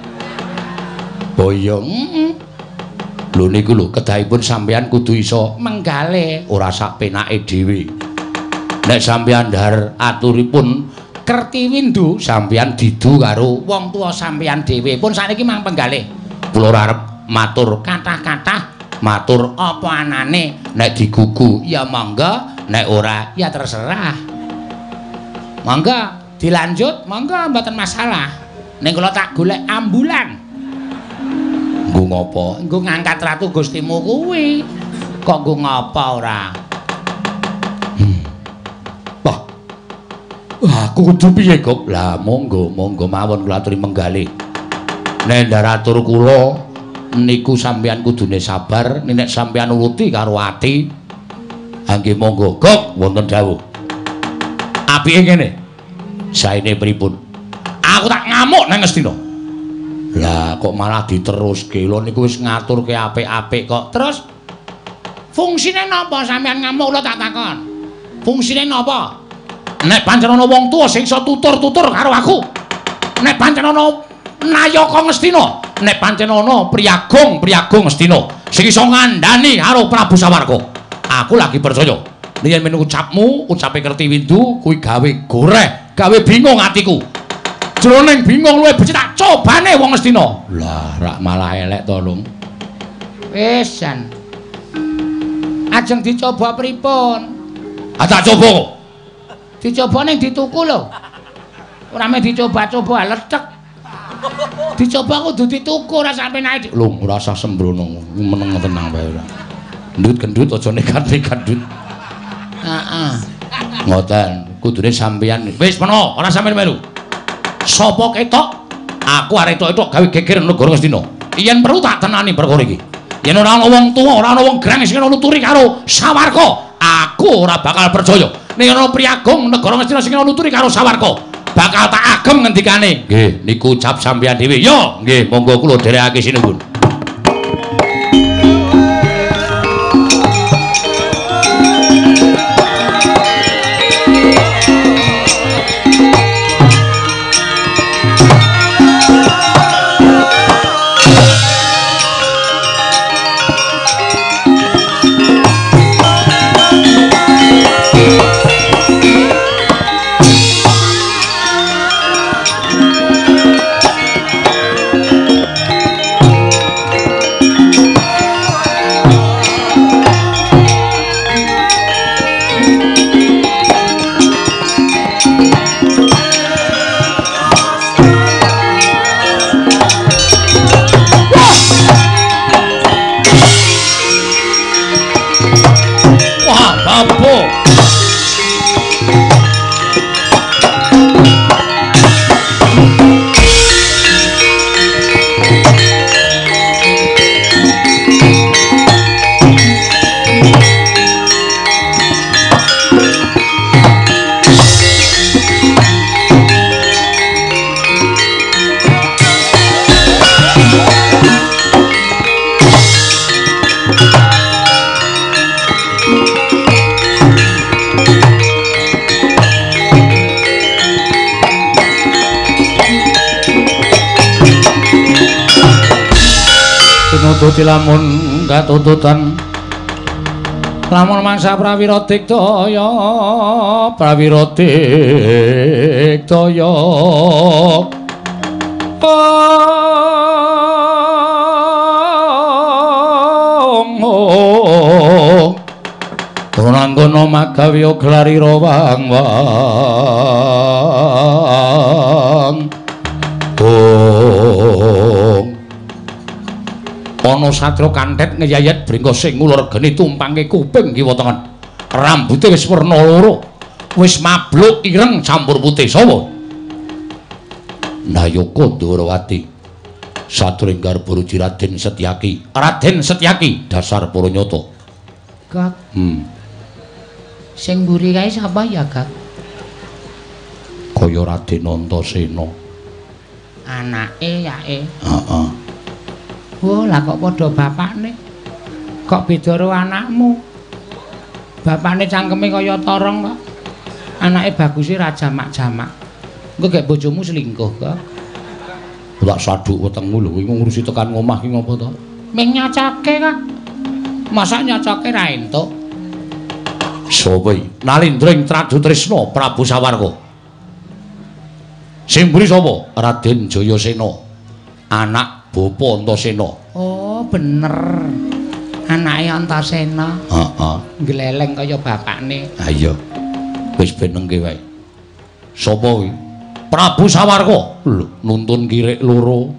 Oh iya. Heeh. Lho niku lho kedahipun sampeyan kudu iso menggale ora sak penake dhewe. Nek sampeyan ndar aturipun Kertiwindu sampeyan didu karo wong tuwa sampeyan dhewe pun sakniki mang penggalih. Kula arep matur Kathah-kathah matur apa anane nek digugu ya monggo, nek ora ya terserah. Monggo dilanjut, monggo mboten masalah. Ning kula tak golek ambulan. nggo ngopo? Nggo ngangkat ratu Gustimu kuwi. Kok nggo ngapa ora? Hmm. Wah. Wah, aku kudu piye, Gop? Lah monggo, monggo mawon kula aturi menggalih. Nek ndaratur kula niku sampeyan kudune sabar, nek sampeyan nuruti karo ati. Nggih monggo, Gop, wonten dawuh. Apike ngene. Saene pripun? Aku tak ngamuk nang Ngastina. Lah kok malah diteruske? Lho niku wis ngaturke apik-apik kok. Terus fungsine napa sampeyan ngamuk kula tak takon? Fungsine napa? Nek pancen ana wong tuwa sing iso tutur-tutur karo aku. Nek pancen ana nayaka Ngastina, nek pancen ana priagung-priagung Ngastina sing iso ngandani karo Prabu Sawarka. Aku lagi percaya. Yen men ucapmu, ucape Kertiwindu kuwi gawe goreh, gawe bingung atiku. Jroning bingung luwih becik tak cobane wong Ngastina. Lah, rak malah elek to, Lung. Wis jan. Ajeng dicoba pripun? Ah tak coba kok. Dicoba ning dituku lho. Ora me dicoba-coba lecek. Dicoba kudu dituku ora sampe naik. Lung, ora usah sembrono, meneng tenang wae ora. Ndut gendut aja nekat-nekat ndut. Heeh. Ngoten, kudune sampeyan. Wis meno, ora sampeyan melu. Sapa ketok? Aku arep etok-etok gawe geger negara Ngastina. Yen perlu tak tenani perkara iki. Yen ora ana wong tuwa, ora ana wong grang sing nuturi karo Sawarka, aku ora bakal percaya. Nek ana priagung negara Ngastina sing nuturi karo Sawarka, bakal tak agem ngendikane. Nggih, niku ucap sampeyan dhewe. Yo, nggih, monggo kula dherekake sinuwun. Nututi lamun katuntutan lamun mangsa prawira digdaya prawira digdaya Ranggana magawi glarira wang-wang ana satra kanthet ngeyayet bringka sing ngulur geni tumpangke kuping kiwa tengen rambute wis werna loro wis mabluk ireng campur putih sapa Nayaka Ndarawati satring garba ruji Raden Setyaki Raden Setyaki dasar para nyata Gak hmm sing mburi kae sapa ya Gak kaya Raden Antasena anake yake heeh oh lah kok padha bapakne kok beda karo anakmu Bapakne cangkeme kaya torong kok. Anake baguse ra jamak-jamak. Engko gek bojomu selingkuh kok. Tak saduk wetengmu lho, kowe ngurusi tekan ngomah ki ngopo to? Ming nyocoke kok. Masa nyocoke ra entuk? Sapa iki? Nalindring Tradu Trisna Prabu Sawarka. Sing mburi sapa? Raden Jayasena. Anak Bapa Antasena. Oh, bener. Anake Antasena. Heeh. Gleleng kaya bapakne. Ha iya. Wis benengke wae. Sapa kuwi? Prabu Sawarka. Lho, nuntun kirik loro.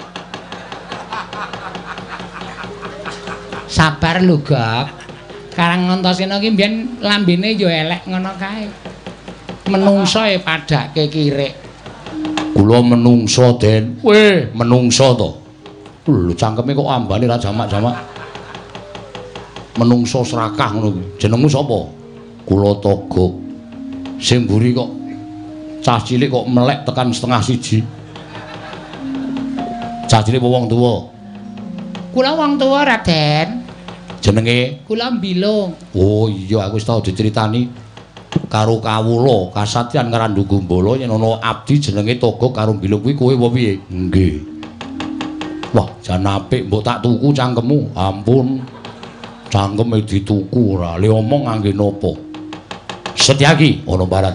Sabar lho, Gak. Karang Antasena ki mbiyen lambene ya elek ngono kae. Menungso e padhake kirik. Kula menungso, Den. Weh, menungso to. Lho, cangkeme kok ambane ra jamak-jamak. Menungso serakah ngono kuwi. Jenengmu sapa? Kula Toga. Sing mburi kok cah cilik kok melek tekan setengah siji. Cah cilik wong tuwa. Kula wong tuwa, Raden. Jenenge Kula Mbilung. Oh iya aku wis tau diceritani karo kawula kasatyan Ngrandu Gumbala yen ana abdi jenenge Toga karo Mbilung kuwi kowe apa piye? Nggih. Wah, jan apik mbok tak tuku cangkemmu. Ampun. Cangkeme dituku ora. Le omong ngangge napa? Setyaki ana barat.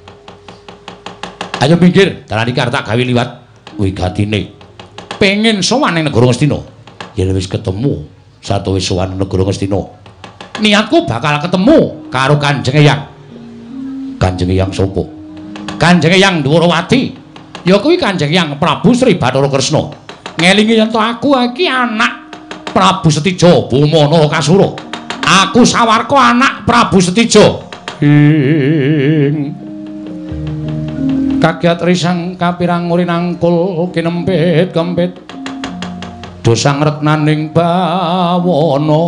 Ayo pinggir, dalan iki tak gawe liwat wigatine. Pengen sowan ning negara Ngastina. Yen wis ketemu satu wis sowan negara Ngastina. Niatku bakal ketemu karo Kanjeng Eyang. Kanjeng Eyang sapa? Kanjeng Eyang Dwarawati. Ya kuwi Kanjeng Eyang Prabu Sri Bathara Kresna. Ngelingi yen to aku iki anak Prabu Setija Bama Narakasura. Aku Sawarka anak Prabu Setija. Ing kagiat risang kapirang urinangkul kinempit kempit dosang retnaning bawana.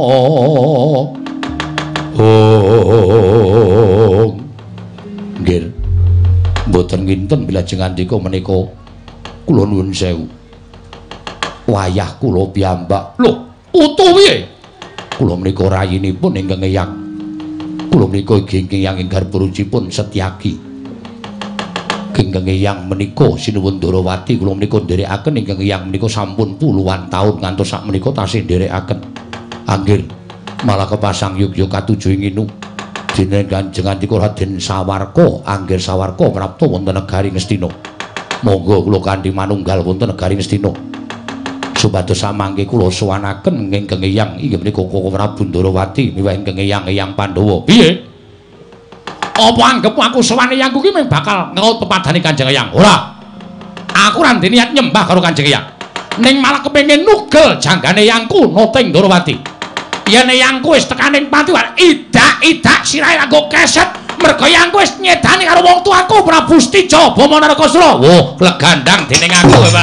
Oh nggih mboten nginten bilajeng andika menika kula nuwun sewu wayah kula piyambak lho utuh piye kula menika rayinipun ingkang Eyang kula menika ingkang Eyang ing garbarujipun Setyaki ingkang Eyang menika sinuwun Dwarawati kula menika nderekaken ingkang Eyang menika sampun puluhan taun ngantos sak menika tasih nderekaken anggir malah kepasang yugya katujuh inginu dene Kanjeng Andika Raden Sawarka anggir Sawarka prapta wonten negari Ngastina monggo kula kanthi manunggal wonten negari Ngastina supados samangke kula sowanaken ingkang Eyang inggih menika Koko Prabu Dwarawati miwah ingkang Eyang Eyang Pandhawa piye apa anggepmu aku sowan Eyangku ki mung bakal ngaut pepadane Kanjeng Eyang ora aku ra niat nyembah karo Kanjeng Eyang ning malah kepengin nugel janggane Eyangku Noting Dwarawati yen Eyangku wis tekaning pati war idak-idak sirahe kanggo keset merga Eyangku wis nyedani karo wong tuaku Prabu Setija Bama Narakasura woh legandang dening aku Bapak.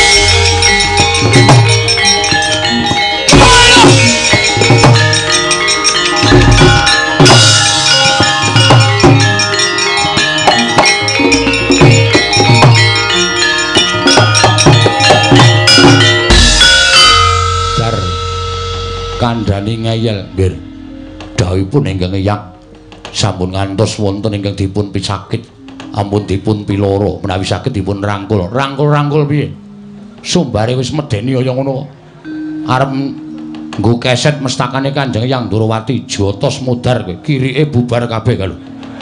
Kandhani ngeyel nggih dawuhipun ingkang Eyang sampun ngantos wonten ingkang dipun pisakit ampun dipun piloro menawi saged dipun rangkul rangkul-rangkul piye sumbare wis medeni kaya ngono arep nggo keset mestakane Kanjeng Eyang Dwarawati jotos modar kowe kirike bubar kabeh kalau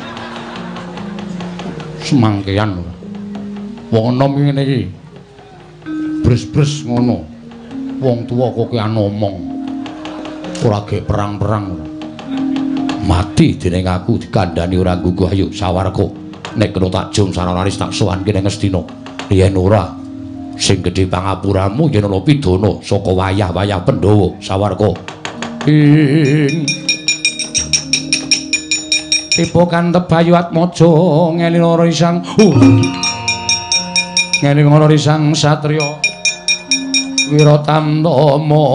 semangkean wong enom ngene iki bres-bres ngono wong tuwa kok ki anomong ora gek perang-perang mati dening aku dikandhani ora guguh ayo Sawarka nek kena tak jung saranaris tak sowanke ning Ngastina yen ora sing gedhe pangapuramu yen ana pidana saka wayah-wayah Pandhawa Sawarka ing tiba kantep Bayu Atmaja ngelinara risang uh. ngelinara risang satriya Wiratamtama.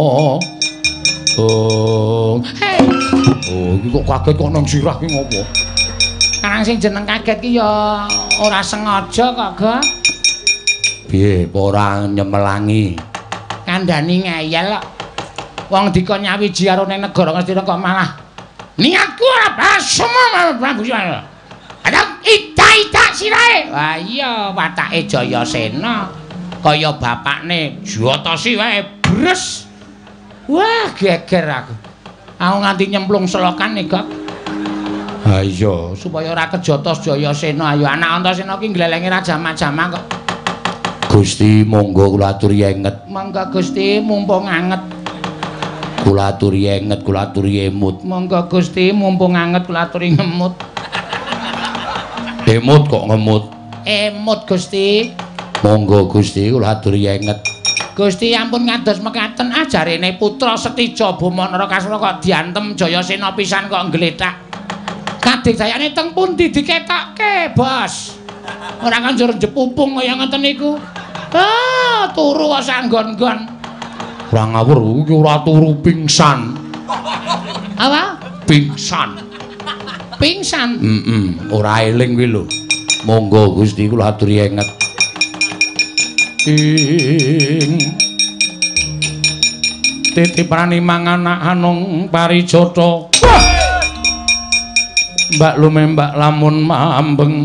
Oh. Hei. Oh, iki kok kaget kok nang sirah ki ngopo? Karang sing jeneng kaget ki ya ora sengaja kok, Gak. Piye, ora nyemelangi. Kandhani ngeyel kok. Wong dikon nyawiji karo ning negara Ngastina kok malah Niatku ora basma Prabu Jaya. Adang ida-ida sirahe. Wah iya watake Jayasena kaya bapakne Jatasi wae bres. Wah geger aku. Aku nganti nyemplung selokan nek. Ha iya, supaya ora kejotos Jayasena ayo anak Antasena ki glelenge ra jama-jama kok. Gusti monggo kula aturi enget. Monggo Gusti mumpung anget. Kula aturi enget, kula aturi emut. Monggo Gusti mumpung anget kula aturi ngemut. Emut kok ngemut? Emut Gusti. Monggo Gusti kula aturi enget. Gusti ampun ngados mekaten ajarene putra Setija Bamanara Kasura kok diantem Jayasena pisan kok nggletak. Kadigdayane teng pundi diketokke, Bos? Ora kanjur jepupung kaya ngoten niku. Ah, turu kok sanggon-gon. Ora ngawur iki ora turu pingsan. Apa? Pingsan. Pingsan. Heeh, ora eling kuwi lho. Monggo Gusti kula aturi enget. Ing titiprani mangan anung parijata. Mbak lume mbak lamun mambeng.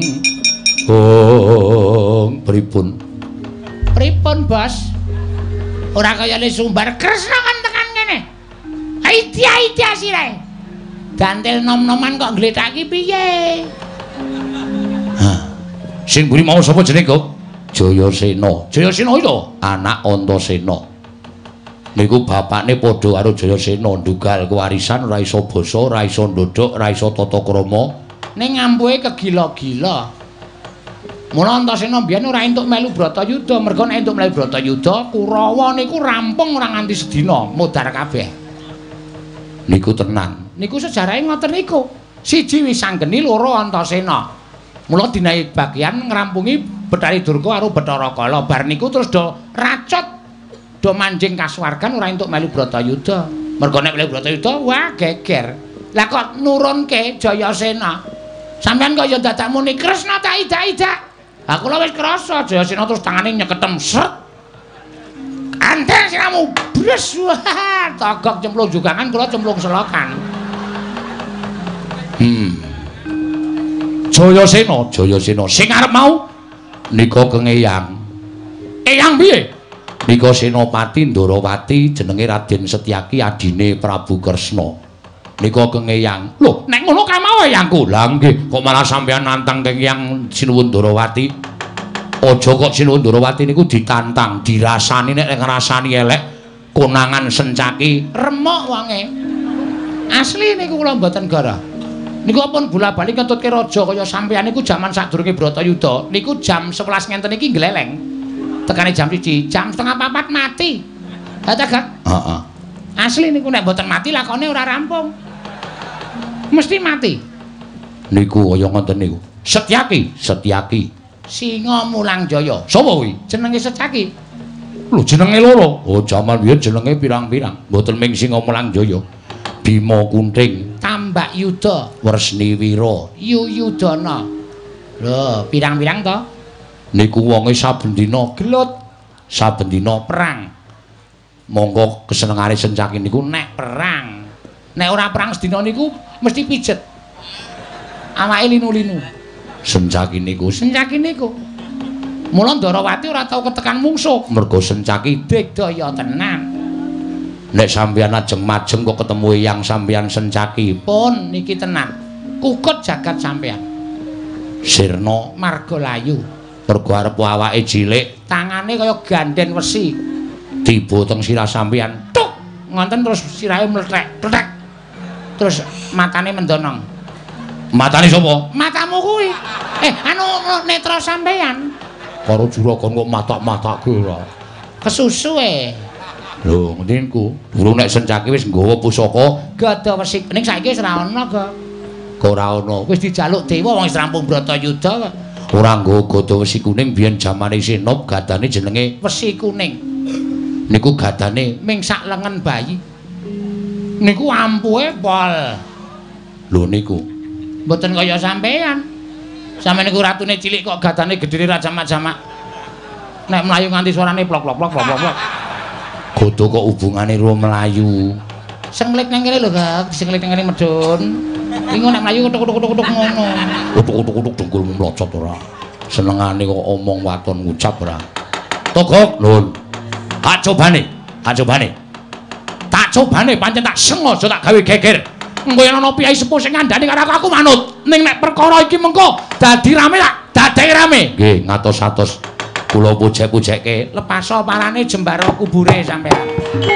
Oh, pripun? Pripun, Bos? Ora kaya le sumbar Kresna kan tekan kene. Aitia-aitia sirahe. Gantil nom-noman kok ngletak ki piye? Hah. Sing mburi mau sapa jenenge, Kok? Jayasena. Jayasena itu anak Antasena. Niku bapakne padha karo Jayasena ndugal kewarisan ora iso basa, ora iso ndodhok, ora iso tata krama. Ning ngampuhe kegila-gila. Mula Antasena mbiyen ora entuk melu Bratayuda, merga nek entuk melu Bratayuda, Kurawa niku rampung ora nganti sedina, mudhar kabeh. Niku tenan. Niku sejarahe ngoten niku. Siji Wisanggeni, loro Antasena. Mula dinae bagian ngrampungi Bathari Durga karo Bathara Kala. Bar niku terus do racot do manjing kasuwargan ora entuk melu Bratayuda. Merga nek melu Bratayuda wah geger. Lah kok nurunke Jayasena. Sampeyan kok ya dadak muni Kresna tak ida-ida. Aku lho wis krasa Jayasena terus tangane nyeketem sret. Anteng siramu bres wah togok cemplung jugangan kula cemplung selokan. Hmm. Jayasena, Jayasena sing arep mau nika kengeyang. Eyang piye? Nika Senopati Ndarawati jenenge Raden Setyaki adine Prabu Kresna. Nika kengeyang. Lho, nek ngono ka mau eyangku. Lah nggih, kok malah sampeyan nantang kengeyang Sinuwun Ndarawati. Aja kok Sinuwun Ndarawati niku ditantang, dirasani nek ngrasani elek konangan Sencaki Remok wonge. Asli niku kula mboten garah. Niku pun bola-bali ngetutke raja kaya sampeyan niku jaman sadurunge Bratayuda. Niku jam sewelas ngenten iki gleleng. Tekane jam siji, jam setengah papat mati. Ha ta, Gak? Heeh. Asli niku nek mboten mati lakone ora rampung. Mesti mati. Niku kaya ngoten niku. Setyaki, Setyaki. Singa Mulang Jaya. Sapa kuwi? Jenenge Setyaki. Lho jenenge loro. Oh, jaman biyen jenenge pirang-pirang. Mboten ming Singa Mulang Jaya. Bima Kunting, Tambak Yuda, Wresni Wira, Yuyudana. Lho, pirang-pirang to? Niku wonge saben dina Gelut, saben dina perang. Monggo kesenengane Sencaki niku Nek perang. Nek ora perang sedina niku mesti pijet. Awake linu-linu. Sencaki niku, Sencaki niku. Mula Ndarawati ora tau ketekan mungsuh. merga Sencaki Digdaya tenan. nek sampeyan ajeng majeng kok ketemu Eyang sampeyan Sencaki. Pun niki tenan. Kukut jagat sampeyan. Sirna Margalayu. mergo arep awake cilik, Tangane kaya gandhen wesi. tiba teng sirah sampeyan. Tuk, ngonten terus sirahe mlethek, kletek. Terus matane mendonong. Matane sapa? Matamu kuwi. Eh, anu netra sampeyan. Karo juragan kok matak-matake ora. Kesusu e. Lho, ngentinku. Durung nek Sencaki wis nggawa pusaka, Gada wesi. Ning saiki wis ora ana, Ga. kok ora ana. Wis dijaluk dewa wong wis rampung Bratayuda kok. Ora nggawa gada wesi kuning biyen jamane Sinop gadane jenenge Wesi kuning. niku gadane Ming sak lengen bayi. Niku ampuhe pol. lho niku. Mboten kaya sampean. Sampeyan niku ratune cilik kok gadane gedhe ra jamak-jamak. Nek mlayu nganti suarane plok plok plok plok plok. Gada kok hubungane ro mlayu. Senglik nang kene lho, Kak. Senglik nang kene medun. Iku nek mlayu kutuk-kutuk-kutuk ngono. Kutuk-kutuk dengkulmu mlocot ora. Senengane kok omong waton ngucap ora. Togok, Nun. Tak cobane, tak cobane. Tak cobane pancen tak sengaja tak gawe geger. Engko yen ana piyai sepuh sing ngandani karo aku manut. Ning nek perkara iki mengko dadi rame tak dadek rame. Nggih, ngatos-atos kula pujek-pujekke. Lepaso parane jembaro kubure sampean.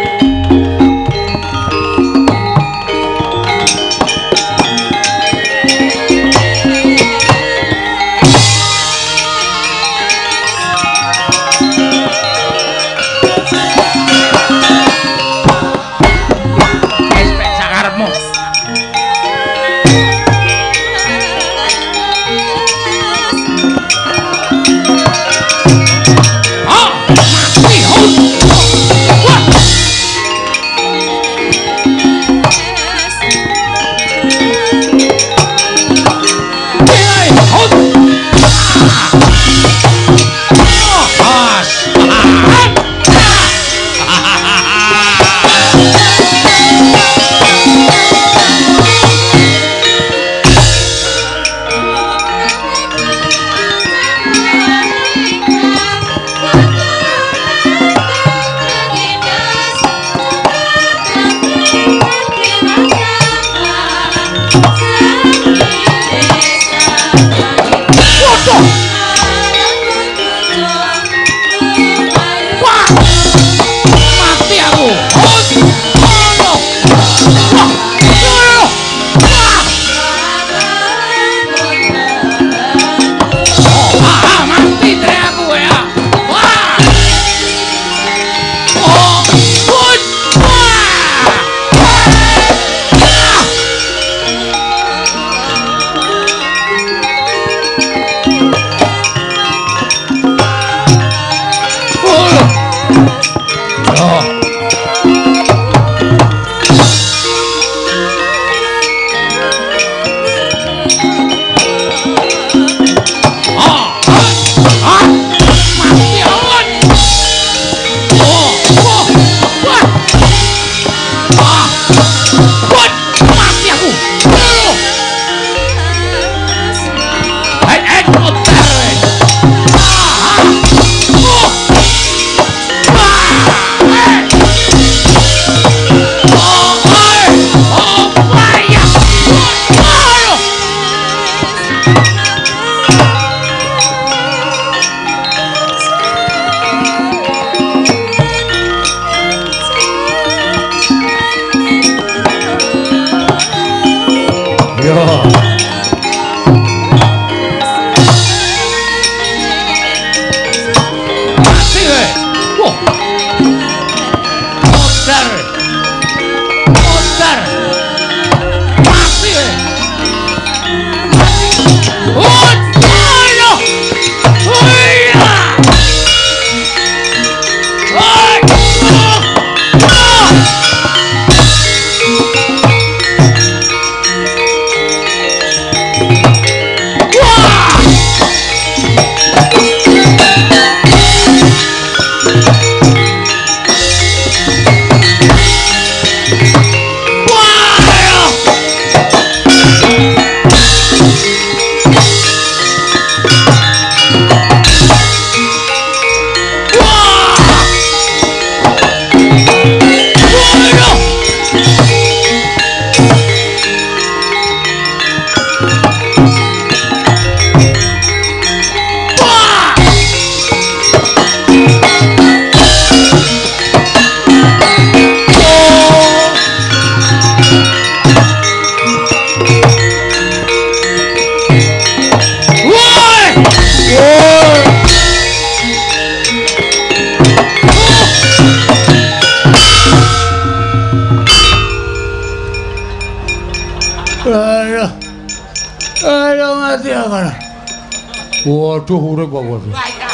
Waduh urip kok waduh.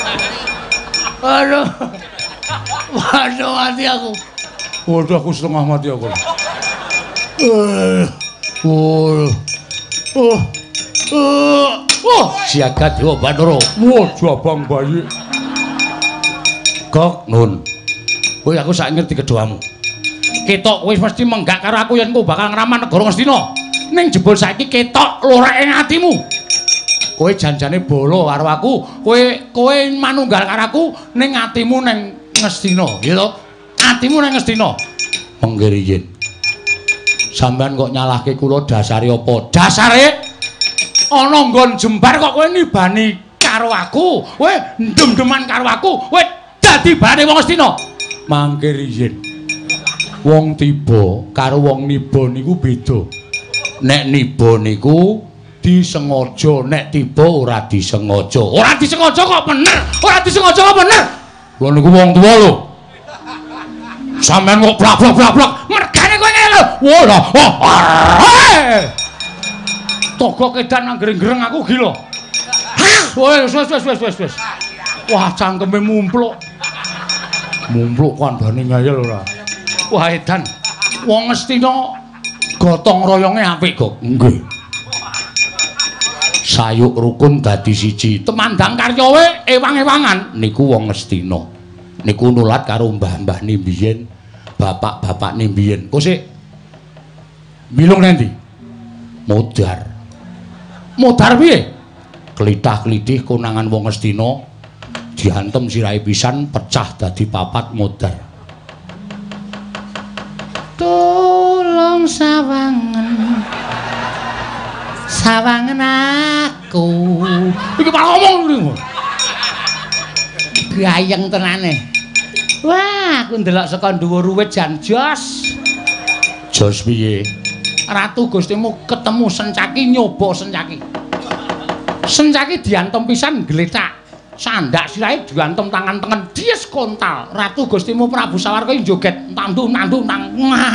Aduh. Waduh mati aku. Waduh aku setengah mati aku. Uh. Oh. Oh. Oh, Jagat Dewa Bathara. Waduh abang bayi. Kok Nun. Kowe aku sak ngerti kedoamu. Ketok wis mesti menggak karo aku yen kowe bakal ngraman negara Ngastina. Ning jebul saiki ketok lorek ing atimu. Kowe janjane bolo karo aku, kowe kowe manunggal karo aku ning atimu ning Ngastina, ya to? Atimu ning Ngastina. Mengke riyen. Sampeyan kok nyalahke kula dasare apa? Dasare ana nggon jembar kok kowe nibani karo aku. Kowe ndem-deman karo aku. Kowe dadi bane wong Ngastina. Mangke riyen. Wong tiba karo wong niba niku beda. Nek niba niku disengaja, nek tiba ora disengaja. Ora disengaja kok bener. Ora disengaja kok bener. Lha niku wong tuwa lho. Sampeyan kok blak-blak-blak. Mergane kowe ngene lho. Wah lho. Togo kedan nang greng-greng aku gila. Wes wes wes wes wes wes. Wah cangkeme mumpluk. Mumpluk kandhane ngayel ora. Wah edan. Wong Ngastina gotong royonge apik kok. Nggih. Sayuk rukun dadi siji. Temandang karyawe ewang-ewangan niku wong Ngastina. Niku nulat karo mbah-mbahne mbiyen, bapak-bapakne mbiyen. Kok sik milung nendi? Modar. Modar piye? Klitah-klitih konangan wong Ngastina diantem sirahe pisan pecah dadi papat modar. Tulung sawangen. Sawangen aku. Iki malah ngomong niku. Gayeng tenane. Wah, aku ndelok saka dhuwur wit jan jos. Jos piye? Ratu Gustimu ketemu Sencaki nyoba Sencaki. Sencaki diantem pisan gletak. Sandak sirahe diantem tangan tengen dies kontal. Ratu Gustimu Prabu Sawarka joget tandu-tandu nang.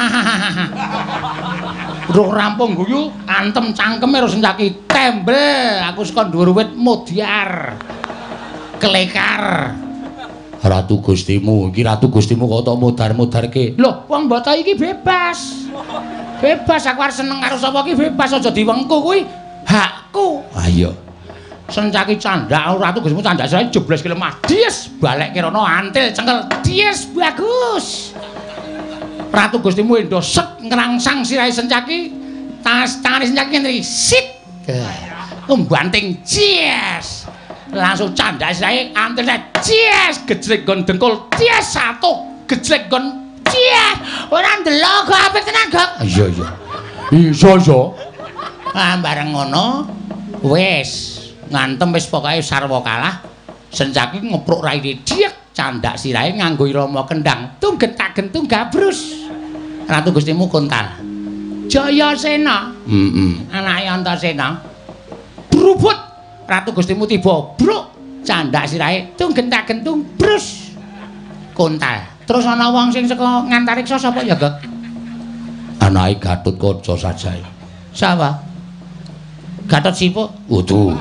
Durung rampung guyu, antem cangkeme karo Sencaki. Tembel aku saka dhuwur wit modiar. Kelekar. Ratu Gustimu, iki Ratu Gustimu kok tok modar-modarke. Lho, wong mbata iki bebas. Bebas aku arep seneng karo sapa iki bebas aja diwengku kuwi hakku. Ha iya. Sencaki candak Ratu Gustimu candak saya jebles ki lemah. Dies balik kirono antil cengkel. Dies bagus. Ratu Gustimu endo set ngrangsang sirahe Sencaki. Tas tangane Sencaki ngene iki. Sit. Umbanting cies. Langsung candak sirahe antil cies gejrek gon dengkul. Cies satu gejrek gon cies. Ora ndelok kok apik tenan, Gok. Iya iya. Iso iso. Ah bareng ngono wis ngantem wis pokoke sarwa kalah. Sencaki ngepruk raine diek candak sirahe nganggo irama kendang. Tunggetak gentung gabrus. Ratu Gustimu kontal. Jayasena. Heeh. Anake Antasena. Brubut. Ratu Gustimu tiba bruk candak sirahe tunggetak gentung brus. Kontal. Terus ana wong sing saka Ngantariksa sapa ya, Gek? Anake Gatotkaca Sajae. Sapa? Gatot Sipuk. Wudu.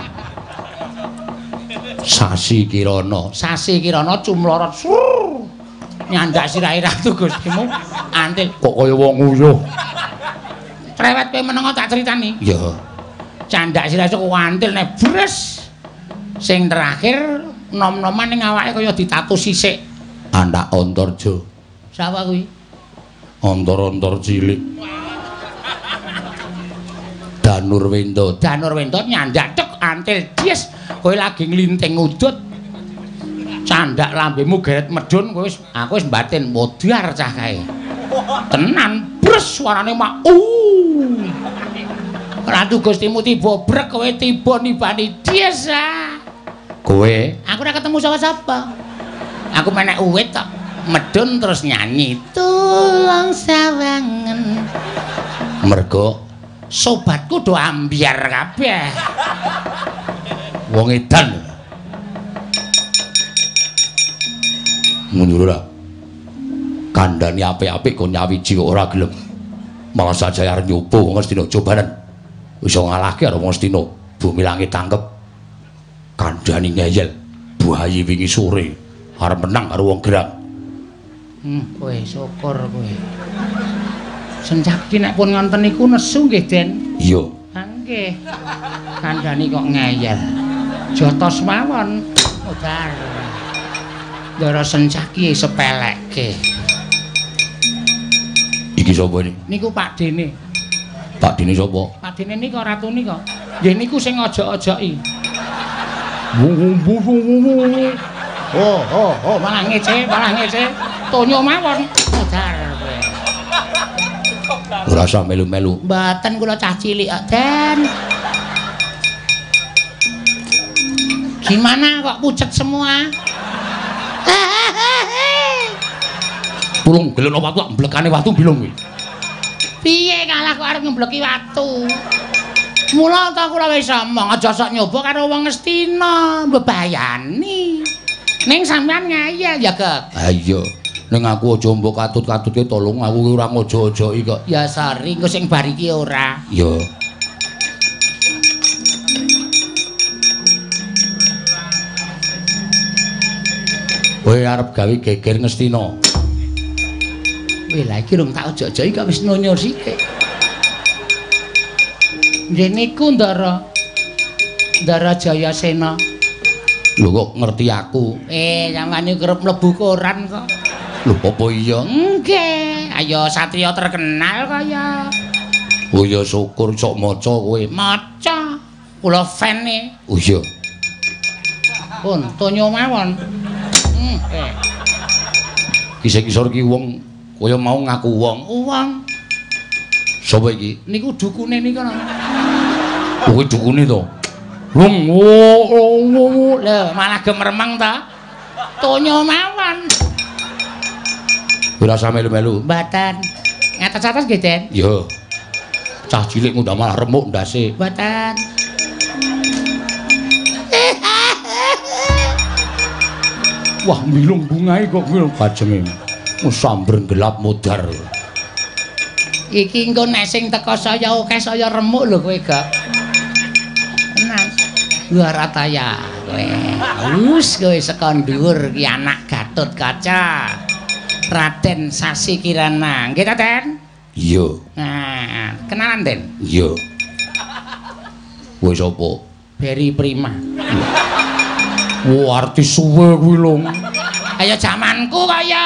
Sasi Kirana. Sasi Kirana cumlorot. Nyandak sirahe Ratu Gustimu antil kok kaya wong uyuh. Trewet kowe menengo tak critani. Iya. Candak sirahe kok antil nek bres. Sing terakhir nom-noman ning awake kaya ditatu sisik. Anak Antarja. Sapa kuwi? Antar-antar cilik. Danurwenda. Danurwenda nyandak tek antil dies. Kowe lagi nglinting udut. Candak lambemu geret medun kowe wis aku wis batin modar cah kae. Tenan bres suarane mak. Uh. Ratu Gustimu tiba brek kowe tiba nibani dies. Kowe? Aku ora ketemu sapa-sapa. Aku menek uwit tok. Medun terus nyanyi. Tulung sawangen. Mergo sobatku do ambyar kabeh. Wong edan. Ngono ora. Kandhane apik-apik kok nyawiji kok ora gelem. Malah sajaya arep nyoba wong Ngastina cobanan. Iso ngalahke karo wong Ngastina. Bumi langit tangkep. Kandhane ngeyel. Buayi wingi sore arep menang karo wong Gerang. Hmm, kowe syukur kowe. Sencaki nek pun ngonten niku nesu nggih, Den. Iya. Ha nggih. Kandhane kok ngeyel. Jotos mawon. Modar. Ndara Sencaki sepelekke. Iki sapa iki? Niku Pak Dene. Pak Dene sapa? Pak Dene nika ratu nika. Nggih niku sing ojok-ojoki. Oh, oh, oh, malah ngece, malah ngece. Tonyo mawon. Dar kowe. Ora usah melu-melu. Mboten kula cah cilik kok, Den. Gimana kok pucet semua? Tulung gelono watu mblekane watu bilung kuwi. Piye kalah kok arep ngembleki watu? Mula ta kula wis omong aja sok nyoba karo wong Ngastina, mbebayani. Ning sampean ngayal ya, Gek. Ha iya. Ning aku aja mbok katut-katutke tolong aku ki ora ngojo-ojoki kok. Ya sorry, engko sing bar iki ora. Ya. Kowe arep gawe geger Ngastina. Weh lah iki rung tak ojo-ojoki kok wis nonyo sithik. Nggih niku Ndara. Ndara Jayasena. Lho kok ngerti aku? Eh, sampeyan iki kerep mlebu koran kok. Lho apa iya? Nggih, ayo satriya terkenal kaya. Oh ya syukur sok maca kowe. Maca. Kula fan-e. Oh iya. Pun tonyo mawon. Hmm, eh. Kisah-kisah iki wong kaya mau ngaku wong. Wong. Sapa iki? Niku dukune niku. Kowe dukune to. Wong wo lho malah gemermeng ta. Tonyo mawon. Ora usah melu-melu. Mboten. Ngatos-atos nggih, Den? Ya. Cah cilik ngundang malah remuk ndase. Mboten. Wah, milung bungae kok ngono bajeme. Samber gelap modar. Iki engko nek sing teko saya akeh saya remuk lho kowe, Gak. Tenan. Warataya kowe. Wus kowe saka dhuwur ki anak Gatut Kaca. Raden Sasi Kirana. Nggih ta, Den? Iya. Nah, kenalan, Den? Iya. Kowe sapa? Beri Prima. Oh, artis suwe kuwi lho. Kaya jamanku kaya.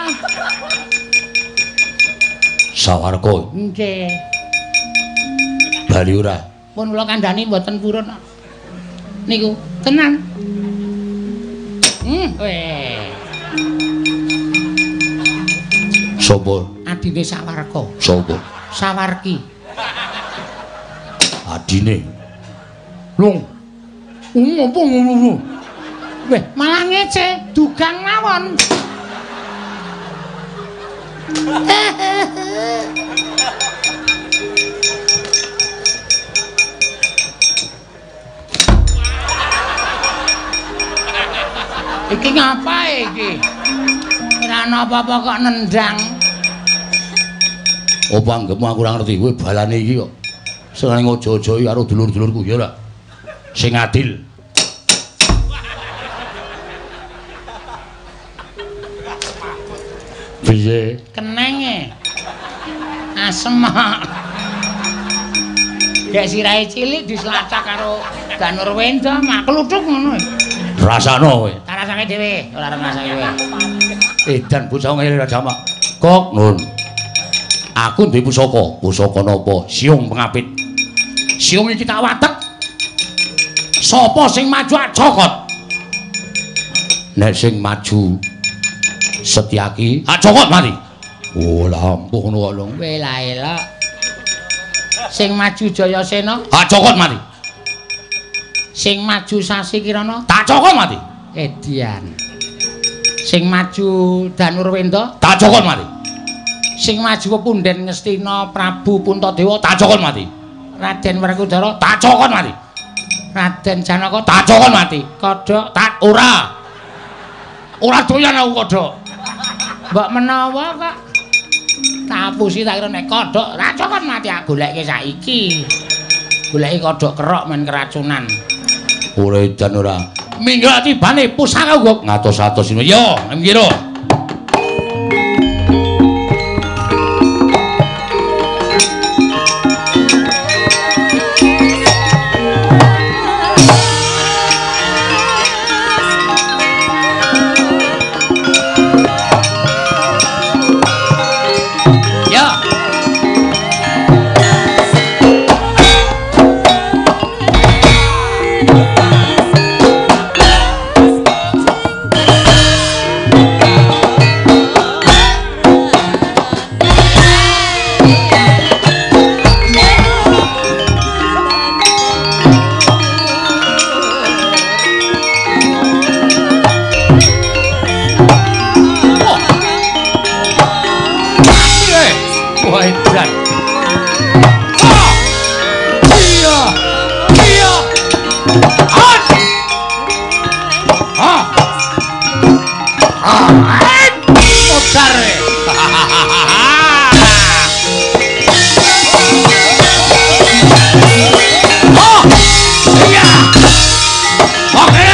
Sawarga. Nggih. Bali ora. Pun kula kandhani mboten purun. Niku tenan. Hmm, weh. Sapa? Adine Sawarga. Sapa? Sawarki. Adine. Lung. Um apa ngono? Weh, malah ngece, dugang mawon. Iki ngapa iki? Ora ana apa-apa kok nendang. Apa anggapmu aku ora ngerti kowe balane iki kok. Seneng ojo-ojoki karo dulur-dulurku ya ora. Sing adil. Piye? Kenenge. Asem. Gek sirahe cilik dislacak karo Danur Wenda mak kluthuk ngono. Rasakno kowe. Tak rasake dhewe, ora rasake kowe. Edan bocah ngene ra jamak. Kok nun. Aku duwe pusaka. Pusaka napa? Siung pengapit. Siung iki tak watek. Sapa sing maju acokot? Nek sing maju Setyaki, acokot mati. Oh, lampuh ngono kok lho. Kowe la elok. Sing maju Jayasena, Acokot mati. sing maju Sasi Kirana, Tak cokot mati. Edian. Sing maju Danur Wenda, Tak cokot mati. sing maju Pepunden Ngastina Prabu Puntadewa, Tak cokot mati. Raden Werkudara, Tak cokot mati. Raden Janaka, Tak cokot mati. Kodhok, Tak ora. Ora doyan aku kodhok. mbok menawa kok. Tak apusi tak kira nek kodhok, ra cokot mati aku golekke saiki. Goleki kodhok kerok men keracunan. Ora edan ora. Minggu tibane pusaka kok ngatos-atos yo, ngira. Modar. Oh, iya. Oke.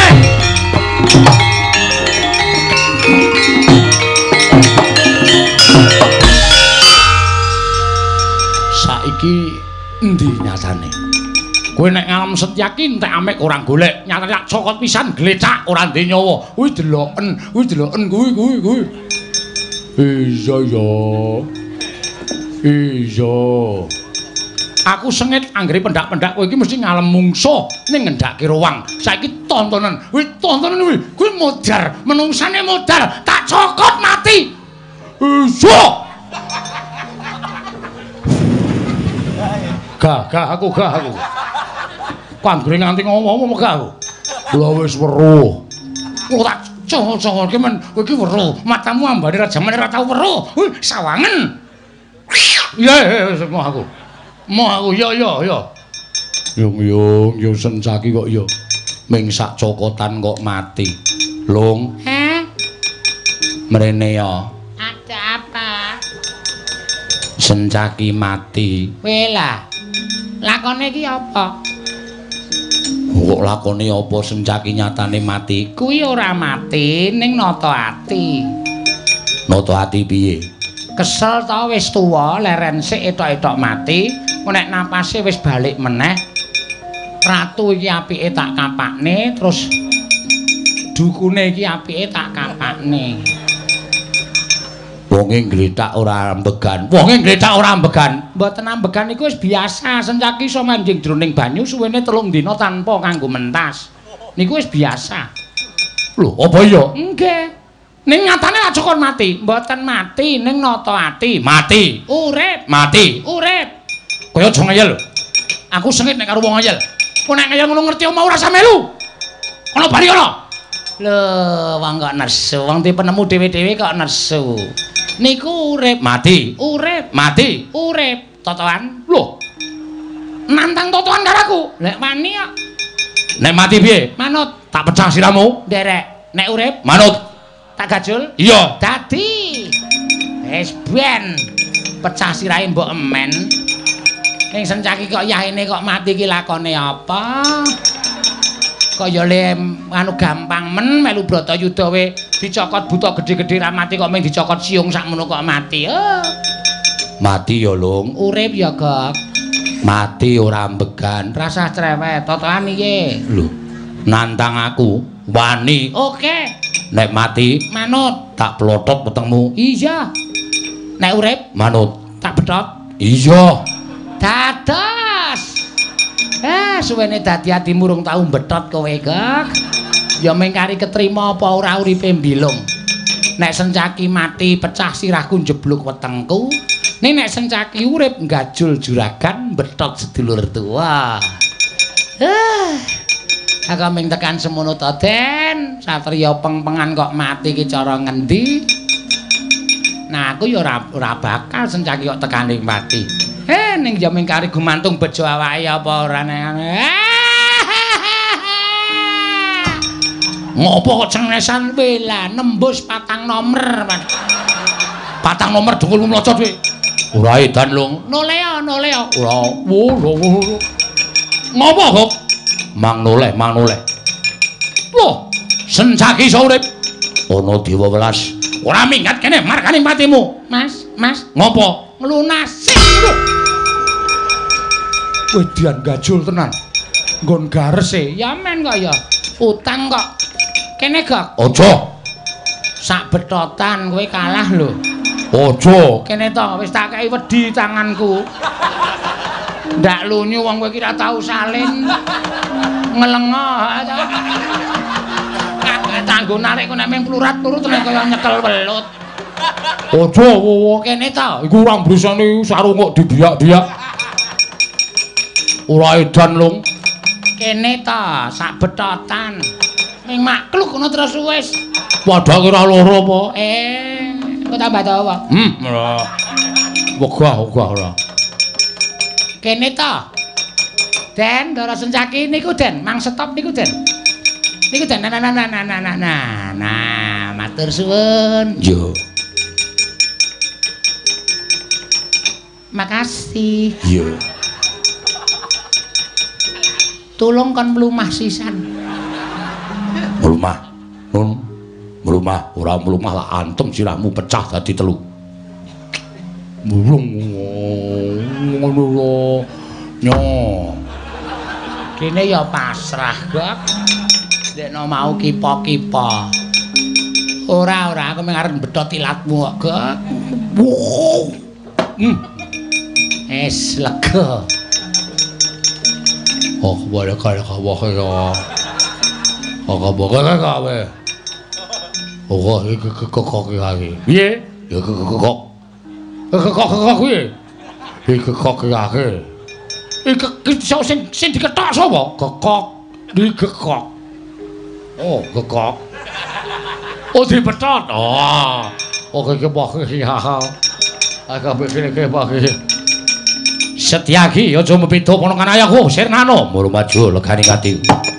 Saiki endi nyatane? Kowe nek ngalem Setyaki entek amek ora golek, nyata cokot pisan glecak ora ndek nyawa. Kuwi deloken, kuwi deloken kuwi kuwi kuwi. Iya ya. Iya. Aku sengit anggere pendak-pendak kowe iki mesti ngalem mungsuh ning ngendhake ruang. Saiki tontonan. Kuwi tontonan kuwi. Kuwi modar, menungsane modar, tak cokot mati. Iya. Gah, gah aku gah aku. Kanggre nganti ngomong-ngomong gak aku. Lha wis weruh. Kok tak cocok-cocoke men kowe iki weruh. Matamu ambane ra jamane ra tau weruh. Wih, sawangen. Ya, wis mau aku. Mau aku ya ya ya. Yung yung yo Sencaki kok yo. Ming sak cokotan kok mati. Lung. Heh. Mrene ya. Ada apa? Sencaki mati. Wela. Lakone iki apa? Kok lakone apa Sencaki nyatane mati? Kuwi ora mati ning nata ati. Nata ati piye? Kesel ta wis tuwa, leren sik etok-etok mati, nek napase wis balik meneh. Ratu iki apike tak kapakne, terus dukune iki apike tak kapakne. Wonge ngletak ora ambegan. Wonge ngletak ora ambegan. Mboten ambegan iku wis biasa. Sencaki iso manjing jroning banyu suwene telung dina tanpa kanggo mentas. Niku wis biasa. Lho, apa iya? Nggih. Ning nyatane lak cokon mati. Mboten mati ning nata ati. Mati. Urip. Mati. Urip. Kaya aja ngeyel. Aku sengit nek karo wong ngeyel. Kok nek ngeyel ngono ngerti omah ora usah melu. Ana bari ana. Lho, wong kok nesu. Wong di penemu dhewe-dhewe kok nesu. Niku urip mati, urip mati, urip totoan. Lho. Nantang totoan karo aku. Lek wani kok. Nek mati piye? Manut. Tak pecah siramu. Nderek. Nek urip manut. Tak gajul? Iya. Dadi. Wis ben. Pecah sirahe mbok emen. Ning Sencaki kok yahene kok mati iki lakone apa? Kaya le anu gampang men melu Bratayuda we dicokot buta gedhe-gedhe ra mati kok mung dicokot siung sakmono kok mati. Oh. Mati ya, Lung. Urip ya, Gok. Mati ora ambegan. Rasah cerewet, totoan iki. Lho, nantang aku, wani. Oke. Nek mati, manut. Tak plotot wetengmu. Iya. Nek urip, manut. Tak betot. Iya. Dados. Eh, suwene dadi atimu rung tau betot kowe, Gok. Ya mung kari ketrima apa ora uripe mbilung. Nek Sencaki mati pecah sirahku njebluk wetengku. Ning nek Sencaki urip gajul juragan betot sedulur tua. Eh. Aku mung tekan semono to, Den. Satriya peng-pengan kok mati ki cara ngendi? Nah, aku ya ora ora bakal Sencaki kok tekane mati. Eh, ning ya mung kari gumantung bejo awake apa ora nene. Ngopo kok cengesan wela nembus patang nomor. Patang nomor dungkulmu mlocot kowe. Ora edan, Lung. Nolea, nolea. Ora. Wo, wo. Ngopo, Kok? Mang noleh, mang noleh. Loh, Sencaki iso urip. Ana dewa welas. Ora minggat kene markane patimu. Mas, Mas, ngopo? Nglunasi. Wedian gajul tenan. Nggon garese. Ya men kok ya. Utang kok. Kene, Gok. Aja. Sak betotan kowe kalah lho. Aja. Kene to wis tak kei wedi tanganku. Ndak lunyu wong kowe iki ora tau salin. Ngelengo to. Kanggo narik kok nek mung plurat turu tenan kaya nyekel welut. Aja wowo kene to. Iku ora mbrisane sarung kok dibiak-biak. Ora edan, Lung. Kene to, sak betotan. Ming makluk ngono terus wis. Padha kira loro apa? Eh, kok tambah dawa. Hmm, ora. Wegah-wegah ora. Kene to. Den, Ndara Sencaki niku, Den. Mang stop niku, Den. Niku jan nah nah nah nah nah nah. Nah, matur suwun. Yo. Makasih. Yo. Tulung kon mlumah sisan. Mlumah. Nun. Mlumah, ora mlumah lah antem sirahmu pecah dadi telu. Mulung ngono lho. Nyo. Kene ya pasrah, Gok. Dekno mau kipo-kipo. Ora ora aku mengarep bedhot ilatmu kok, Gok. Wow. Hmm. Es lega. Oh, boleh kaya kawah ya. Oh, boleh kawe. Oh, iki kekok iki. Piye? Ya kekok. Kekok kekok kuwi. Iki kekok iki. Iki sing sing diketok sapa? Kekok. Digekok. Oh, kekok. Oh, dipethot. Oh. Oh, iki wah iki. Agak begini ke bagi. Setyaki aja mepito ponokan ayahku Sirnano. Mulu maju legani kati.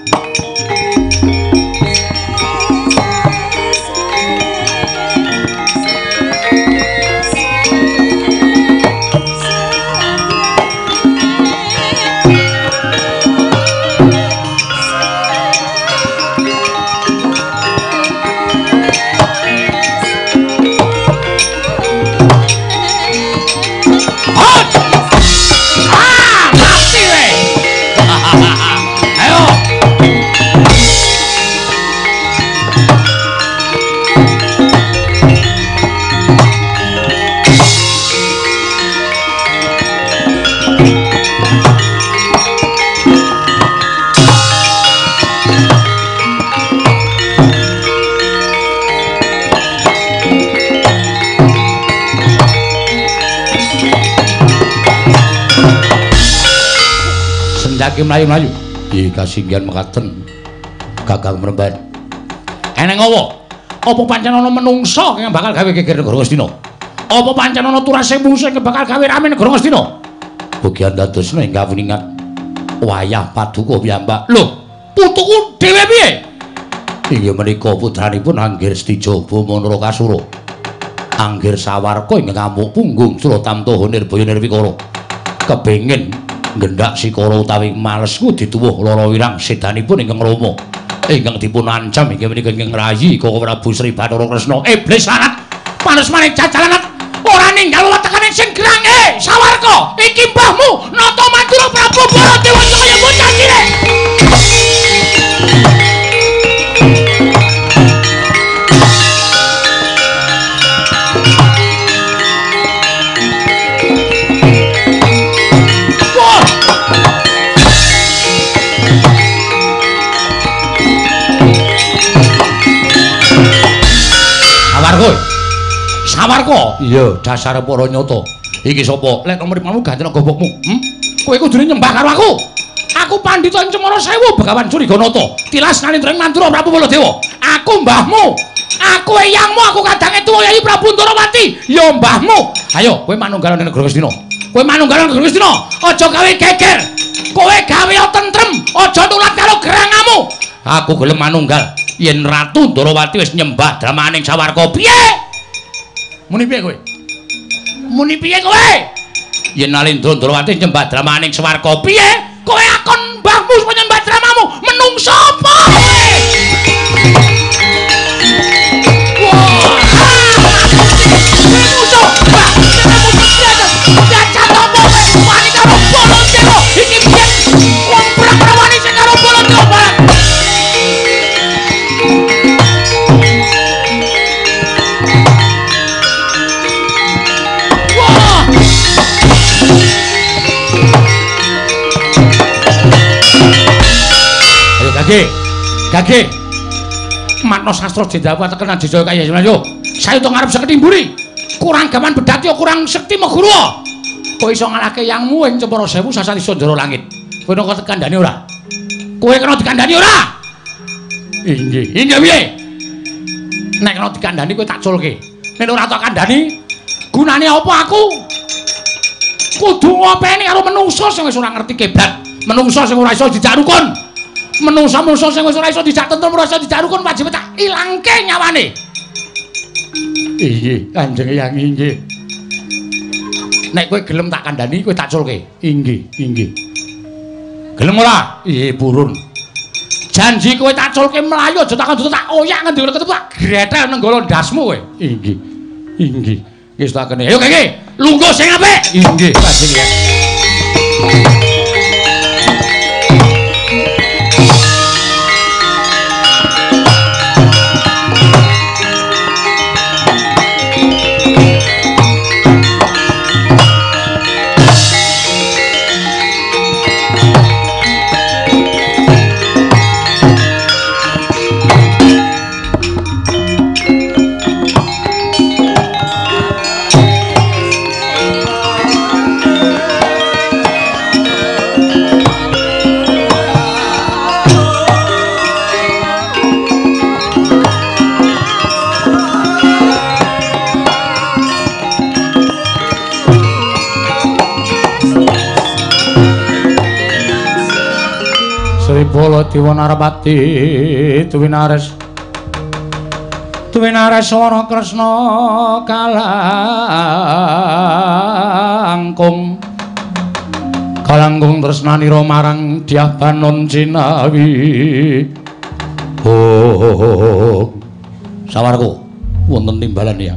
Ki mlayu-mlayu. Iki kasinggihan mekaten. Gagang mremban. Eneng apa? Apa pancen ana menungsa kang bakal gawe geger negara Ngastina? Apa pancen ana turase musuh sing bakal gawe rame negara Ngastina? Bugian dadosna ing kawuningan wayah paduka piyambak. Lho, putuku dhewe piye? Inggih menika putranipun Anggir Stijaba Manara Kasura. Anggir Sawarka ing ngamuk punggung Suratamtaha Nirbaya Nirwikara. Kepengin gendak sikara utawi malesku dituwuh lara wirang sedanipun ingkang Rama ingkang dipun ancam inggih menika ingkang rayi Koko Prabu Sri Bathara Kresna iblis larat panes maning jajalanat ora ninggal wetekaning sing gerang eh Sawarka iki mbahmu Nata Mandura Prabu Baladewa kaya bocah cilik. Sawarka. Sawarka. Iya, dasar para nyata. Iki sapa? Lek nomerimu gantena gobokmu. Hm? Kowe kudune nyembah karo aku. Aku Pandhita Cemara Sewu Begawan Suriganata. Tilas Nalindra Mandura Prabu Baladewa. Aku mbahmu. Aku eyangmu, aku kadange tuwa Yayi Prabu Ndarawati. Ya mbahmu. Ayo, kowe manunggal ning negara Ngastina. Kowe manunggal ning negara Ngastina. Aja gawe geger. Kowe gawe tentrem. Aja nulat karo gerangamu. Aku gelem manunggal. Yen Ratu Ndarawati wis nyembah dramaning Sawarka piye? Muni piye kowe? Muni piye kowe? Yen Nalindra Ndarawati nyembah dramaning Sawarka piye? Kowe akon mbahmu nyembah dramamu menungso apa kowe? Wah! Musuh! Mbah, jenengmu piye? Dacat apa kowe? Wani karo Baladewa. Iki piye? Wong prak-prak wani sing karo Baladewa. Gage, gage. Matno sastra Jendawa tekenan Jaya kaya yo. Saya to ngarep sekti mburi. Kurang gaman bedati kurang sekti Magura. Kowe iso ngalahke yangmu ing Cemara Sewu sasani Sondara Langit. Kowe kok tekandani ora? Kowe kena dikandani ora? Inggih, inggih piye? Nek kena dikandani kowe tak culke. Nek ora tak kandani, gunane apa aku? Kudu ngopeni karo menungso sing wis ora ngerti keblat. Menungso sing ora iso dijak rukun. Menungsa-menungsa sing wis ora iso dijak tentrem ora iso dijak rukun wajib tak ilangke nyawane. Inggih, Kanjeng Hyang inggih. Nek kowe gelem tak kandhani kowe tak culke. Inggih, inggih. Gelem ora? Iye purun. Janji kowe tak culke mlayu aja tak kandha tak oyak ngendi ketemu tak gretel nang nggono ndasmu kowe. Inggih. Inggih. Wis tak kene. Ayo kene. Lungguh sing apik. Inggih, Kanjeng Hyang. Bolo Diwanarpati Tuwinares Tuwinares Wana Kresna kalangkung kalangkung tresnanira marang Dyah Banon Cinawi. Oh sawarku wonten timbalan ya.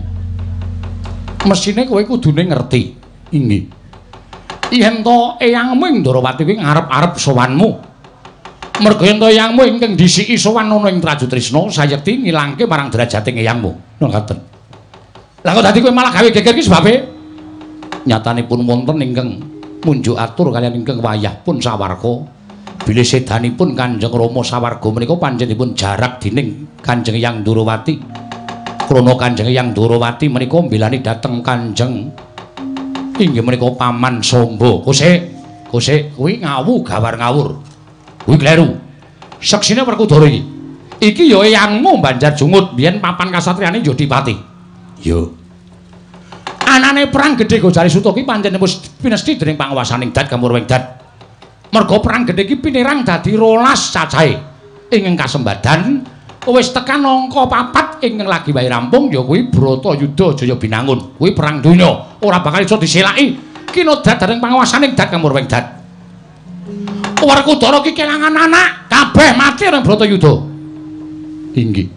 Mesine kowe kudune ngerti. Inggih. Yen to eyangmu ing Ndarawati kuwi ngarep-arep sowanmu. Merga yen to eyangmu ingkang disiki sowan ana ing Trajutrisna sayekti ngilangke marang derajating eyangmu. Ngoten. Lah kok dadi kowe malah gawe geger iki sebabe? Nyatanipun wonten ingkang munjuk atur kaliyan ingkang wayah pun sawarga. Bilih sedanipun Kanjeng Rama sawarga menika panjenenganipun jarak dening Kanjeng Hyang Ndarawati. Krana Kanjeng Hyang Ndarawati menika mbelani dhateng Kanjeng inggih menika Paman Samba. Kosek, kosek kuwi ngawu gawar ngawur. Kuwi kleru. Seksine Werkudara iki. Iki ya eyangmu Banjar Jungut, biyen papan kasatriyane Yodipati. Yo. Anane perang gedhe Gojali Suta ki pancen wis pinesti dening panguwasaning Dat Kamurwengdat. Merga perang gedhe iki pinirang dadi rolas cacahe. Ing kasembadan wis tekan angka papat ingkang lagi wae rampung ya kuwi Bratayuda Jaya Binangun. Kuwi perang donya, ora bakal iso diselaki kinodrat dening panguwasaning Dat Kamurwengdat. Werkudara ki kelangan anak, kabeh mati ning Bratayuda. Inggih.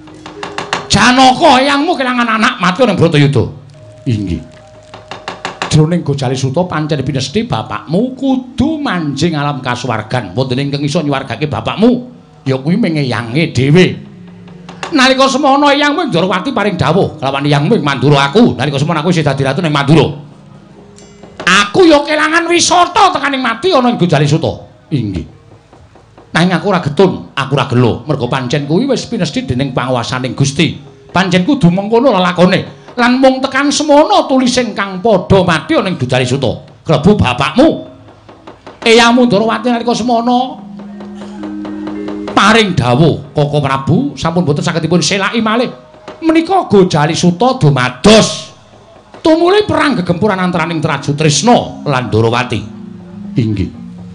Janaka eyangmu kelangan anak, mati ning Bratayuda. Inggih. Jroning Gojali Suta pancen pinesti bapakmu kudu manjing alam kasuwargan. Wonten ingkang iso nyuwargake bapakmu, ya kuwi mengeyange dhewe. Nalika semana eyangmu Ndarawati paring dawuh kelawan eyangmu Mandura aku, nalika semana aku isih dadi ratu ning Mandura. Aku ya kelangan wisata tekaning mati ana ing Gojali Suta. Inggih. Nanging aku ora getun, aku ora gelo, merga pancen kuwi wis pinesti dening panguwasaning Gusti. Pancen kudu mengkono lelakone. Lan mung tekan semono tulising kang padha mati ning Gojali Suta. Klebu bapakmu. Eyangmu Ndarawati nalika semono paring dawuh, Koko Prabu sampun boten saged dipun selaki malih. Menika Gojali Suta dumados tumuli perang gegempuran antaraning Trajutrisna lan Ndarawati. Inggih.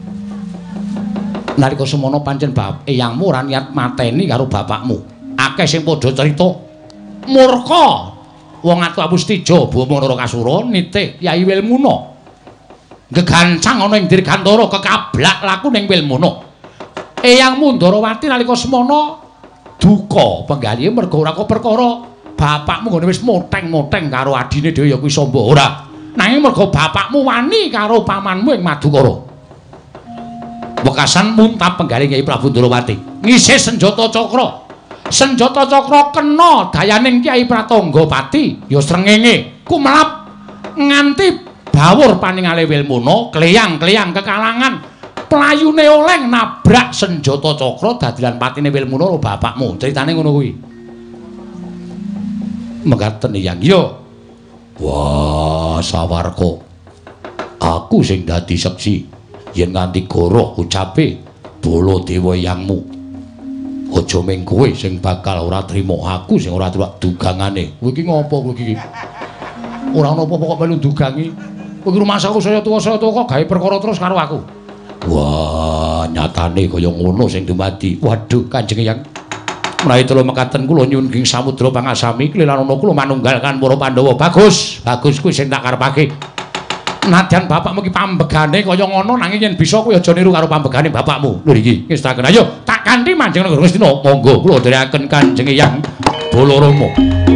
Nalika semono pancen bab eyangmu ora niat mateni karo bapakmu. Akeh sing padha crita murka wong atu Apustija Bama Narakasura nitih Kyai Wilmuna. Gegancang ana ing Dirgantara kekablak laku ning Wilmuna. Eyangmu Ndarawati nalika semana duka penggalihe merga ora kok perkara bapakmu gone wis moteng-moteng karo adine dhewe ya kuwi Samba ora. Nanging merga bapakmu wani karo pamanmu ing Madukara. Wekasan muntap penggalih Kyai Prabu Ndarawati ngisih senjata cakra. Senjata cakra kena dayaning Kyai Pratanggapati ya srengenge kumlap nganti bawur paningale Wilmuna kleyang-kleyang kekalangan playune oleng nabrak senjata cakra dadilan patine Wilmuna karo bapakmu. Critane ngono kuwi. Mekaten Hyang ya. Wah, sawarga. Aku sing dadi seksi yen nganti goroh ucape Baladewa eyangmu. Aja mung kowe sing bakal ora trima, aku sing ora trima dugangane. Kowe iki ngopo kowe iki? Ora ana apa-apa kok melu dugangi. Kowe iki rumah aku saya tuwa saya tuwa kok gawe perkara terus karo aku. Wah, nyatane kaya ngono sing dumadi. Waduh, Kanjeng Eyang. Menawi kula mekaten kula nyuwun ing samudra pangasami klilan ana kula manunggalkan para Pandhawa. Bagus, bagus kuwi sing tak karepake. Nadyan bapakmu ki pambegane kaya ngono nanging yen bisa kuwi aja niru karo pambegane bapakmu. Lho iki ngestaken. Ayo, tak kanthi Manjing Negara Ngastina. Monggo kula dherekaken Kanjeng Eyang Balarama.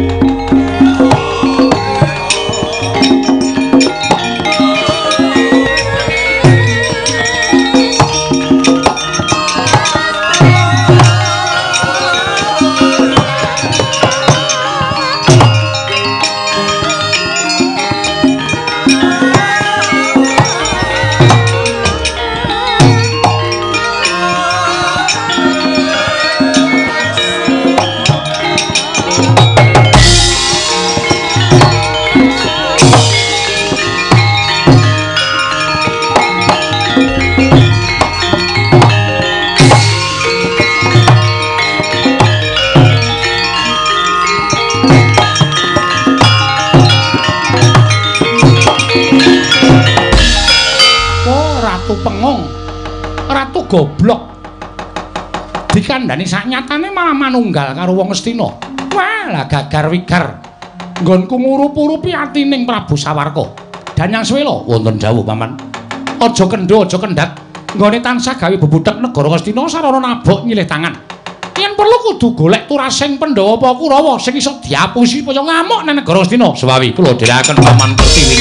Pengong Ratu goblok dikandani saknyatane malah manunggal karo wong Astina. Walah gagar wigar nggonku ngurup-urupi atining Prabu Sawarka. Danyang Swela wonten dawuh paman. Aja kendho aja kendhat nggone tansah gawe bebudhek negara Astina sarana nabok nyilih tangan. Yen perlu kudu golek turasing Pandhawa apa Kurawa sing iso diapusi kaya ngamuk nang negara Astina. Sewawi kula dherekaken paman Pertiwi.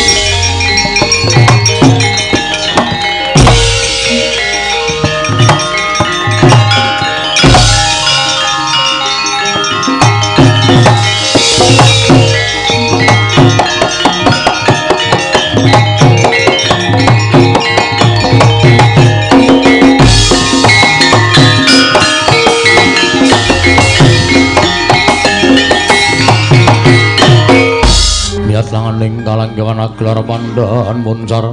Langaning kalanggawan gelar pandhan muncar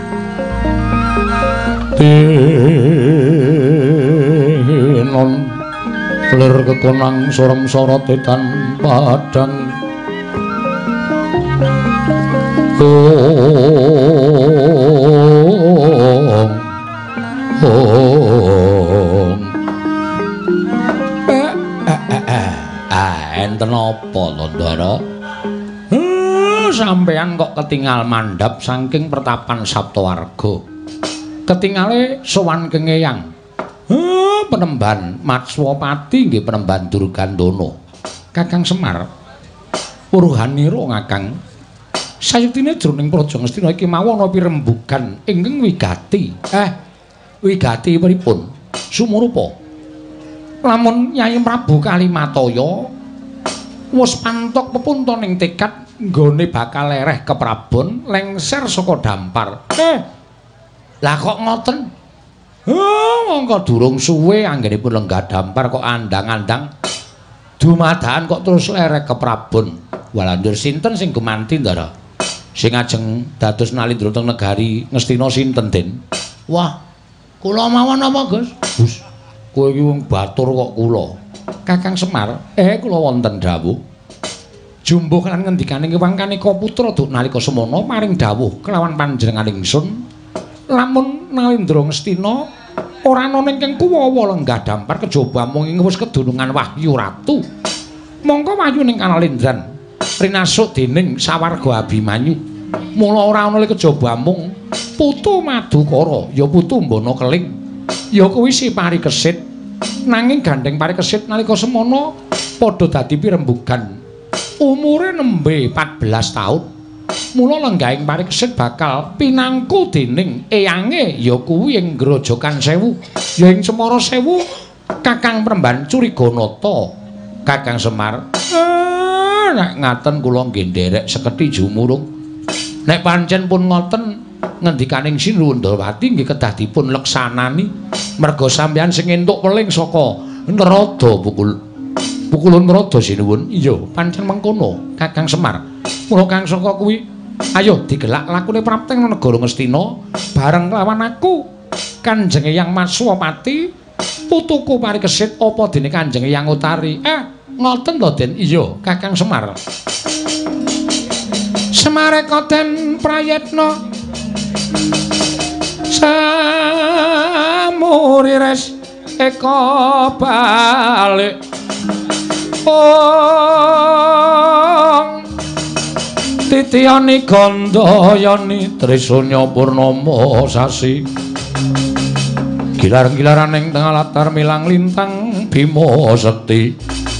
tinon lir kekonang sorem sorot etan padang ong ong ah enten apa to Ndara? Sampeyan kok ketinggal mandhap saking pertapan Saptawarga. Ketingale sowan Kengeyang. Heh, penemban Matswapati nggih penemban Durgandana. Kakang Semar. Uruhanira Kakang. Sayuktine jroning Praja Ngastina iki mau ana pirembugan ingkang wigati. Eh, wigati pripun? Sumurupa. Lamun Nyai Prabu Kalimataya wis pantok pepuntoning tekad nggone bakal lereh ke Prabon lengser saka dampar. Eh. Lah kok ngoten? Heh, mongko durung suwe anggenipun lenggah dampar kok andang-andang dumadakan kok terus lereh ke Prabon. Walanjur sinten sing gumanti Ndara? Sing ajeng dados nalindra teng negari Ngastina sinten, Den? Wah, kula mawon apa, Gus? Gus, kowe iki wong batur kok kula. Kakang Semar, eh kula wonten dawuh. Jumbuh kan ngendikaning Hyang Kanika putra duk nalika semana maring dawuh kelawan panjenenganing ingsun lamun Nalindra Ngastina ora ana ingkang kuwawa lenggah dampar kejaba mung ing wis kedunungan Wahyu Ratu. Mongko wayuning Kanalindran rinasuk dening Sawarga Abimanyu. Mula ora ana kejaba mung putu Madukara ya putu Mbana Keling ya kuwi si Parikesit. Nanging gandeng Parikesit nalika semana padha dadi pirembugan. Umure nembe empat belas taun. Mula lenggahing Parikesit bakal pinangku dening eyange ya kuwi ing Grojogan Sewu, ya ing Semara Sewu, Kakang Premban Curiganata. Kakang Semar. Ah, nek ngaten kula nggih nderek sekethi jumurung. Nek pancen pun ngoten ngendikaning Sinundrawati nggih kedah dipun leksanani merga sampeyan sing entuk weling saka Nerada pukul Pukulun Nerada sinuwun. Iya, pancen mengkono, Kakang Semar. Mula kang saka kuwi, ayo digelak lakune prapteng negara Ngastina bareng lawan aku, Kanjeng Hyang Matswapati, putuku Parikesit apa dene Kanjeng Hyang Utari. Eh, ngoten to, Den? Iya, Kakang Semar. Semareka den prayetna samurires eka balik ong titiyani gandayani trisanya purnama sasi gilar-gilaran ing tengah latar milang lintang Bima Sekti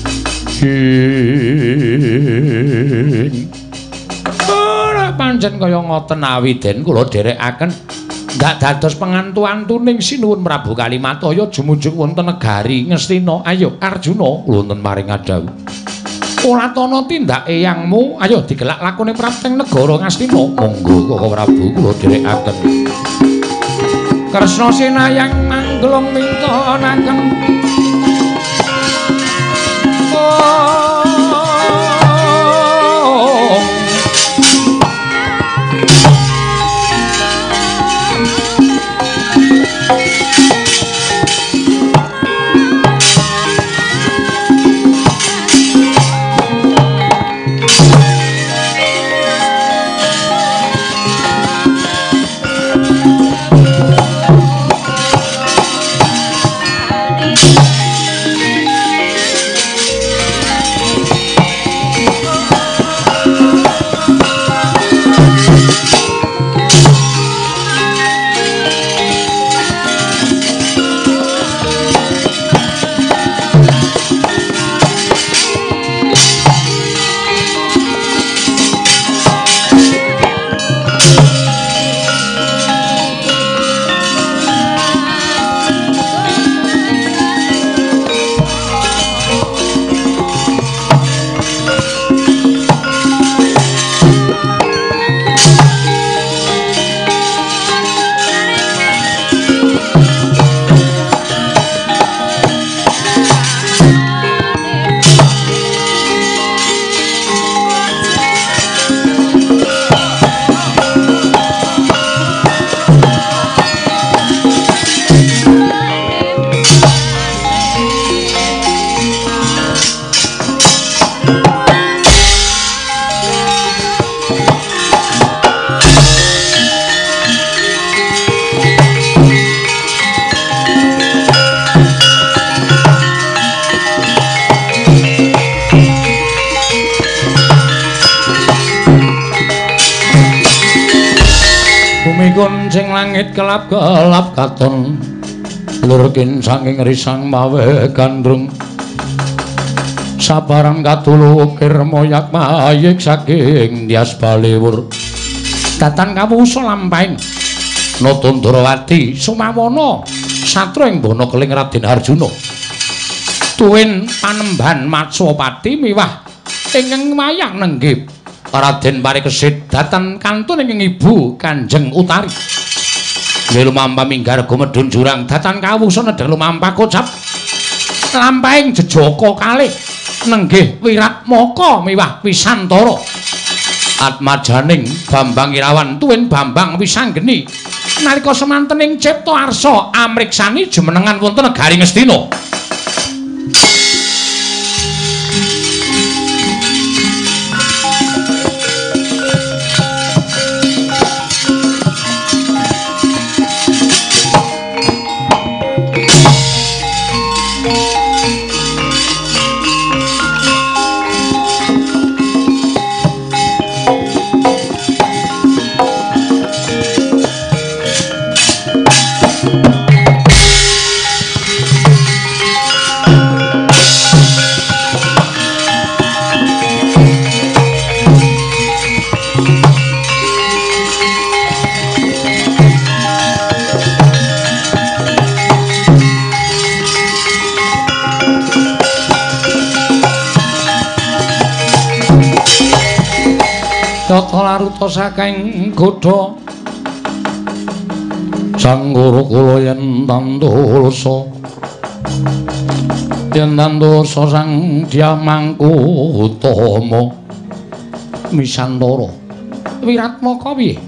ora pancen kaya ngoten awiden kula dherekaken ndak dados pengantu-antuning sinuwun Prabu Kalimataya jumujug wonten negari Ngastina. Ayo Arjuna kula wonten maring adhawu Ulatana tindak eyangmu ayo digelak lakune prapteng negara Ngastina. Monggo Kaka Prabu kula dherekaken Kresna sinayang manggelung mingkanaken Sing langit kelap-kelap katon lurkin saking risang mawe gandrung sabarang katulukir moyak mayik saking dias baliwur datan kawusa lampahing Natandrawati Sumawana satra ing bana keling Raden Arjuna tuwin panembahan Matsapati miwah ingkang mayang nenggih Raden Parikesit datan kantun ing ibu Kanjeng Utari nggih lumampah minggar gumedhun jurang datan kawusa nedhang lumampah kocap lampahing jejaka kalih nenggih Wiratmaka miwah Wisantara atmajaning Bambang Irawan tuwin Bambang Wisanggeni nalika semantening cipta arsa amriksani jumenengan wonten negari Ngastina. Tata laruta saking godha sang guru kula yen tandosa yen tandosa sang Dyamangku Utama Wisantara Wiratmaka piye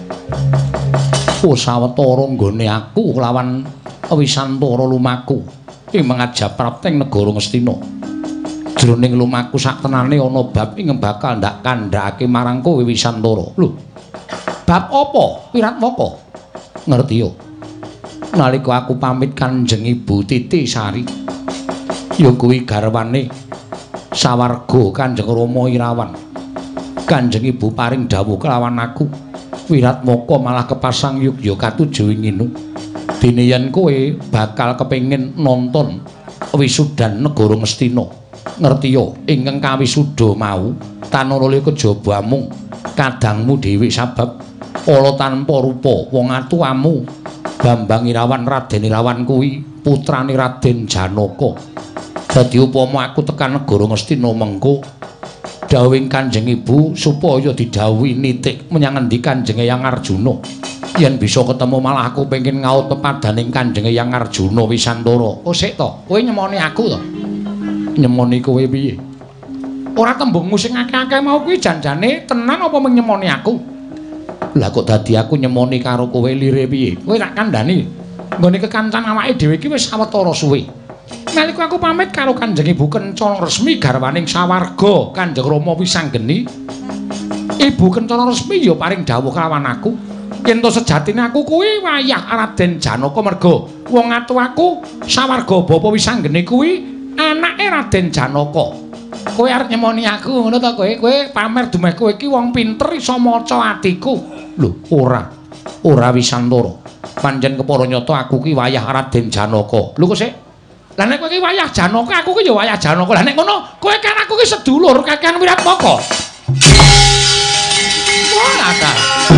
sawetara nggone aku kelawan Wisantara lumaku ing mangajab prapteng negara Ngastina jroning lumaku saktenane ana bab ing bakal ndak kandhakake marang kowe Wisantara. Lho. Bab apa, Wiratmaka? Ngerti yo. Nalika aku pamit Kanjeng Ibu Titi Sari, ya kuwi garwane sawarga Kanjeng Rama Irawan. Kanjeng Ibu paring dawuh kelawan aku, Wiratmaka malah kepasang yugya katujuh nginu. Dene yen kowe bakal kepengin nonton wisudan negara Ngastina. Ngerti yo, ingkang kawisuda mau tanurale kejaba mung kadangmu dhewe sabab ala tanpa rupa wong atuamu Bambang Irawan Raden Irawan kuwi putrane Raden Janaka. Dadi upama aku tekan negara Ngastina mengko dawuhing Kanjeng Ibu supaya didhawuhi nitik menyang endi Kanjeng Hyang Arjuna. Yen bisa ketemu malah aku pengin ngaut pepadaning Kanjeng Hyang Arjuna Wisantara. Oh sik to, kowe nyemoni aku to? Nyemoni kowe piye? Ora tembungmu sing akeh-akeh mau kuwi janjane tenan apa mung nyemoni aku? Lah kok dadi aku nyemoni karo kowe lire piye? Kowe tak kandhani. Nggone kekancan awake dhewe iki wis sawetara suwe. Nalika aku pamit karo Kanjeng Ibu Kencana Resmi garwaning sawarga Kanjeng Rama Wisanggeni, Ibu Kencana Resmi ya paring dawuh kelawan aku, yen to sejatine aku kuwi wayah Raden Janaka merga wong atu aku sawarga Bapa Wisanggeni kuwi anake Raden Janaka. Kowe arep nyemoni aku ngono to kowe? Kowe pamer dumeh kowe iki wong pinter iso maca atiku. Lho, ora. Ora Wisantara. Pancen kepara nyata aku ki wayah Raden Janaka. Lho kok sik? Lah nek kowe ki wayah Janaka, aku ki ya wayah Janaka. Lah nek ngono, kowe kan aku ki sedulur kakehan Wiratmaka. Wah, ada.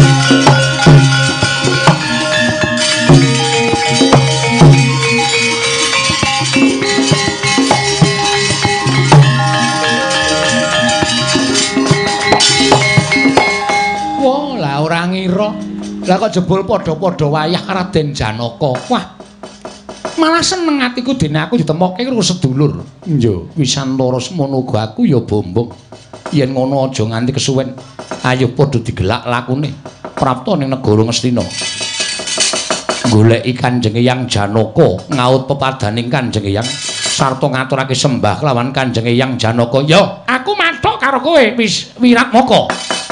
Ora ngira. Lah kok jebul padha-padha wayah Raden Janaka. Wah. Malah seneng atiku dene aku ditemokke karo sedulur. Yo, Wisantara semono uga aku ya bombong. Yen ngono aja nganti kesuwen. Ayo padha digelak lakune. Prapta ning negara Ngastina. Goleki Kanjeng Hyang Janaka, ngaut pepadaning Kanjeng Hyang sarta ngaturake sembah kelawan Kanjeng Hyang Janaka. Yo, aku mathuk karo kowe wis Wiratmaka.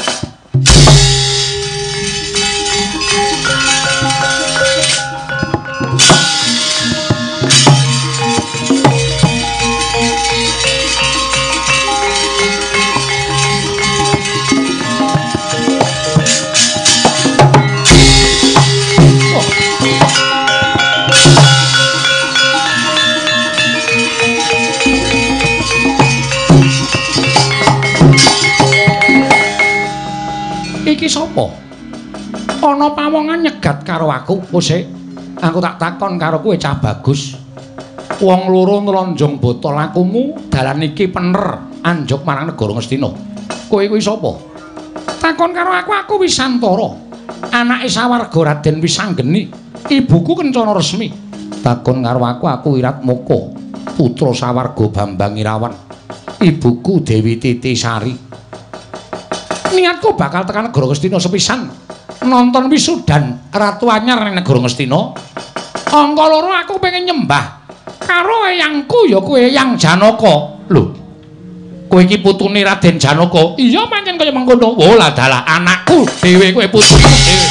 Iki sapa? Ana pawongan nyegat karo aku. Oh sik. Aku tak takon karo kowe Cah Bagus. Wong loro nlonjong botol lakumu dalan iki pener anjuk marang negara Ngastina. Kowe kuwi sapa? Takon karo aku, aku Wisantara. Anake sawarga Raden Wisanggeni. Ibuku Kencana Resmi. Takon karo aku, aku Wiratmaka, putra sawarga Bambang Irawan. Ibuku Dewi Titi Sari. Niatku bakal tekan negara Ngastina sepisan nonton wisudan Ratu Anyar ning negara Ngastina. Angka loro aku pengen nyembah karo eyangku ya kowe Hyang Janaka. Lho. Kowe iki putune Raden Janaka. Iya pancen kaya mengkono. Oh lah dalah anakku dhewe kowe putuku dhewe.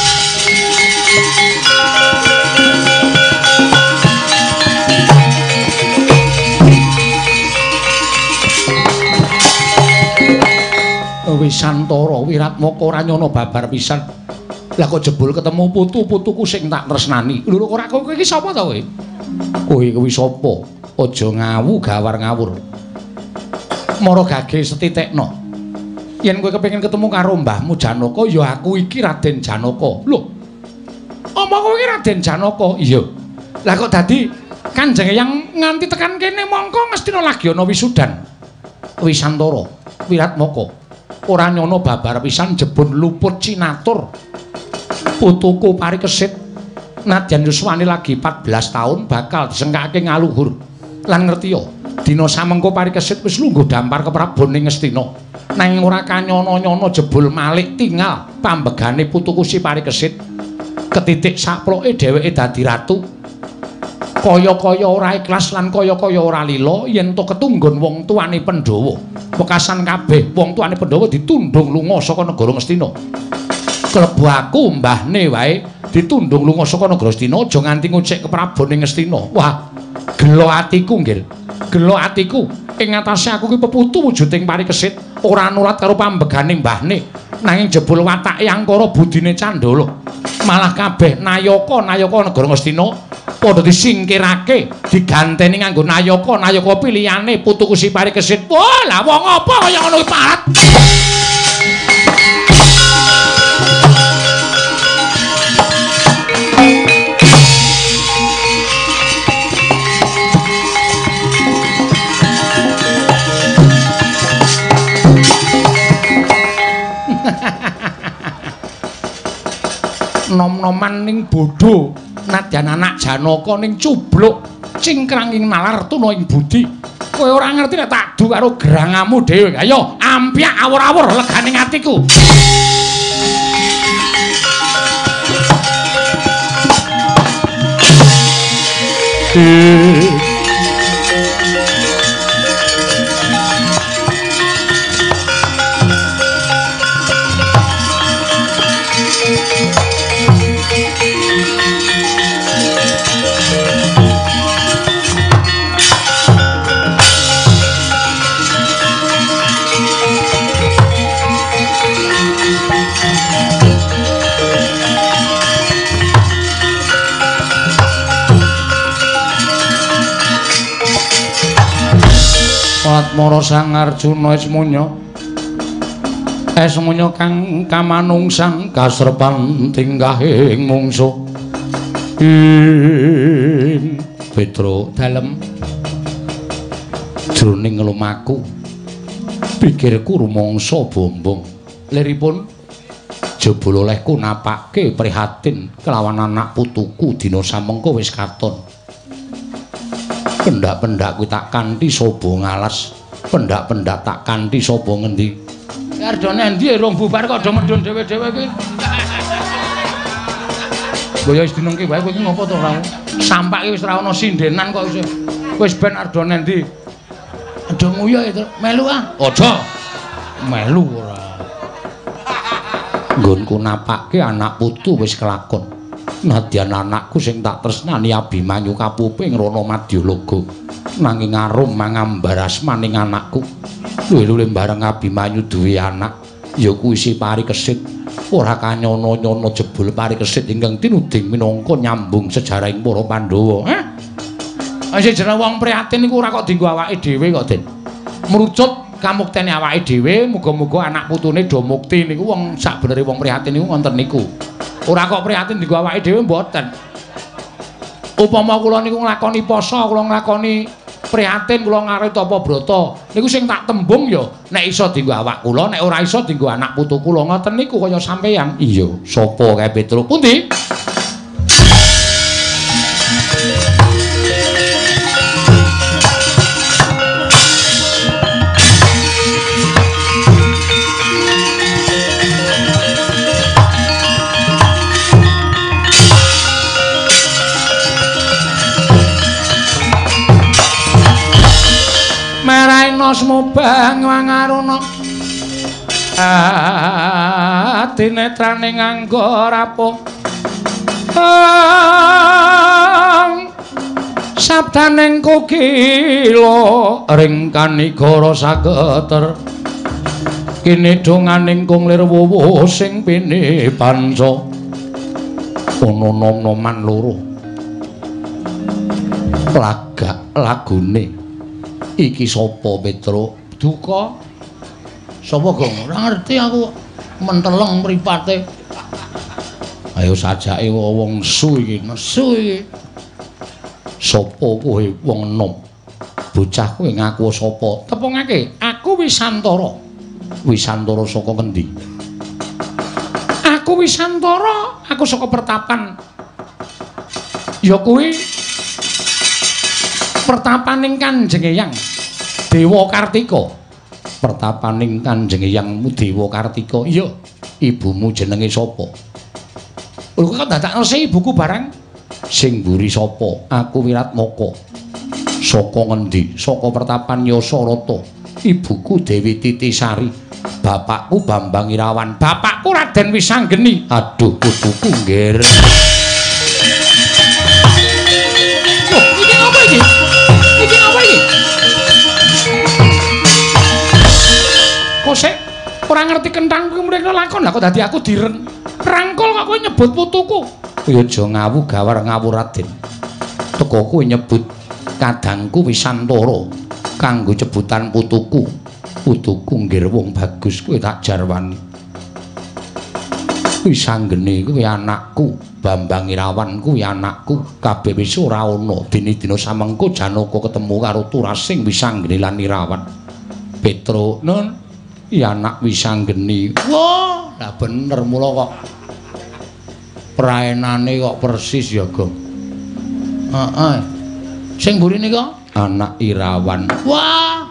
Wisantara Wiratmaka ora nyono babar pisan. Lah kok jebul ketemu putu-putuku sing tak tresnani. Lho ora kowe iki sapa to kowe? Kowe kuwi sapa? Aja ngawu gawar ngawur. Mara gage setitekno. Yen kowe kepengin ketemu karo mbahmu Janaka, ya aku iki Raden Janaka. Lho. Apa kowe iki Raden Janaka? Iya. Lah kok dadi Kanjeng Hyang nganti tekan kene mongko Ngastina lagi ana wisudan. Wisantara Wiratmaka ora nyono babar pisan jebon luput cinatur. Putuku Parikesit nadyan yuswane lagi empat belas taun bakal disengkake ngaluhur. Lan ngerti yo, dina samengko Parikesit wis lungguh dampar ke Prabu ning Ngastina. Nanging ora kanyono-nyono jebul malik tinggal pambegane putuku si Parikesit. Ketitik saploke dheweke dadi ratu. Kaya-kaya ora ikhlas lan kaya-kaya ora lila yen to ketunggon wong tuane Pandhawa. Wekasan kabeh wong tuane Pandhawa ditundhung lunga saka negara Ngastina. Klebu aku mbahne wae ditundung lunga saka negara Astina aja nganti ngucik keprabon ing Astina. Wah, gelo atiku nggih. Gelo atiku ing atase aku ki peputu wujuding parikesit ora nurat karo pambegane mbahne nanging jebul watake angkara budine Candala. Malah kabeh nayaka-nayaka negara Astina padha disingkirake diganteni nganggo nayaka-nayaka pilihane putuku si parikesit. Wah, lah wong apa kaya ngono iki parat. Nom-noman ning bodho nadyan anak Janaka ning cubluk cingkrang ing nalar tuna ing budi kowe ora ngerti nek tak du karo gerangamu dhewe ayo ampiak awur-awur leganing atiku. Atmara Sang Arjuna Esmunya Esmunya kang kamanungsan kasrepan tinggahing mungsuh ing Petra dalem jroning lumaku pikirku rumangsa bombong liripun jebul olehku napake prihatin kelawan anak putuku dina samengko wis katon. Pendak-pendak kuwi tak kanthi sapa ngalas, pendak-pendak tak kanthi sapa ngendi. Ardane endi rong bubar kok do medhun dhewe-dhewe kuwi. Boyo wis dinengke wae kowe iki ngopo to ora? Sampak iki wis ora ana sindenan kok isih. Wis ben ardane endi? Aja nguyuh itu, melu ah. Aja. Melu ora. Nggonku napakke anak putu wis kelakon. Nadyan anakku sing tak tresnani Abimanyu kapuping rono Madyalaga nanging arum mangambar asmaning anakku luwe-luwe bareng Abimanyu duwe anak ya kuwi si Parikesit ora kanyono-nyono jebul Parikesit ingkang tinuding minangka nyambung sejarahing para Pandhawa. Hah? Sing jeneng wong prihatin iku ora kok dienggo awake dhewe kok, Den. Merucut kamuktene awake dhewe muga-muga anak putune do mukti niku wong sakbenere wong prihatin niku wonten niku. Ora kok prihatin dienggo awake dhewe mboten. Upama kula niku nglakoni poso, kula nglakoni prihatin, kula ngarit apa brata, niku sing tak tembung ya nek iso dienggo awak kula, nek ora iso dienggo anak putu kula ngoten niku kaya sampeyan. Iya, sapa kae Petruk? Pundi? Smubang wangaruna atinetrane nganggo rapuh sabdaning kukila ring kanigara sageter kene donganing kunglir wuwuh sing pene panca ana nom-noman loro lagak lagune iki sapa Petruk? Duka. Sapa Gong? Ora ngerti aku menteleng mripate. Ayo sajake wong su iki, nesu iki. Sapa kowe wong enom? Bocah kowe ngaku sapa? Tepungake, aku Wisantara. Wisantara saka ngendi? Aku Wisantara, aku saka pertapan. Ya kuwi pertapaning Kanjeng Eyang Dewa Kartika. Pertapaning Kanjeng Eyangmu Dewa Kartika. Iya, ibumu jenenge sapa? Lho kok dadakno se ibuku barang? Sing mburi sapa? Aku Wiratmaka. Saka ngendi? Saka pertapan Yasarata. Ibuku Dewi Titisari. bapakku Bambang Irawan, bapakku Raden Wisanggeni. Aduh putuku nggih. Loh, iki apa iki? Iki apa iki? Kok sik ora ngerti kentang kuwi mrene lakon lah kok dadi aku dirangkul kok kowe nyebut putuku. Ya aja ngawu gawar ngawur Raden. Teko kowe nyebut kadangku Wisantara kanggo cebutan putuku. Putuku nggih wong bagus kowe tak jarwani. Wisanggeni kuwi anakku, Bambang Irawan kuwi anakku. Kabeh wis ora ana dene-dina samengko Janaka ketemu karo Turasing Wisanggeni lan Irawan. Petro nun i anak Wisanggeni. Wah, lah bener mula kok praenane kok persis ya, Gong. Heeh. Sing mburine kok anak Irawan. Wah.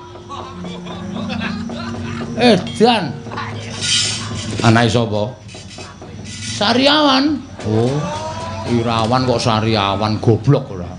Edan. Anake sapa? Sariawan. Oh, Irawan kok Sariawan, goblok ora.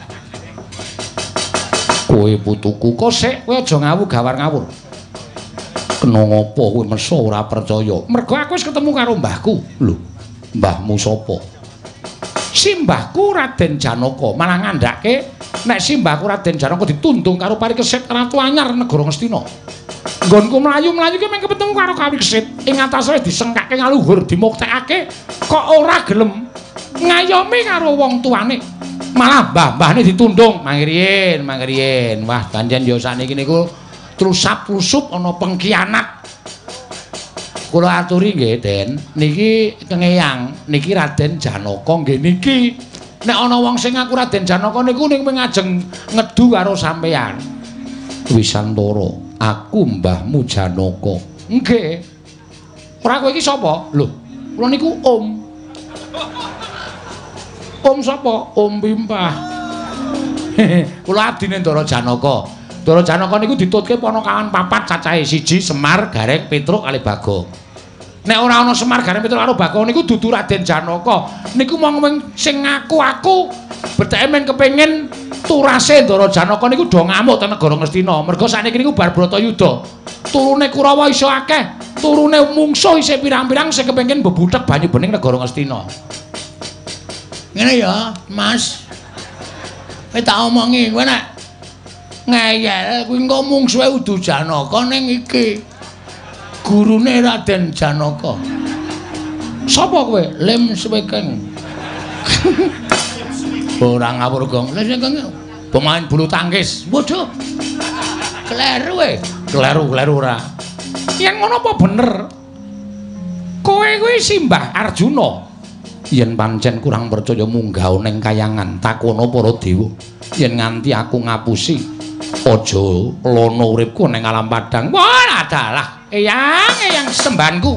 Kowe putuku kok sik kowe aja ngawu gawar ngawur. Kena ngopo kowe mesa ora percaya? Mergo aku wis ketemu karo mbahku. Lho, mbahmu sapa? Simbahku Raden Janaka, malah ngandhake nek simbahku Raden Janaka ditundung karo Parikesit Ratu Anyar negara Ngastina. Nggonku mlayu-mlayu ki mung ketemu karo Parikesit ing atase wis disengkake ngaluhur dimuktekake kok ora gelem ngayomi karo wong tuane. Malah mbah-mbahne ditundung mangriyen, mangriyen. Wah, danjen ya saniki niku trusap-trusup ana pengkhianat. Kula aturi nggih, Den. Niki kengeyang, niki Raden Janaka nggih niki. Nek ana wong sing ngaku Raden Janaka niku ning ngajeng ngedu karo sampeyan. Wisantara, aku mbahmu Janaka. Nggih. Ora kowe iki sapa? Lho, kula niku Om. Om sapa? Om Pimpah. Kula abdine Ndara Janaka. Ndara Janaka niku ditutke ponokawan papat cacahe siji Semar, Gareng, Petruk kali Bagong. Nek ora ana Semar, Gareng, Petruk karo Bagong niku dudu Raden Janaka. Niku mong sing ngaku aku beteke men kepengin turase Ndara Janaka niku do ngamuk teng negara Ngastina. Mergo sakniki niku bar Bratayuda. Turune Kurawa iso akeh, turune mungsuh isih pirang-pirang sing kepengin bebutek banyu bening negara Ngastina. Ngene ya, Mas. Kowe tak omongi, kowe nek ngeyel kuwi engko mungsuhe Udu Janaka ning iki. Gurune Raden Janaka. Sapa kowe? Lem Swekeng. Ora ngawur, Gong. Lem Swekeng pemain bulu tangkis. Waduh. Kleru e. Kleru, kleru ora. Yen ngono apa bener? Kowe kuwi Simbah Arjuna. Yen pancen kurang percaya munggah ning kayangan takono para dewa. Yen nganti aku ngapusi aja lono uripku ning alam padang. Wah, adalah eyang eyang sembanku.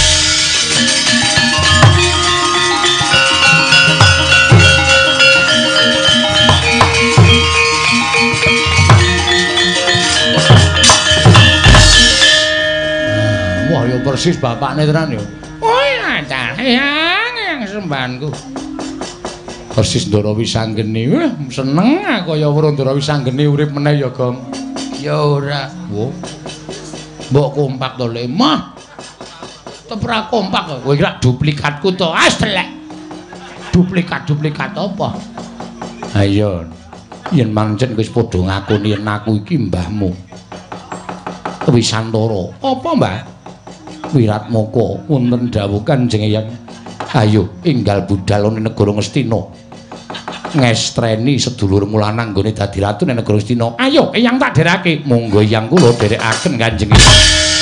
Wah, ya persis bapakne tenan ya. Oh, adalah eyang eyang sembanku. Persis Ndara Wisanggeni. Wah, seneng aku ya weruh Ndara Wisanggeni urip meneh ya, Gong. Ya ora. Wo. Mbok kompak to, Le. Mah. Tepra kompak kok. Kowe kira duplikatku to. As telek. Duplikat-duplikat apa? Ayo. Yen pancen wis padha ngakoni yen aku iki mbahmu. Wisantara. Apa, Mbah? Wiratmaka wonten dawuh Kanjeng Eyang. Ayo enggal budal ning negara Ngastina. Ngestreni sedulurmu lanang nggone dadi ratu ning negara Ngastina. Ayo Eyang tak derake. Monggo Eyang kula derekaken Kanjeng Eyang.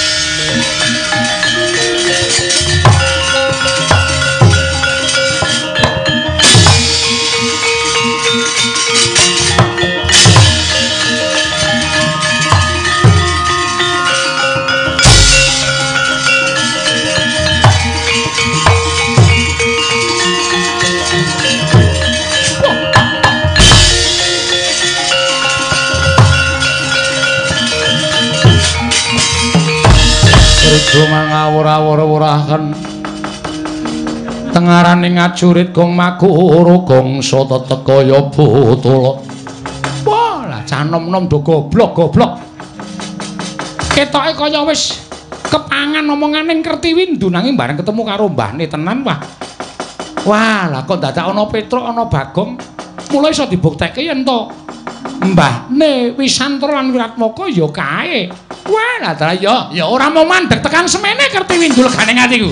Rega ngawur-awur-awuraken tengaraning ngajurit gong makuru gongso teteka ya botala. Wah, lah cah nom-nom do goblok-goblok. Ketoke kaya wis kepangan omonganing Kertiwindu nanging bareng ketemu karo mbahne tenan wah. Wah, lah kok dadak ana Petruk ana Bagong. Mulai iso dibuktekke yen to mbahne Wisantara lan Wiratmaka ya kae. Wah, lah ta ya ya ora mau mandeg tekan semene Kertiwindu legane atiku.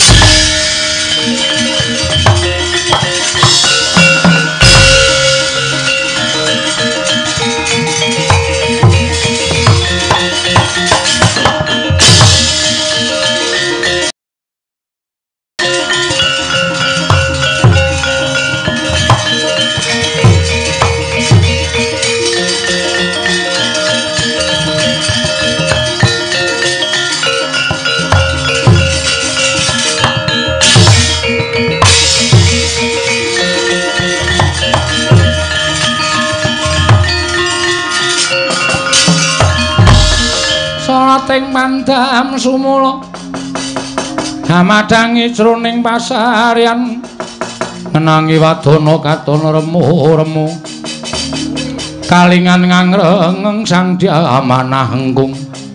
Ting mandam sumula hamadangi jroning pasaryan ngenangi wadana katon remu-remu kalingan ngangrengeng sang diamanah engkung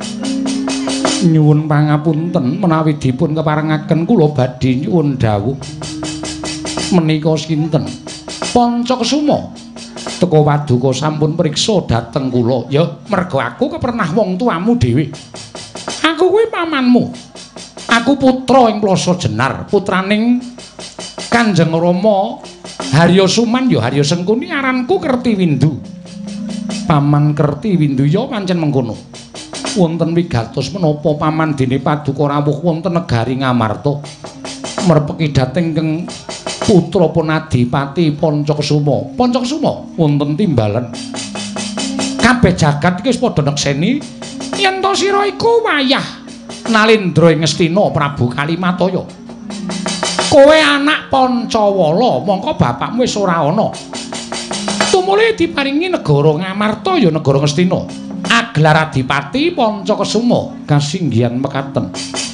nyuwun pangapunten menawi dipun keparengaken kula badhe nyuwun dawuh menika sinten Pancakesuma teka paduka sampun priksa dhateng kula ya merga aku kepernah wong tuamu dhewe. Aku kuwi pamanmu. Aku putra ing Plasa Jenar, putraning Kanjeng Rama Harya Suman ya Harya Sengkuni aranku Kertiwindu. Paman Kertiwindu ya pancen mengkono. Wonten wigatos menapa paman dene paduka rawuh wonten negari Ngamarta merpeki dhateng keng putra Punadipati Pancakesuma. Pancakesuma wonten timbalan. Kabeh jagat iki wis padha nekseni yen to sira iku wayah Nalendra ing Ngastina Prabu Kalimataya. Kowe anak Pancawala, mongko bapakmu wis ora ana. Tumuli diparingi negara Ngamarta ya negara Ngastina. Aglar Adipati Pancakesuma kasinggihan mekaten.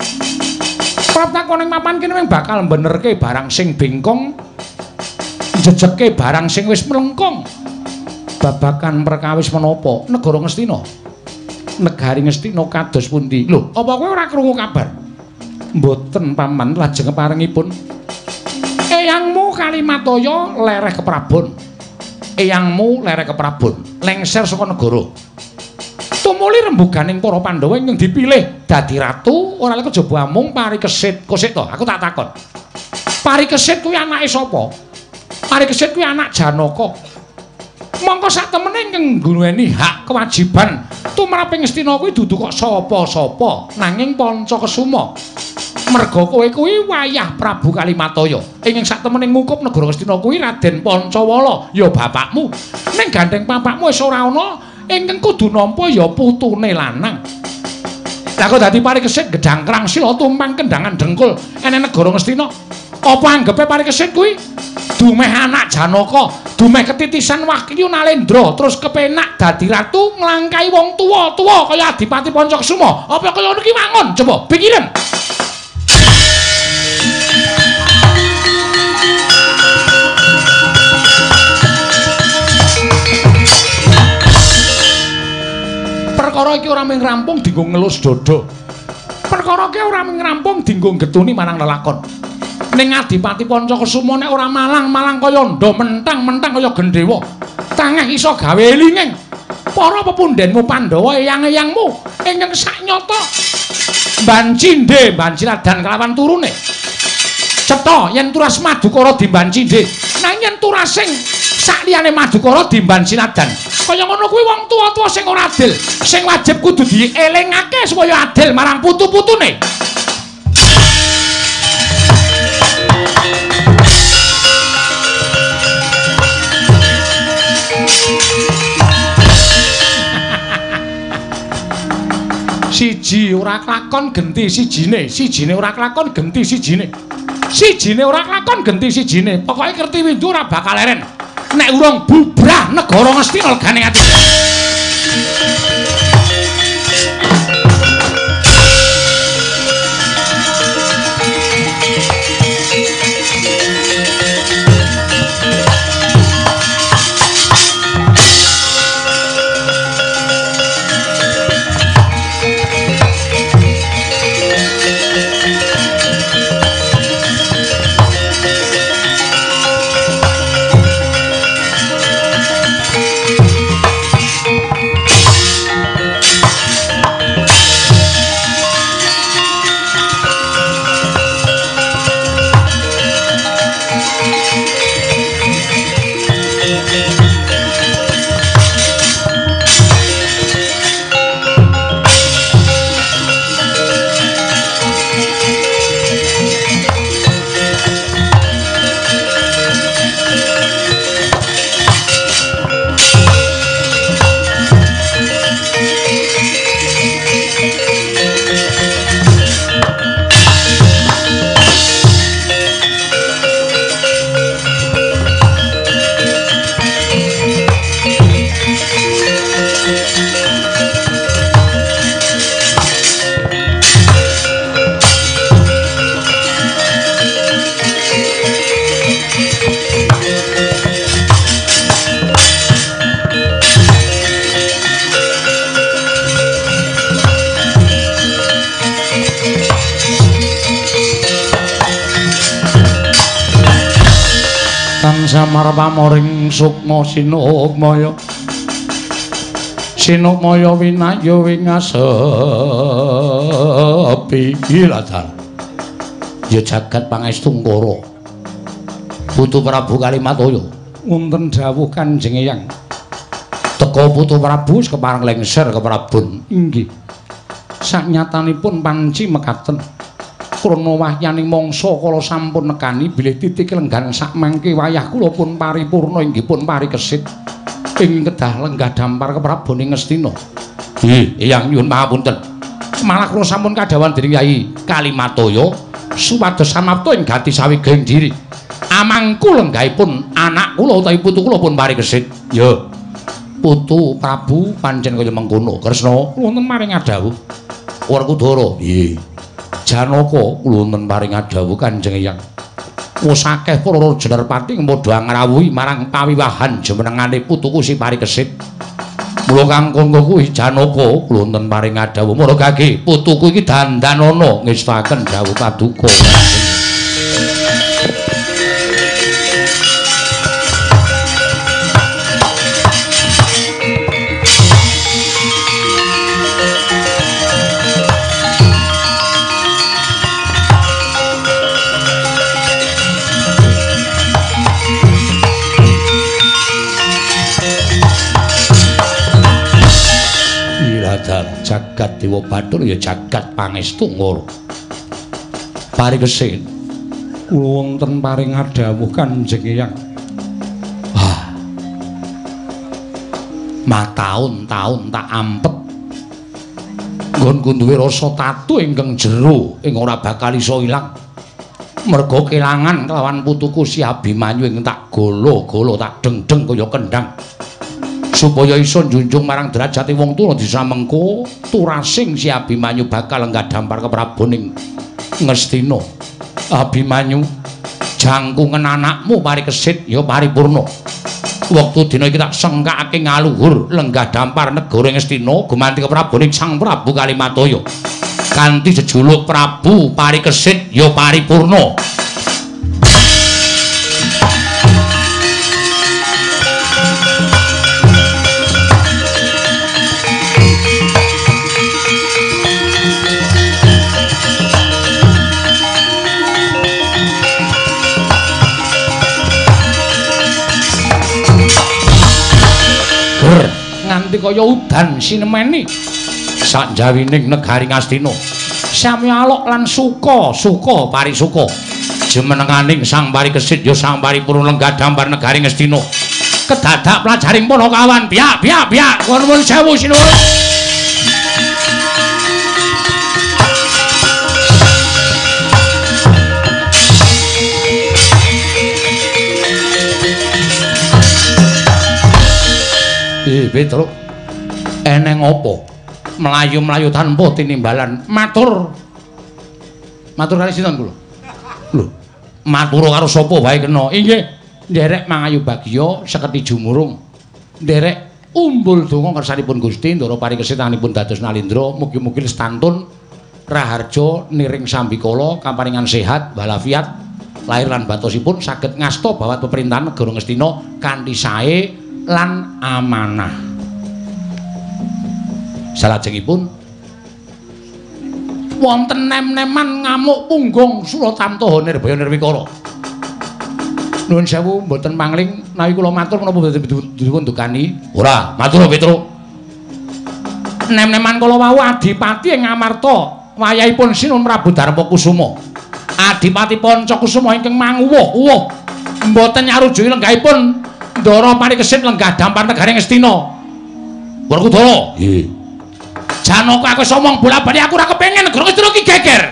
Pratakoning mapan kene mung bakal benerke barang sing bengkong, jejeke barang sing wis mlengkong. Babakan perkawis menapa negara Ngastina? Negari Ngastina kados pundi? Lho, apa kowe ora krungu kabar? Mboten paman, lajeng keparengipun eyangmu Kalimataya lereh keprabon. Eyangmu lereh keprabon, lengser saka negara. Tumuli rembuganing para Pandhawa ingkang dipilih dadi ratu ora lek kejaba amung Parikesit. Kosik to, aku tak takon. Parikesit kuwi anake sapa? Parikesit kuwi anak Janaka. Mongko sak temene ingkang ngguweni hak kewajiban tumraping Ngastina kuwi dudu kok sapa-sapa nanging Pancakesuma. Merga kowe kuwi wayah Prabu Kalimataya. Ingkang sak temene ngukup negara Ngastina kuwi Raden Pancawala, ya bapakmu. Ning gandeng bapakmu wis ora ana, ingkang kudu nampa ya putune lanang. Lah kok dadi Parikesit gedhang krangsila tumpang kendangan dengkul ene negara Ngastina. Apa anggepe Parikesit kuwi dumeh anak Janaka, dumeh ketitisan Wahyu Nalendra, terus kepenak dadi ratu nglangkai wong tuwa-tuwa kaya Adipati Pancakesuma. Apa kaya ngono ki wangun? Coba pikiran. Perkara iki ora mung rampung dienggo ngelus dada. Perkara iki ora mung rampung dienggo getuni marang lelakon. Ning Adipati Pancakesuma nek ora malang-malang kaya ndo mentang-mentang kaya gendhewa. Tangeh iso gawe elinging para pepundhenmu Pandhawa eyang-eyangmu ingkang saknyata Bancindhe, Banciradan kelawan turune. Cetha yen turas Madukara di Bancindhe, nanging yen turasing sakliyane Madukara di Banciradan. Kaya ngono kuwi wong tuwa-tuwa sing ora adil, sing wajib kudu dielingake supaya adil marang putu-putune. Siji ora klakon genti sijine, sijine ora klakon genti sijine. Sijine ora klakon genti sijine. Pokoke Kertiwindu ora bakal leren nek urung bubrah negara Ngastina legane ati. samar pamoring sukma sinukmaya sinukmaya winaya wingasepi iladan ya jagat pangestu ngkara Putu Prabu Kalimataya wonten dawuh Kanjeng Eyang teka Putu Prabu kepareng lengser keprabun inggih saknyatanipun panci mekaten krana wahyaning mangsa kala sampun nekani bilih titik lenggan sak mangke wayah kula pun paripurna inggih pun parikesit ing kedah lenggah dampar kepraboning Ngastina. Nggih, Eyang nyuwun pangapunten. Malah kula sampun kadhawuhan dening Kyai Kalimataya supados samapta ing gati sawigeng diri. Amangku lenggahipun anak kula utawi putu kula pun parikesit. Ya. Putu Prabu pancen kaya mengkono. Kresna wonten maring adhawuh. Werkudara. Nggih. Janaka kula wonten paring adhawuh Kanjeng Eyang. Wis akeh para raja Narpati padha ngrawuhi marang pawiwahan jumenengane putuku si parikesit. Mula kang kono kuwi Janaka kula wonten paring adhawuh mara gage putuku iki dandanana ngestaken dawuh paduka. Jagat Dewa Bathara ya jagat pangestu ngara. Parikesit kula wonten paring adhawuh Kanjeng Eyang. Wah. Mataun-taun tak ampet. Nggonku duwe rasa tatu ingkang jero ing ora bakal iso ilang. Merga kelangan kelawan putuku si Abimanyu ing tak golo-golo tak deng-deng kaya kendhang. Supaya iso njunjung marang derajate wong tuwa disa mengko turasing si Abimanyu bakal lenggah dampar kepraboning Ngastina. Abimanyu jangkungan anakmu parikesit ya paripurna. Wektu dina iki tak sengkake ngaluhur lenggah dampar negara Ngastina gumanti kepraboning Sang Prabu Kalimataya. Kanthi jejuluk Prabu Parikesit ya paripurna. Nganti kaya udan sinemeni sak jawining negari Ngastina sami alok lan suka suka parisuka jumenenganing Sang Parikesit ya sang paripurna lenggah dampar negari Ngastina kedadak plajaring Panakawan biak biak biak nuwun sewu sinuwun. Eh, Petro. Eneng apa? Melayu-melayu tanpa tinimbalan. Matur. Matur kali sinten kula? Lho, matur karo sapa wae kena. Inggih, nderek Mangayu Bagya seketi jumurung. Nderek umbul donga kersanipun Gusti Ndara Parikesit-anipun dados nalindra, mugi-mugi lestantun raharja niring sambikala kaparingan sehat walafiat lahir lan batosipun saged ngasta bawat pemerintahan negara Ngastina kanthi sae lan amanah. Salajengipun wonten nem-neman ngamuk punggung Suratamtaha Nirbaya Nirwikara. Nuwun sewu mboten pangling nawi kula matur menapa boten dipun dukani. Ora, matur Petro. Nem-neman kala wau Adipati ing Ngamarta wayahipun Sinun Prabu Darmakusuma. Adipati Pancakusuma ingkang manguwuh-uwuh mboten nyarujuki lenggahipun Ndara Parikesit lenggah dampar negari Ngastina. Werkudara. Nggih. Janaka aku wis omong bola-bali aku ora kepengin negara Ngastina iki geger.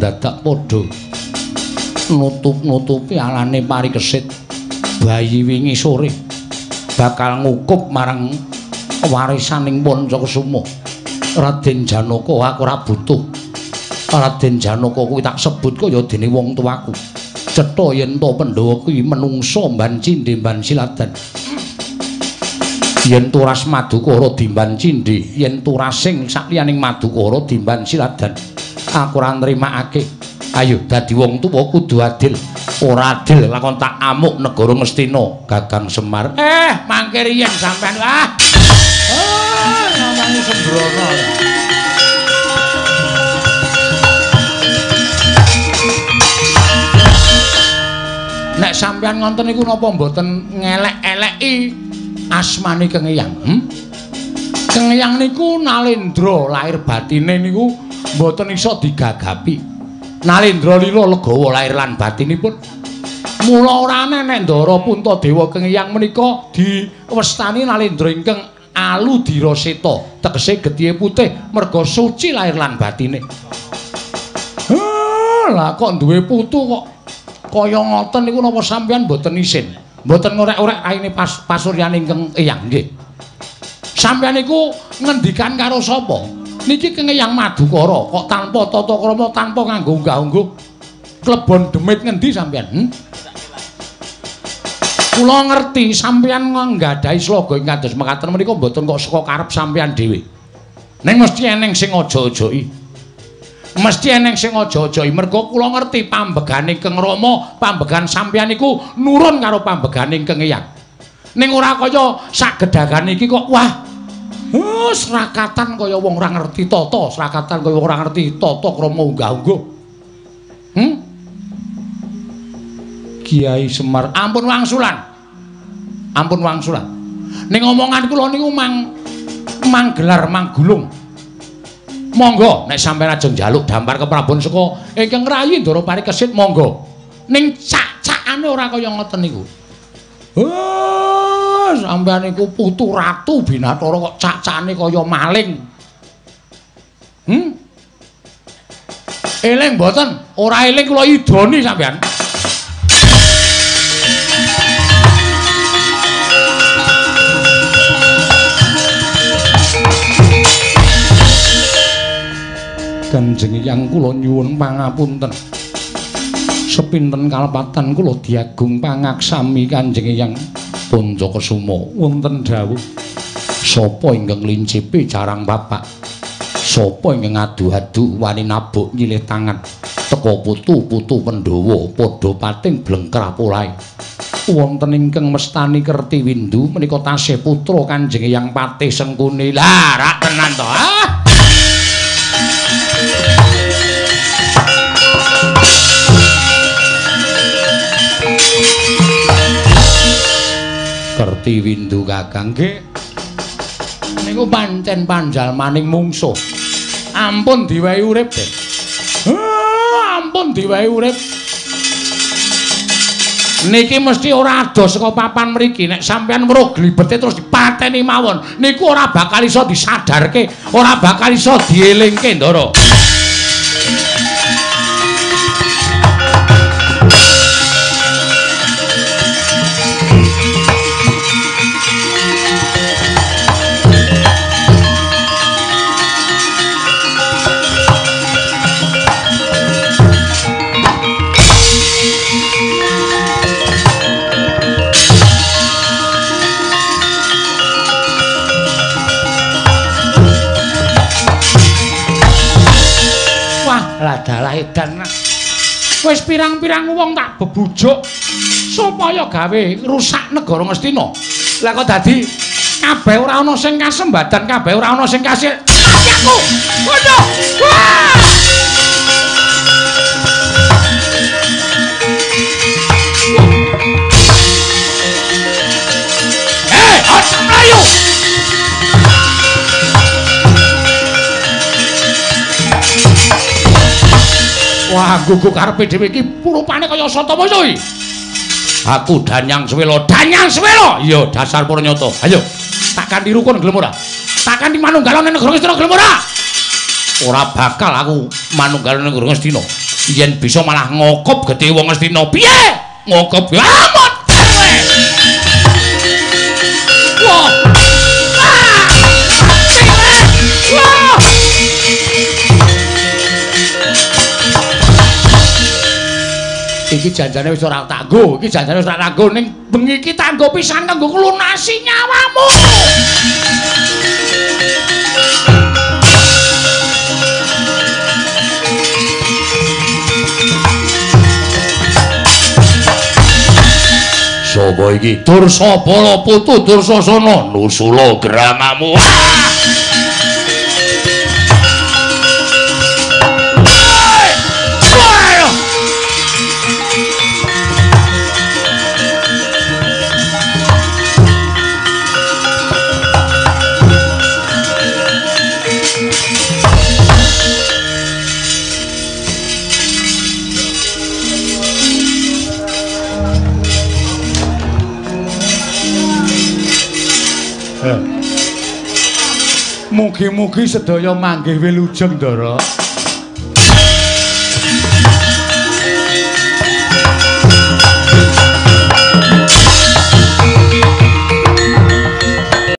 dadak padha nutup-nutupi alane parikesit bayi wingi sore bakal ngukup marang warisaning Pancakesuma. Raden Janaka aku ora butuh. Raden Janaka kuwi tak sebut kaya dene wong tuaku. Cetha yen to Pandhawa kuwi menungsa mban cindhe mban siladan. Yen turas Madukara dimban cindhe, yen turasing sakliyaning Madukara dimban siladan. Aku ora nrimakake. Ayo dadi wong tuwa kudu adil. Ora adil lakon tak amuk negara Ngastina, Kakang Semar. Eh, mangke riyen sampean ah. Oh, namanya sembrono. Nek sampean ngonten niku napa mboten ngelek-eleki asmane Kang Eyang? Hmm? Kang Eyang niku Nalendra lahir batine niku mboten iso digagapi. Nalendra lila legawa lahir lan batinipun. Mula ora ana nek Ndara Puntadewa Kang Eyang menika diwestani Nalendra ingkang Aludira Seta, tegese getihé putih merga suci lahir lan batine. Ah, lah kok duwe putu kok kaya ngoten niku napa sampeyan mboten isin? Mboten ngorek-orek raine pas pasuryaning Kang Eyang nggih. Sampeyan niku ngendikan karo sapa? Niki Kang Eyang Madukara kok tanpa tata krama, tanpa nganggo unggah-ungguh. Klebon demit ngendi sampeyan? Hmm? Kula ngerti sampeyan nggadahi sloga ing kados mekaten menika mboten kok saka karep sampeyan dhewe. Ning mesti eneng sing aja-ajai. Mesti eneng sing aja-ajai merga kula ngerti pambegane Kang Rama, pambegan sampeyan iku nurun karo pambegane Kang Eyang. Ning ora kaya sagedhagan iki kok wah. Oh, srakatan kaya wong ora ngerti tata, srakatan kaya ora ngerti tata krama unggah-ungguh. Hmm? Kiai Semar, ampun wangsulan. Ampun wangsulan. Ning omongan kula niku mang manggelar manggulung. Monggo nek sampeyan ajeng njaluk dampar keprabon saka ingkang rayi Ndara Parikesit monggo. Ning cak-cakane ora kaya ngoten niku. Oh, sampeyan niku putu ratu Binathara kok cak-cakane kaya maling. Hmm? Eling mboten? Ora eling kula idoni sampeyan. Kanjeng Eyang kula nyuwun pangapunten. Sepinten kalepatan kula diagung pangaksami Kanjeng Eyang Pancakesuma. Wonten dawuh sapa ingkang lincipi jarang bapak, sapa ingkang adu-adu wani nabuk nyilih tangan, teka putu-putu Pandhawa padha pating blengker apolahe. Wonten ingkang mestani Kerti Windu menika tasih putra Kanjeng Eyang Patih Sengkuni. Lah rak tenan to. Ah! Kerti Windu Kakang nggih. Niku pancen panjalmaning mungsuh. Ampun diwehi urip, Den. Ah, ampun diwehi urip. Niki mesti ora ado saka papan mriki nek sampeyan weruh glibete terus dipateni mawon. Niku ora bakal iso disadarke, ora bakal iso dielingke, Ndara. Ladalah edan. Wis pirang-pirang wong tak bebujuk supaya gawe rusak negara Ngastina. Lah kok dadi kabeh ora ana sing kasembadan, kabeh ora ana sing kasil. Aku. Waduh. Wah! Eh, aja mlayu. Wah, guguk karepe dhewe iki rupane kaya Satamaya iki. Aku Danyang Swela, Danyang Swela. Iya, dasar Pranyata. Ayo, takkan dirukun gelem ora? Takkan di manunggalane negara Ngastina gelem ora? Ora bakal aku manunggalane negara Ngastina. yen bisa malah ngokop gedhe wong Astina. Piye? Ngokop amot kowe. Wah. Wah. Iki janjane wis ora tak nggo, iki janjane wis ora tak nggo ning bengi iki tak nggo pisan kanggo nglunasi nyawamu. Sapa iki? Dursabala putu Dursasana nusula gramamu. Mugi-mugi sedaya manggih wilujeng Ndara.